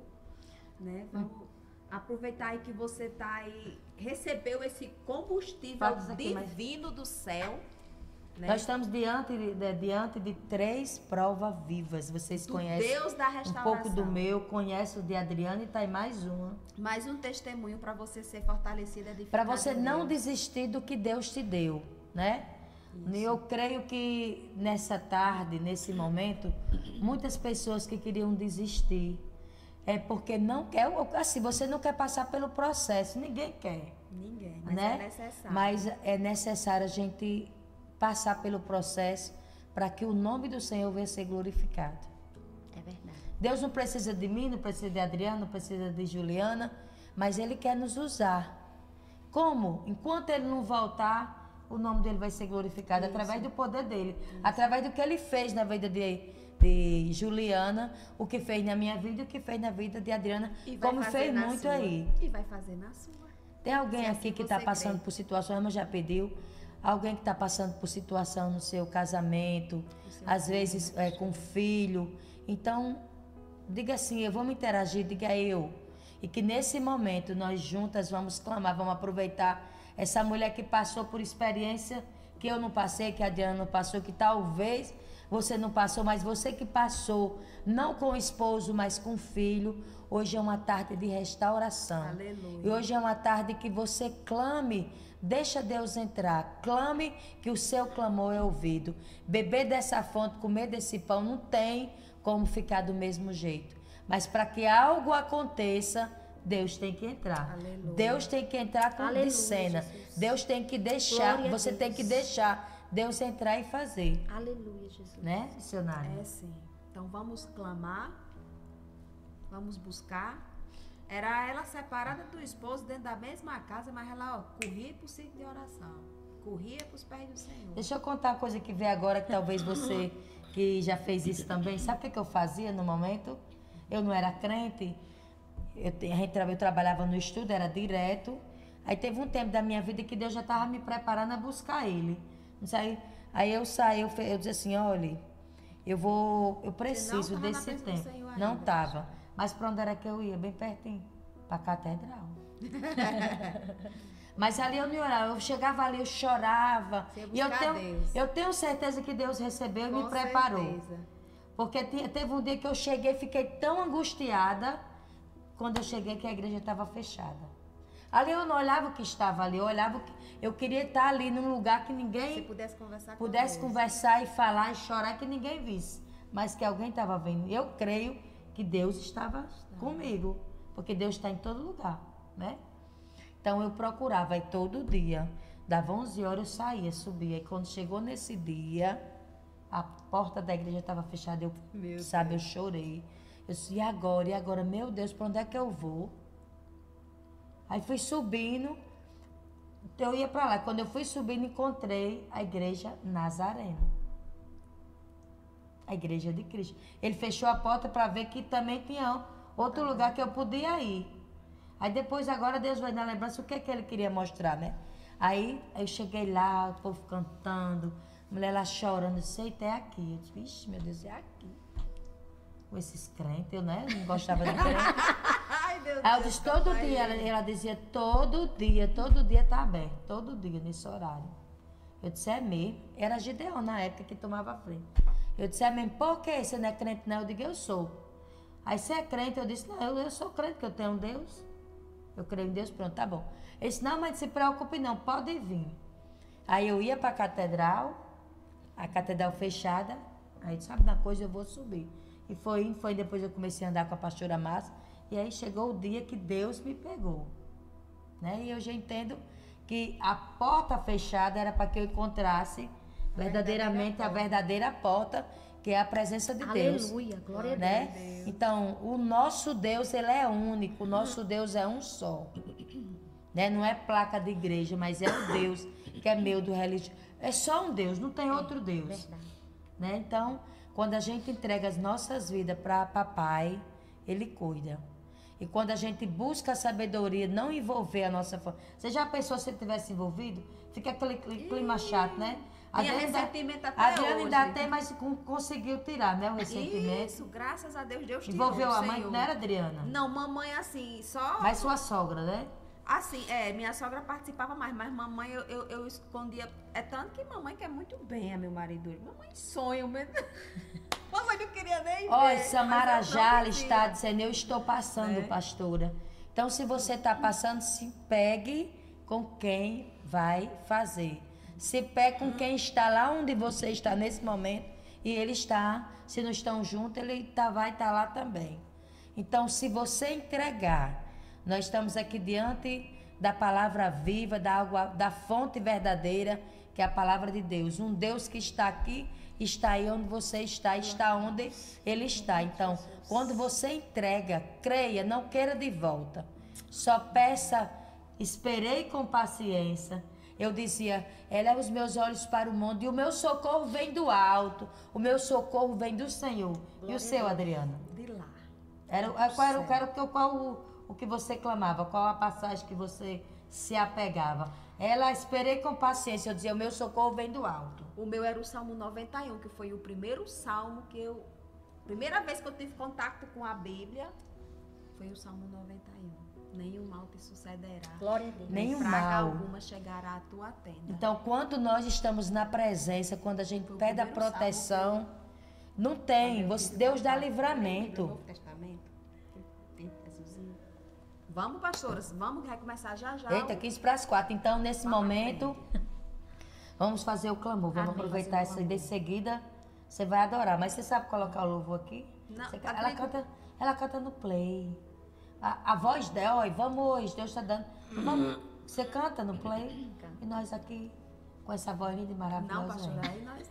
né? Vamos aproveitar aí que você tá aí, recebeu esse combustível Fala isso aqui, mas- divino do céu, né? Nós estamos diante de, de- diante de três provas vivas. Vocês do conhecem Deus da um restauração. pouco do meu, conhece o de Adriana e tá aí mais uma. Mais um testemunho para você ser fortalecida de Para você não desistir do que Deus te deu, né? E eu creio que nessa tarde, nesse momento, muitas pessoas que queriam desistir é porque não quer, assim, você não quer passar pelo processo, ninguém quer, Ninguém, mas né? é necessário. Mas é necessário a gente passar pelo processo para que o nome do Senhor venha ser glorificado. É verdade. Deus não precisa de mim, não precisa de Adriana, não precisa de Juliana, mas Ele quer nos usar. Como? Enquanto Ele não voltar, o nome dele vai ser glorificado através do poder dele, através do que Ele fez na vida de, de Juliana, o que fez na minha vida e o que fez na vida de Adriana, E vai como fazer fez na muito sua. aí. E vai fazer na sua. Tem alguém Se aqui assim que você está passando crê. por situações, a irmã já pediu, alguém que está passando por situação no seu casamento, às vezes é, com filho. Então, diga assim, eu vou me interagir, diga eu. E que nesse momento nós juntas vamos clamar, vamos aproveitar essa mulher que passou por experiência que eu não passei, que a Adriana não passou, que talvez você não passou, mas você que passou, não com o esposo, mas com o filho, hoje é uma tarde de restauração. Aleluia. E hoje é uma tarde que você clame, deixa Deus entrar, clame que o seu clamor é ouvido. Beber dessa fonte, comer desse pão, não tem como ficar do mesmo jeito. Mas para que algo aconteça, Deus tem que entrar. Aleluia. Deus tem que entrar com Aleluia, de cena. Jesus. Deus tem que deixar, Glória a você tem Deus. que deixar Deus entrar e fazer, Aleluia, Jesus. né, missionário? É sim. Então vamos clamar, vamos buscar. Era ela separada do esposo dentro da mesma casa, mas ela ó, corria para o sítio de oração. Corria para os pés do Senhor. Deixa eu contar uma coisa que veio agora, que talvez você que já fez isso também, sabe o que que eu fazia no momento? Eu não era crente, eu, te- a gente, tra- eu trabalhava no estudo, era direto. Aí teve um tempo da minha vida que Deus já estava me preparando a buscar Ele. Não sei, aí eu saí, eu, fe- eu disse assim, olha, eu vou, eu preciso tava na desse presença do tempo. Senhor Não ainda. estava. Mas para onde era que eu ia? Bem pertinho, para a catedral. Mas ali eu não orava, eu chegava ali, eu chorava. Você ia E eu buscar tenho, Deus. eu tenho certeza que Deus recebeu e me Com preparou. certeza. Porque te- teve um dia que eu cheguei e fiquei tão angustiada quando eu cheguei que a igreja estava fechada. Ali eu não olhava o que estava ali, eu olhava o que eu queria estar ali num lugar que Se ninguém pudesse conversar pudesse com Deus. conversar e falar e chorar, que ninguém visse, mas que alguém estava vendo. Eu creio que Deus estava comigo, porque Deus está em todo lugar, né? Então eu procurava aí todo dia. Dava onze horas, eu saía, subia. E quando chegou nesse dia, a porta da igreja estava fechada. Eu, Meu sabe, eu chorei. Eu disse, e agora? E agora? Meu Deus, para onde é que eu vou? Aí fui subindo. Eu ia para lá. Quando eu fui subindo, encontrei a igreja Nazareno. A igreja de Cristo. Ele fechou a porta para ver que também tinha outro lugar que eu podia ir. Aí depois, agora, Deus vai dar lembrança o que é que ele queria mostrar, né? Aí eu cheguei lá, o povo cantando, a mulher lá chorando, eu sei, até aqui. Eu disse, vixe, meu Deus, é aqui. Com esses crentes, eu né, não gostava de crente. Ai, meu Aí eu Deus, disse, todo papai. dia, ela, ela dizia, todo dia, todo dia tá aberto, todo dia, nesse horário. Eu disse, é mesmo. Era Gideon na época que tomava a frente. Eu disse, é mesmo, por que você não é crente não? Eu digo, eu sou. Aí você é crente? Eu disse, não, eu, eu sou crente, que eu tenho um Deus. Eu creio em Deus, pronto, tá bom. Ele disse, não, mas não se preocupe não, pode vir. Aí eu ia para a catedral, a catedral fechada, aí sabe uma coisa, eu vou subir. E foi, foi depois eu comecei a andar com a pastora Márcia, e aí chegou o dia que Deus me pegou. Né? E eu já entendo que a porta fechada era para que eu encontrasse verdadeiramente a verdadeira porta, que é a presença de Deus. Aleluia, glória a Né? Deus. Então, o nosso Deus, ele é único, o nosso Deus é um só. Né? Não é placa de igreja, mas é o Deus que é meu do religioso. É só um Deus, não tem outro Deus. Verdade. Né? Então, quando a gente entrega as nossas vidas para papai, ele cuida. E quando a gente busca a sabedoria, não envolver a nossa família. Você já pensou se ele tivesse envolvido? Fica aquele clima chato, né? Tinha Adriana ressentimento até A Adriana ainda hoje. tem, mas com- conseguiu tirar, né? O ressentimento. Isso, graças a Deus, Deus tirou, Envolveu a mãe, Senhor. não era Adriana? Não, mamãe assim, só... Mas sua sogra, né? Assim, é, minha sogra participava mais, mas mamãe eu, eu, eu escondia. É tanto que mamãe quer muito bem a meu marido. Mamãe sonha mesmo. Mamãe não queria nem ver. Olha, Samara mas eu não Jala queria. está dizendo, eu estou passando, É. pastora. Então, se você está passando, se pegue com quem vai fazer. Se pegue com quem está lá onde você está nesse momento. E ele está, se não estão juntos, ele tá, vai estar lá também. Então, se você entregar, nós estamos aqui diante da palavra viva, da, água, da fonte verdadeira, que é a palavra de Deus. Um Deus que está aqui, está aí onde você está, está onde ele está. Então, quando você entrega, creia, não queira de volta. Só peça, esperei com paciência. Eu dizia, eleva os meus olhos para o mundo e o meu socorro vem do alto. O meu socorro vem do Senhor. E o seu, Adriana? De lá. Era, qual era, qual, era, qual o, o que você clamava? Qual a passagem que você se apegava? Ela, esperei com paciência. Eu dizia, o meu socorro vem do alto. O meu era o Salmo noventa e um, que foi o primeiro salmo que eu... Primeira vez que eu tive contato com a Bíblia, foi o Salmo noventa e um. Nenhum mal te sucederá. Glória a Deus. Nenhum praga mal. alguma chegará à tua tenda. Então, quando nós estamos na presença, quando a gente Foi o pede a primeiro proteção, não tem. Você, Deus dá livramento. Novo Testamento. Tem Jesusinho. Vamos, pastoras, vamos recomeçar já já. Eita, quinze para as quatro. Então, nesse Vamos momento, vamos fazer o clamor. Vamos Amém. aproveitar isso e de seguida você vai adorar. Mas você sabe colocar o louvor aqui? Não, Você ca- ela, acredito. canta, ela canta no play. A, a voz dela, olha, vamos, Deus está dando. Vamos, você canta no play. E nós aqui, com essa voz linda e maravilhosa. Não, pastora, aí. aí nós...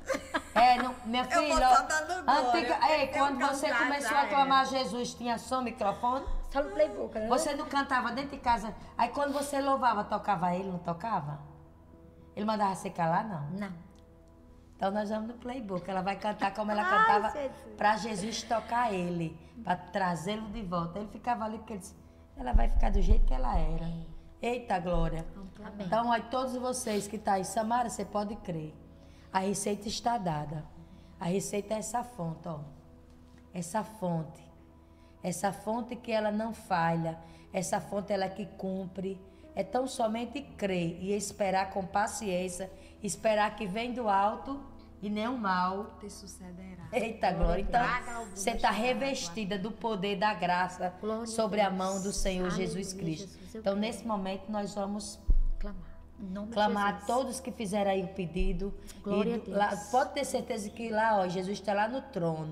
É, não, minha Eu filha. vou só dando glória. antiga, ei, Eu quando cantar, você começou já a clamar era. Jesus, tinha só microfone? Só no playbook, né? Você não cantava dentro de casa. Aí quando você louvava, tocava ele, não tocava? Ele mandava você calar, não? Não. Então nós vamos no playbook. Ela vai cantar como ela Ai, cantava Jesus. para Jesus tocar ele, para trazê-lo de volta. Ele ficava ali porque ele disse, ela vai ficar do jeito que ela era. Eita, glória. Amém. Então, aí todos vocês que estão aí, Samara, você pode crer. A receita está dada. A receita é essa fonte, ó. Essa fonte. Essa fonte que ela não falha. Essa fonte ela que cumpre. É tão somente crer e esperar com paciência. Esperar que vem do alto e nenhum mal. te sucederá. Eita, glória. Então, Praga alguma você está chegará à tua revestida do poder da graça Glória a sobre a Deus. mão do Senhor Aleluia, Jesus Cristo. Jesus, eu Então, creio. nesse momento, nós vamos Clamar. Em nome de clamar a Jesus. todos que fizeram aí o pedido. Glória E a Deus. lá- pode ter certeza que lá, ó, Jesus está lá no trono.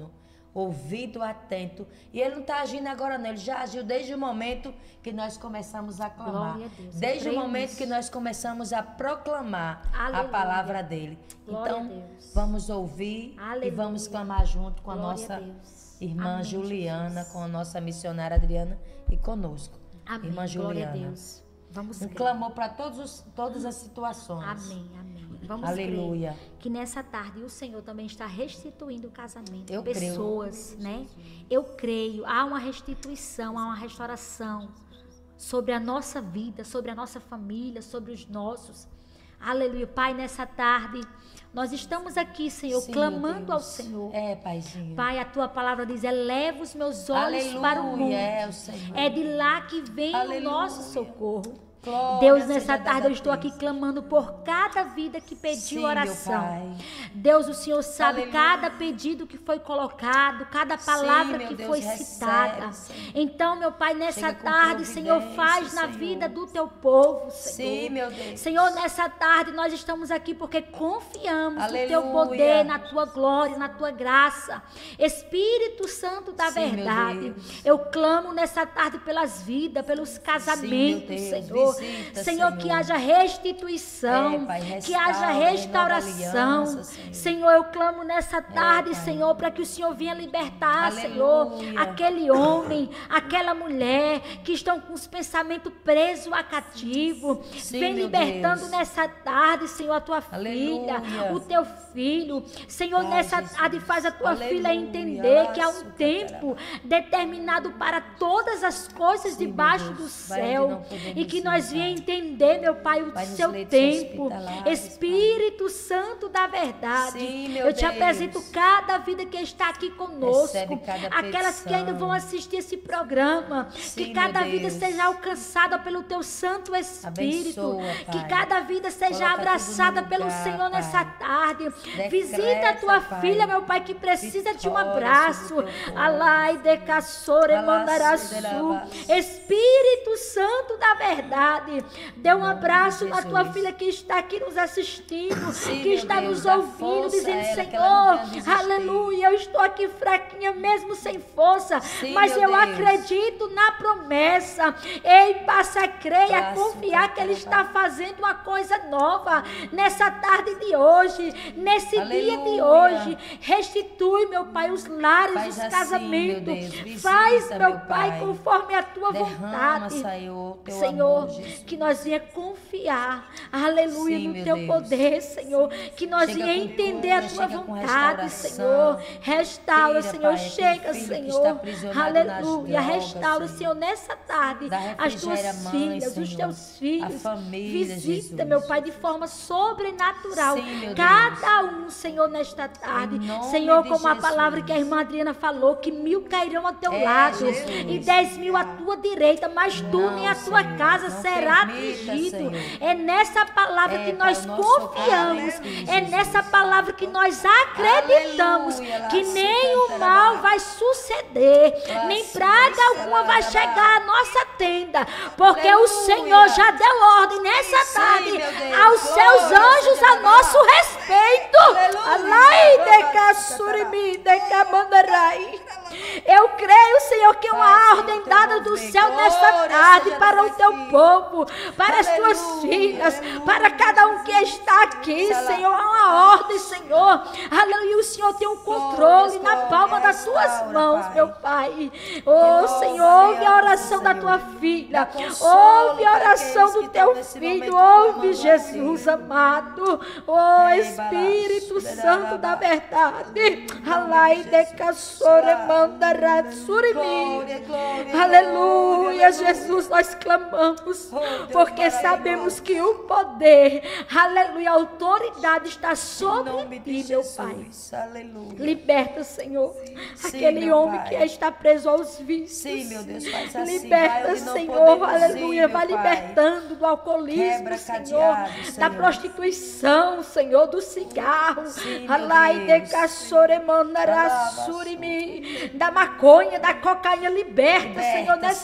ouvido atento. E ele não está agindo agora não, ele já agiu desde o momento que nós começamos a clamar. Glória a Deus, eu Desde o creio momento nisso. que nós começamos a proclamar a Aleluia. palavra dele. Glória a Então, Deus. vamos ouvir e Aleluia. vamos clamar junto com a Glória nossa a Deus. irmã Amém, Juliana, Jesus. com a nossa missionária Adriana e conosco. Amém. Irmã Glória a Juliana. Deus. Vamos Um crer. clamor para todas as situações. Amém, amém. Vamos Aleluia. crer que nessa tarde o Senhor também está restituindo o casamento. Eu creio. Pessoas, né? Eu creio. Há uma restituição, há uma restauração sobre a nossa vida, sobre a nossa família, sobre os nossos. Aleluia. Pai, nessa tarde, nós estamos aqui, Senhor, Sim, clamando meu ao Deus. Senhor. É, Paizinho. Pai, a tua palavra diz, eleva os meus olhos Aleluia, para o mundo. é o Senhor. É de lá que vem Aleluia. o nosso socorro. Glória Deus, seja nessa dada tarde eu a estou Deus. aqui clamando por cada vida que pediu Sim, meu oração. Pai. Deus, o Senhor sabe Aleluia. cada pedido que foi colocado, cada Sim, palavra meu que Deus, foi recebe, citada. Senhor. Então, meu Pai, nessa Chega com tarde, Senhor, providência, faz na Senhor. vida do teu povo, Senhor. Sim, meu Deus. Senhor, nessa tarde nós estamos aqui porque confiamos Aleluia. no teu poder, na tua glória, na tua graça. Espírito Santo da Sim, meu verdade, Deus. eu clamo nessa tarde pelas vidas, pelos casamentos, Deus. Senhor. Visita, Senhor, que Senhor. haja restituição, É, Pai, que haja restaura, restauração. renova a aliança, Senhor. Senhor, eu clamo nessa tarde, Pai. Senhor, para que o Senhor venha libertar, Aleluia. Senhor, aquele homem, aquela mulher que estão com os pensamentos presos a cativo. Sim, Vem meu libertando Deus. nessa tarde, Senhor, a tua Aleluia. filha, o teu filho. Senhor, Ai, nessa Jesus. tarde faz a tua Aleluia. filha entender que há um Açúcar, tempo determinado para todas as coisas Sim, meu debaixo Deus. do Vai onde céu. não podemos E que ir, nós Pai. venhamos entender, meu Pai, o Vai nos seu leitos tempo. hospitalares, Espírito Santo da verdade. Sim, meu eu te Deus. apresento cada vida que está aqui conosco. Recebe cada Aquelas que ainda petição. vão assistir esse programa. Sim, que cada meu vida Deus. seja alcançada pelo teu Santo Espírito. Abençoa, que Pai. cada vida seja Coloca abraçada tudo no pelo lugar, Senhor Pai. nessa tarde. Decreta, Visita a tua Pai. filha, meu Pai, que precisa de um Vitória abraço. sobre o teu povo. Alai de caçore Alá, mandaraçu. suderabá. Espírito Santo da verdade, dê um nome abraço de na tua Jesus. filha que está aqui nos assistindo, Sim, que meu está Deus, nos dá ouvindo, força a dizendo: ela, que ela não venha Senhor, desistir. aleluia, eu estou aqui fraquinha mesmo sem força, Sim, mas meu eu Deus. acredito na promessa. Ei, passa a crer, a Passa, confiar que Ele Pai. está fazendo uma coisa nova nessa tarde de hoje, nesse dia de Aleluia. hoje. Restitui, meu Pai, os lares, Faz os assim, casamentos. meu Deus, visita, Faz, meu meu Pai, Pai. conforme a tua Derrama, vontade. Senhor, teu Senhor, amor, Jesus. que nós venha confiar, aleluia, Sim, no meu teu Deus. poder, Senhor. Que nós Chega venha com entender a cura, tua chega com vontade, restauração. Senhor. Restaura, Tira, Senhor. Pai, aquele Chega, filho que Senhor. está aprisionado nas Aleluia. drogas, Restaura, Senhor. Senhor, nessa tarde Dá as tuas refrigério à mãe, filhas, os Senhor. teus filhos. A família, Visita, Jesus. meu Pai, de forma sobrenatural. Sim, meu Cada um, Senhor, nesta tarde. Em nome Senhor, de como a Jesus. palavra que a irmã Adriana falou, que mil cairão ao teu É, lado Jesus. e dez mil à tua direita, mas tu Não, nem a tua Senhor, casa não será permita, atingido. Senhor. É nessa palavra É, que Pai, nós o nosso confiamos. socorro, É Jesus. nessa palavra que nós acreditamos Aleluia, que lá, nem o sucantarabá. mal vai suceder, Lá, nem praga sucantarabá. alguma vai chegar à nossa tenda, porque o Aleluia. Senhor já deu ordem nessa Sim, tarde meu Deus. aos seus Glória anjos seja a nosso respeito. Aleluia. Alai de caçurimi de camandarai. Eu creio, Senhor, que uma Faz, ordem Senhor, dada teu do mover. céu nesta Glória tarde seja para o dada teu aqui. povo, para as tuas Aleluia, filhas, aleluia. para cada um que está aqui, Sala- Senhor. Há uma ordem, Senhor. Aleluia. O Senhor tem um controle Glórias, na palma glória, das tuas restaura, mãos, Pai. meu Pai. Oh, Glória, Senhor, ouve a Senhor. oração da tua filha. Dá consolo Ouve a para oração aqueles do que teu estão nesse filho. momento Ouve, clamando a Jesus ti. amado. Oh, Ei, Espírito balaço, Santo da derarabá. verdade. Em nome Alai de de Jesus. caçore mandara surimi. Glória, glória, Aleluia, glória, Jesus, nós clamamos, Oh, Deus porque maravilhoso. sabemos que o poder, aleluia, a autoridade está Em sobre nome de ti, meu Pai. Jesus. Aleluia. Liberta, Senhor, Sim, aquele meu homem Pai. que está preso aos vícios. Sim, meu Deus, faz assim. Liberta, Vai onde não Senhor, podemos ir, aleluia, meu vai Pai. libertando do alcoolismo, Quebra Senhor, cadeado, da Senhor. prostituição, Senhor, do cigarro, Sim, meu alai de Deus. caçoremandará Alaba, surimi, da maconha, da cocaína, liberta, Liberta, Senhor, nessa Senhor. tarde.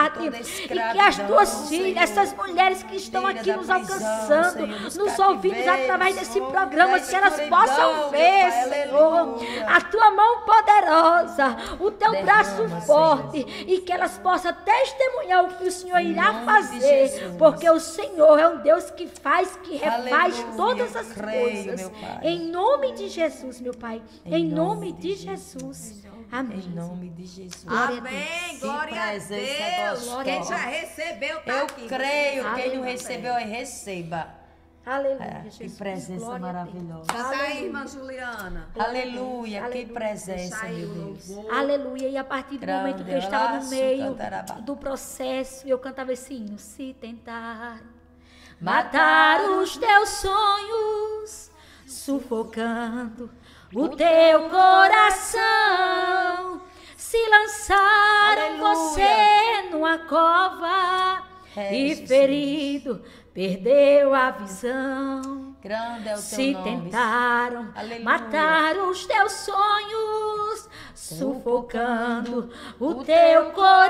liberdade. toda E que as escravidão, tuas filhas, Senhor. essas mulheres que estão Tira aqui da nos prisão, alcançando, Senhor, dos nos ouvindo cativeiros, através desse oh, programa, da que elas escuridão, possam meu ver, Pai, Senhor, aleluia. a tua mão poderosa, o teu Derrama, braço Senhor. forte, e que elas possam testemunhar o que o Senhor Em irá nome de fazer, Jesus. porque o Senhor é um Deus que faz, que refaz Aleluia, todas as creio, coisas. meu Pai. Em nome de Jesus, meu Pai. Em, Em nome, nome de de Jesus. Amém. Em nome de Jesus. Glória a Amém, Que glória a presença Deus. gostosa. Quem já recebeu, tá Eu aqui. creio, quem não Aleluia. recebeu, aí receba. Aleluia, É, que Jesus. presença Glória a Deus. maravilhosa. Canta aí, Aleluia. irmã Juliana. Aleluia, que Aleluia. presença, Deixa aí meu o Deus. louvor. Aleluia. E a partir do Grande momento que eu estava no laço, meio cantarabá. do processo, eu cantava esse hino. Se tentar matar os teus sonhos, sufocando o teu coração, se lançaram Aleluia. você numa cova É, e Jesus. ferido perdeu a visão. Grande é o teu Se nome. tentaram Aleluia. matar os teus sonhos, sufocando o teu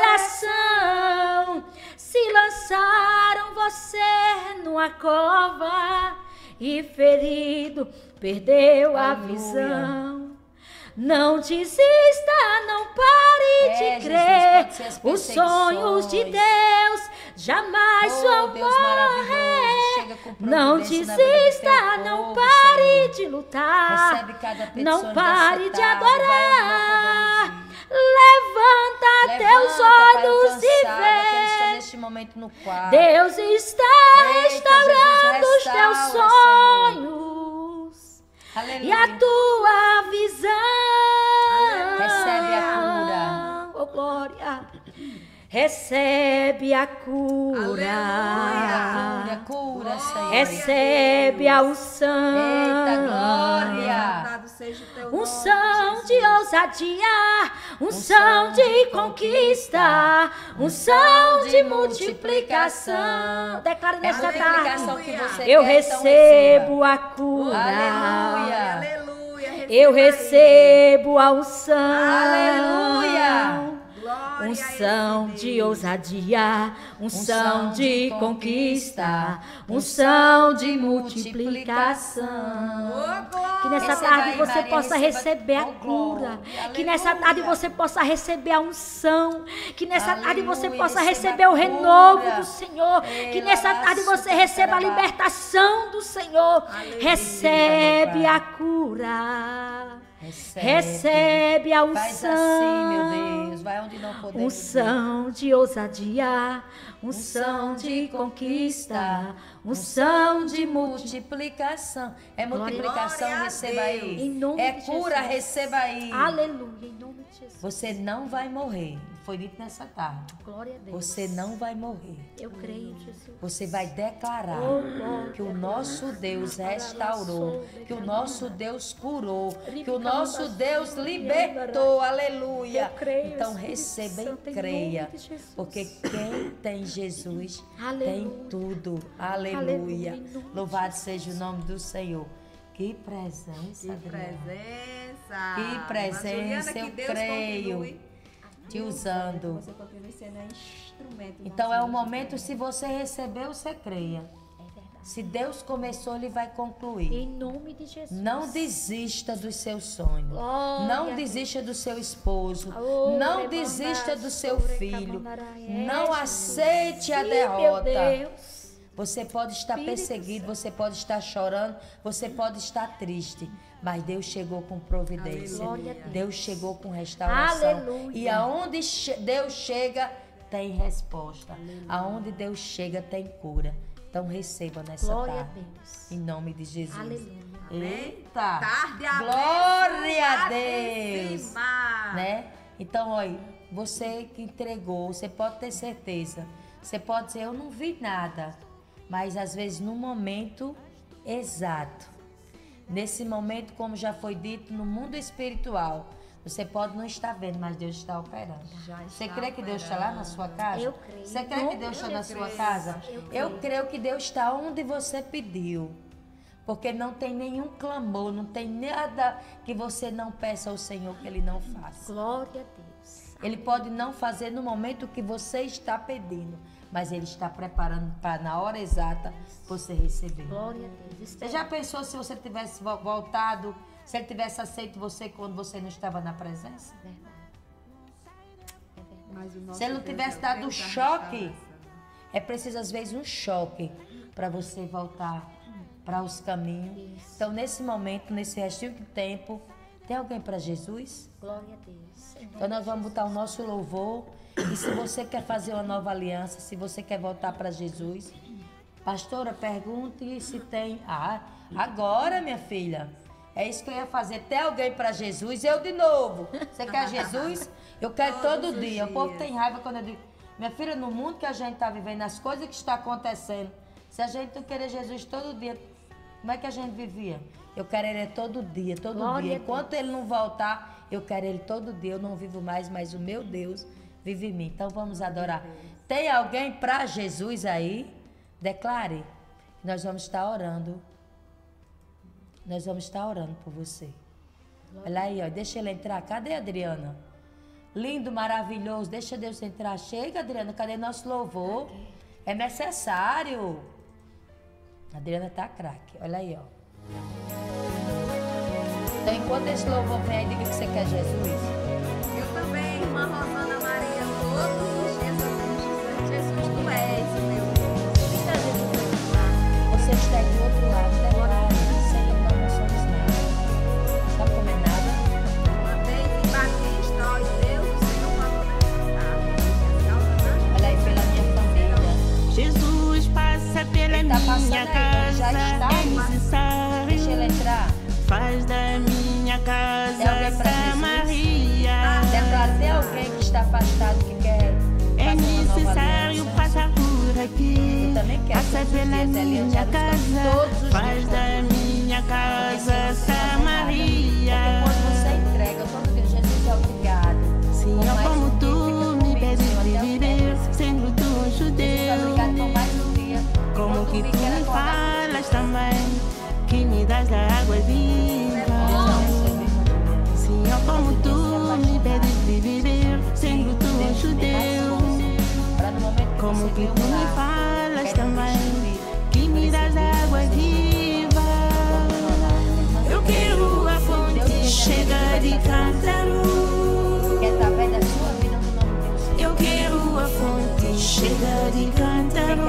coração, se lançaram você numa cova e ferido perdeu a Aleluia. visão. Não desista, não pare É, de Jesus, crer. pode ser as Os sonhos de perseguições. Deus jamais Oh, vão Deus maravilhoso, morrer. chega com Não providência na vida do desista, teu não povo, pare Senhor. de lutar. Recebe cada petição Não pare de exercitada, vai onde adorar. não podemos ir. Levanta teus Levanta, Pai, olhos cansado, e aqueles que estão vê. neste momento no quarto. Deus está Eita, restaurando Jesus, os teus restaura, sonhos Aleluia. e a tua visão. Recebe a Oh, glória. Recebe a cura. Cura, cura, Senhor. Recebe a unção. Eita, glória. Louvado seja o teu nome, Unção Jesus. de ousadia, unção de conquista, unção de multiplicação. Declara É nesta multiplicação tarde. que você Eu quer, então recebo a cura. Aleluia. Aleluia. receba Eu aí. recebo a unção. Aleluia. Glória a Unção esse de Deus. ousadia, unção Unção de de conquista, conquista, unção de multiplicação. multiplicação. Ô, glória. Que nessa Receba tarde aí, você Maria, possa receba- receber a Oh, cura. glória. Que nessa Aleluia. tarde você possa receber a unção. Que nessa tarde você Aleluia, possa receba receber o a renovo cura. do Senhor. Que Ela nessa tarde laço você receba a carabá. libertação do Senhor. Aleluia, Recebe meu Pai. a cura. Recebe. Recebe a unção. Faz assim, meu Deus. Vai onde não podemos ir. Unção de ousadia, unção de conquista, unção de multiplicação. multiplicação. É multiplicação, Glória a receba Deus. aí. Em nome É de cura, Jesus. receba aí. Aleluia, em nome de Jesus. Você não vai morrer. Foi dito nessa tarde. Glória a Deus. Você não vai morrer. Eu creio, Jesus. Você vai declarar Oh, glória. que o nosso Deus restaurou, que o nosso Deus curou, que o nosso Deus libertou. Aleluia. Eu creio, Então Espírito receba Santo, e em creia, nome de Jesus. porque quem tem Jesus Aleluia. tem tudo. Aleluia, Aleluia. em nome de Louvado seja o nome do Senhor. Que presença, Que Adriana. presença. Que presença, Juliana, que eu Deus creio. continue Te usando. Você continue sendo instrumento. Então é o momento, se você recebeu, você creia. É verdade. Se Deus começou, Ele vai concluir. Em nome de Jesus. Não desista dos seus sonhos. Glória Não a desista do seu esposo. Oh, Não rebandar, desista do seu sobre filho. cabandaraia. Não É, aceite a Sim, meu derrota. Deus. Você pode estar Espírito perseguido, você pode estar chorando, você pode estar triste. Mas Deus chegou com providência. Glória a Deus. Deus chegou com restauração. Aleluia. E aonde che- Deus chega, tem resposta. Aonde Deus chega, tem cura. Então receba nessa Glória a tarde. Deus. Em nome de Jesus. Aleluia. Eita! Tarde Glória a Deus! abençoadíssima. Né? Então, olha, você que entregou, você pode ter certeza. Você pode dizer, eu não vi nada. Mas às vezes no momento exato. Nesse momento, como já foi dito, no mundo espiritual, você pode não estar vendo, mas Deus está operando. Já Você está crê que Deus está lá na sua casa? Eu creio. Você crê que Deus está na sua casa? Eu Eu creio. creio que Deus está onde você pediu. Porque não tem nenhum clamor, não tem nada que você não peça ao Senhor que Ele não faça. Glória a Deus. Ele pode não fazer no momento que você está pedindo, mas Ele está preparando para na hora exata você receber. Glória a Deus. Você já pensou se você tivesse vo- voltado, se Ele tivesse aceito você quando você não estava na presença? Verdade. É verdade. Mas o nosso Se Ele não Deus tivesse é o dado Deus um da choque, restauração. é preciso às vezes um choque para você voltar para os caminhos. Isso. Então, nesse momento, nesse restinho de tempo, tem alguém para Jesus? Glória a Deus. Em Então nome nós de vamos Jesus. botar o nosso louvor. E se você quer fazer uma nova aliança, se você quer voltar para Jesus, pastora, pergunte se tem. Ah, agora, minha filha. É isso que eu ia fazer. Tem alguém para Jesus? Eu de novo. Você quer Jesus? Eu quero todo Todos os dia. O povo dias. tem raiva quando eu digo, minha filha, no mundo que a gente está vivendo, as coisas que estão acontecendo, se a gente não querer Jesus todo dia, como é que a gente vivia? Eu quero Ele todo dia, todo Glória dia. a Deus. Enquanto Ele não voltar, eu quero Ele todo dia. Eu não vivo mais, mas o meu Deus vive em mim. Então vamos adorar. Tem alguém para Jesus aí? Declare. Nós vamos estar orando. Nós vamos estar orando por você. Olha aí, ó. Deixa ele entrar. Cadê a Adriana? Lindo, maravilhoso. Deixa Deus entrar. Chega, Adriana. Cadê nosso louvor? É necessário. A Adriana tá craque. Olha aí, ó. Então, enquanto esse louvor vem aí, diga que você quer Jesus. Eu também, irmã Rosana Maria, todos os dias eu digo, Jesus, tu és o meu Deus. Vida de Jesus. Você está aí do outro lado, declare. Sem Ele nós não somos nada. Sabe como é nada? Uma vez em Batista, ó Deus, o Senhor mandou necessitar. Olha aí, pela minha família. Jesus passa pela Ele tá passando minha aí, já casa, está. é necessário. Deixa ele entrar. Faz da minha Tem casa alguém pra Jesus? Samaria. Declare, tem alguém que está afastado que quer É fazer uma nova necessário aliança? passar por aqui. Eu também quero Passa todos os pela dias, Eliane, minha já nos conhece casa. todos os Faz dias, da todos os minha casa Porque Samaria. quando você entrega, todo dia, Jesus, obrigado. Senhor, mais como um dia, tu fica me comigo, pedes Senhor, até o viver, fim. sendo tu um Jesus, judeu. obrigado por mais um dia. Como Enquanto que me tu quer me acordar, falas também, que me das da água viva. Senhor, como tu me pedes viver, sendo tu um judeu. Como que tu me falas também, que me das da água viva. Eu quero a fonte chegar de Cântaro. Quer estar bem da sua vida no nome de Deus. Eu quero a fonte chegar de Cântaro.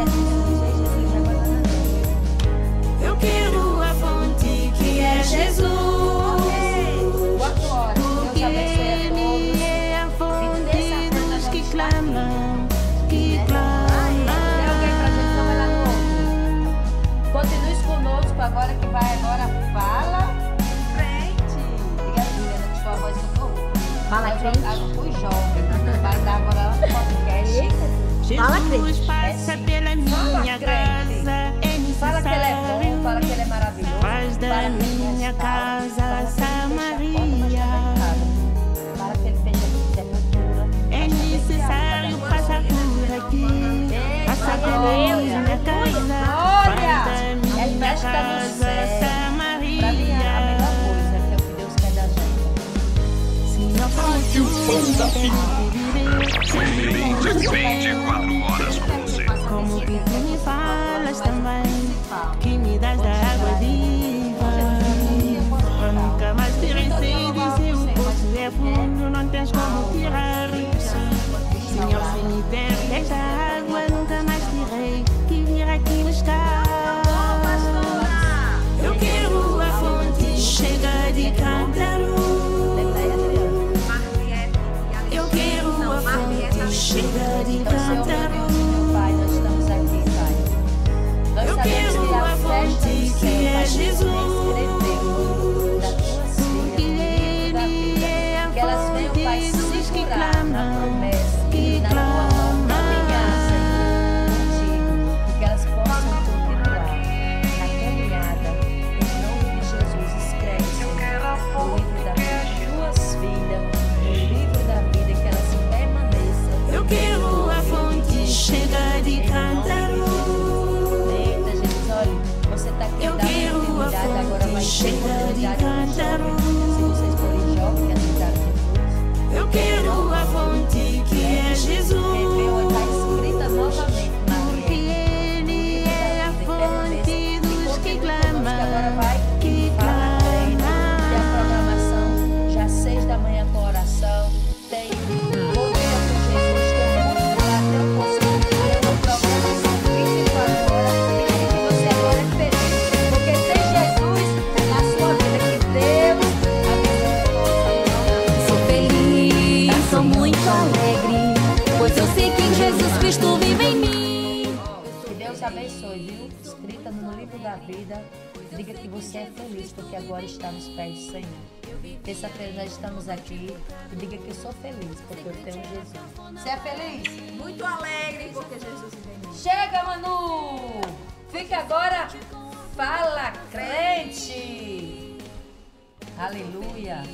Eu quero a fonte que é Jesus. Quatro horas. Porque Deus abençoe a todos. Ele é a fonte dos que clamam, que Tem alguém pra gente não vai lá no clamam. outro. Continue conosco agora que vai agora. Fala. Frente. Diga, Juliana, que sua voz ficou. Fala, Eu crente. já fui jovem. Vai dar agora lá no podcast. Fala, Jesus crente. passa É sim. pela Fala, minha crente. casa, é Fala que ele é bom, necessário. fala que ele é maravilhoso. Faz da fala que ele minha restaura, casa fala que ele fecha a porta, mas Samaria. também casa. Fala que ele fecha a sepultura. É mas também necessário casa. passar por aqui. Ei, Passa pela glória, minha aleluia. casa, Glória. faz da É minha festa no casa céu. Pra mim é a Samaria. melhor coisa que é o que Deus quer da gente. Senhor, como tu vinte e quatro horas com você. como que tu me falas também, que me das da água viva. Eu nunca mais terei sede, se o poço é fundo, não tens como tirar. Senhor, se me der desta água, nunca mais tirei, que vir aqui buscar. Eu quero a fonte cheia de Cântaro. Eu quero a fonte cheia de Então, Senhor, meu Cântaro. Deus e meu Pai, nós estamos aqui, Pai. Nós Eu sabemos quero que a a festa fonte do que céu, é Pai, Jesus. escreveu das tuas filhas, Que no livro da Ele vida. é a Que elas venham, Pai, fonte dos que segurar na clamam, promessa, que na tua mão, clamam. caminhar, Senhor, contigo. E que elas possam continuar na caminhada. Em nome de Jesus, escreve, Senhor, o livro da vida das tuas filhas, o livro da vida, que elas permaneçam. Eu quero a fonte cheia de Cântaro. Eita, Jesus, olha, você está aqui Eu dando quero a oportunidade, agora vai fonte ter cheia de oportunidade para os Cântaro. jovens. Se vocês forem jovens que aceitarem Jesus, Eu quero a fonte abençoe, viu? Escrita no livro da vida. Diga que você é feliz, porque agora está nos pés do Senhor. Terça-feira nós estamos aqui e diga que eu sou feliz, porque eu tenho Jesus. Você é feliz? Muito alegre, porque Jesus vem. Chega, Manu! Fica agora, fala, crente! Aleluia!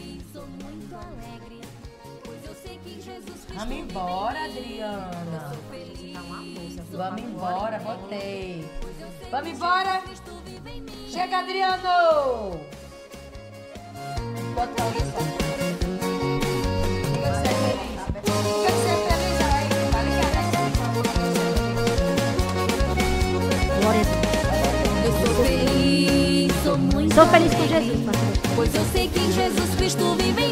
Vamos embora, Adriana. Vamos embora, botei. Vamos embora. Chega, Adriano. Bota o isso. Diga que você é feliz. Diga que você é feliz aí. Tá ligado? Glória a Deus. Eu sou feliz, sou muito Sou feliz com alegre, Jesus, pastor. pois eu sei que em Jesus Cristo vive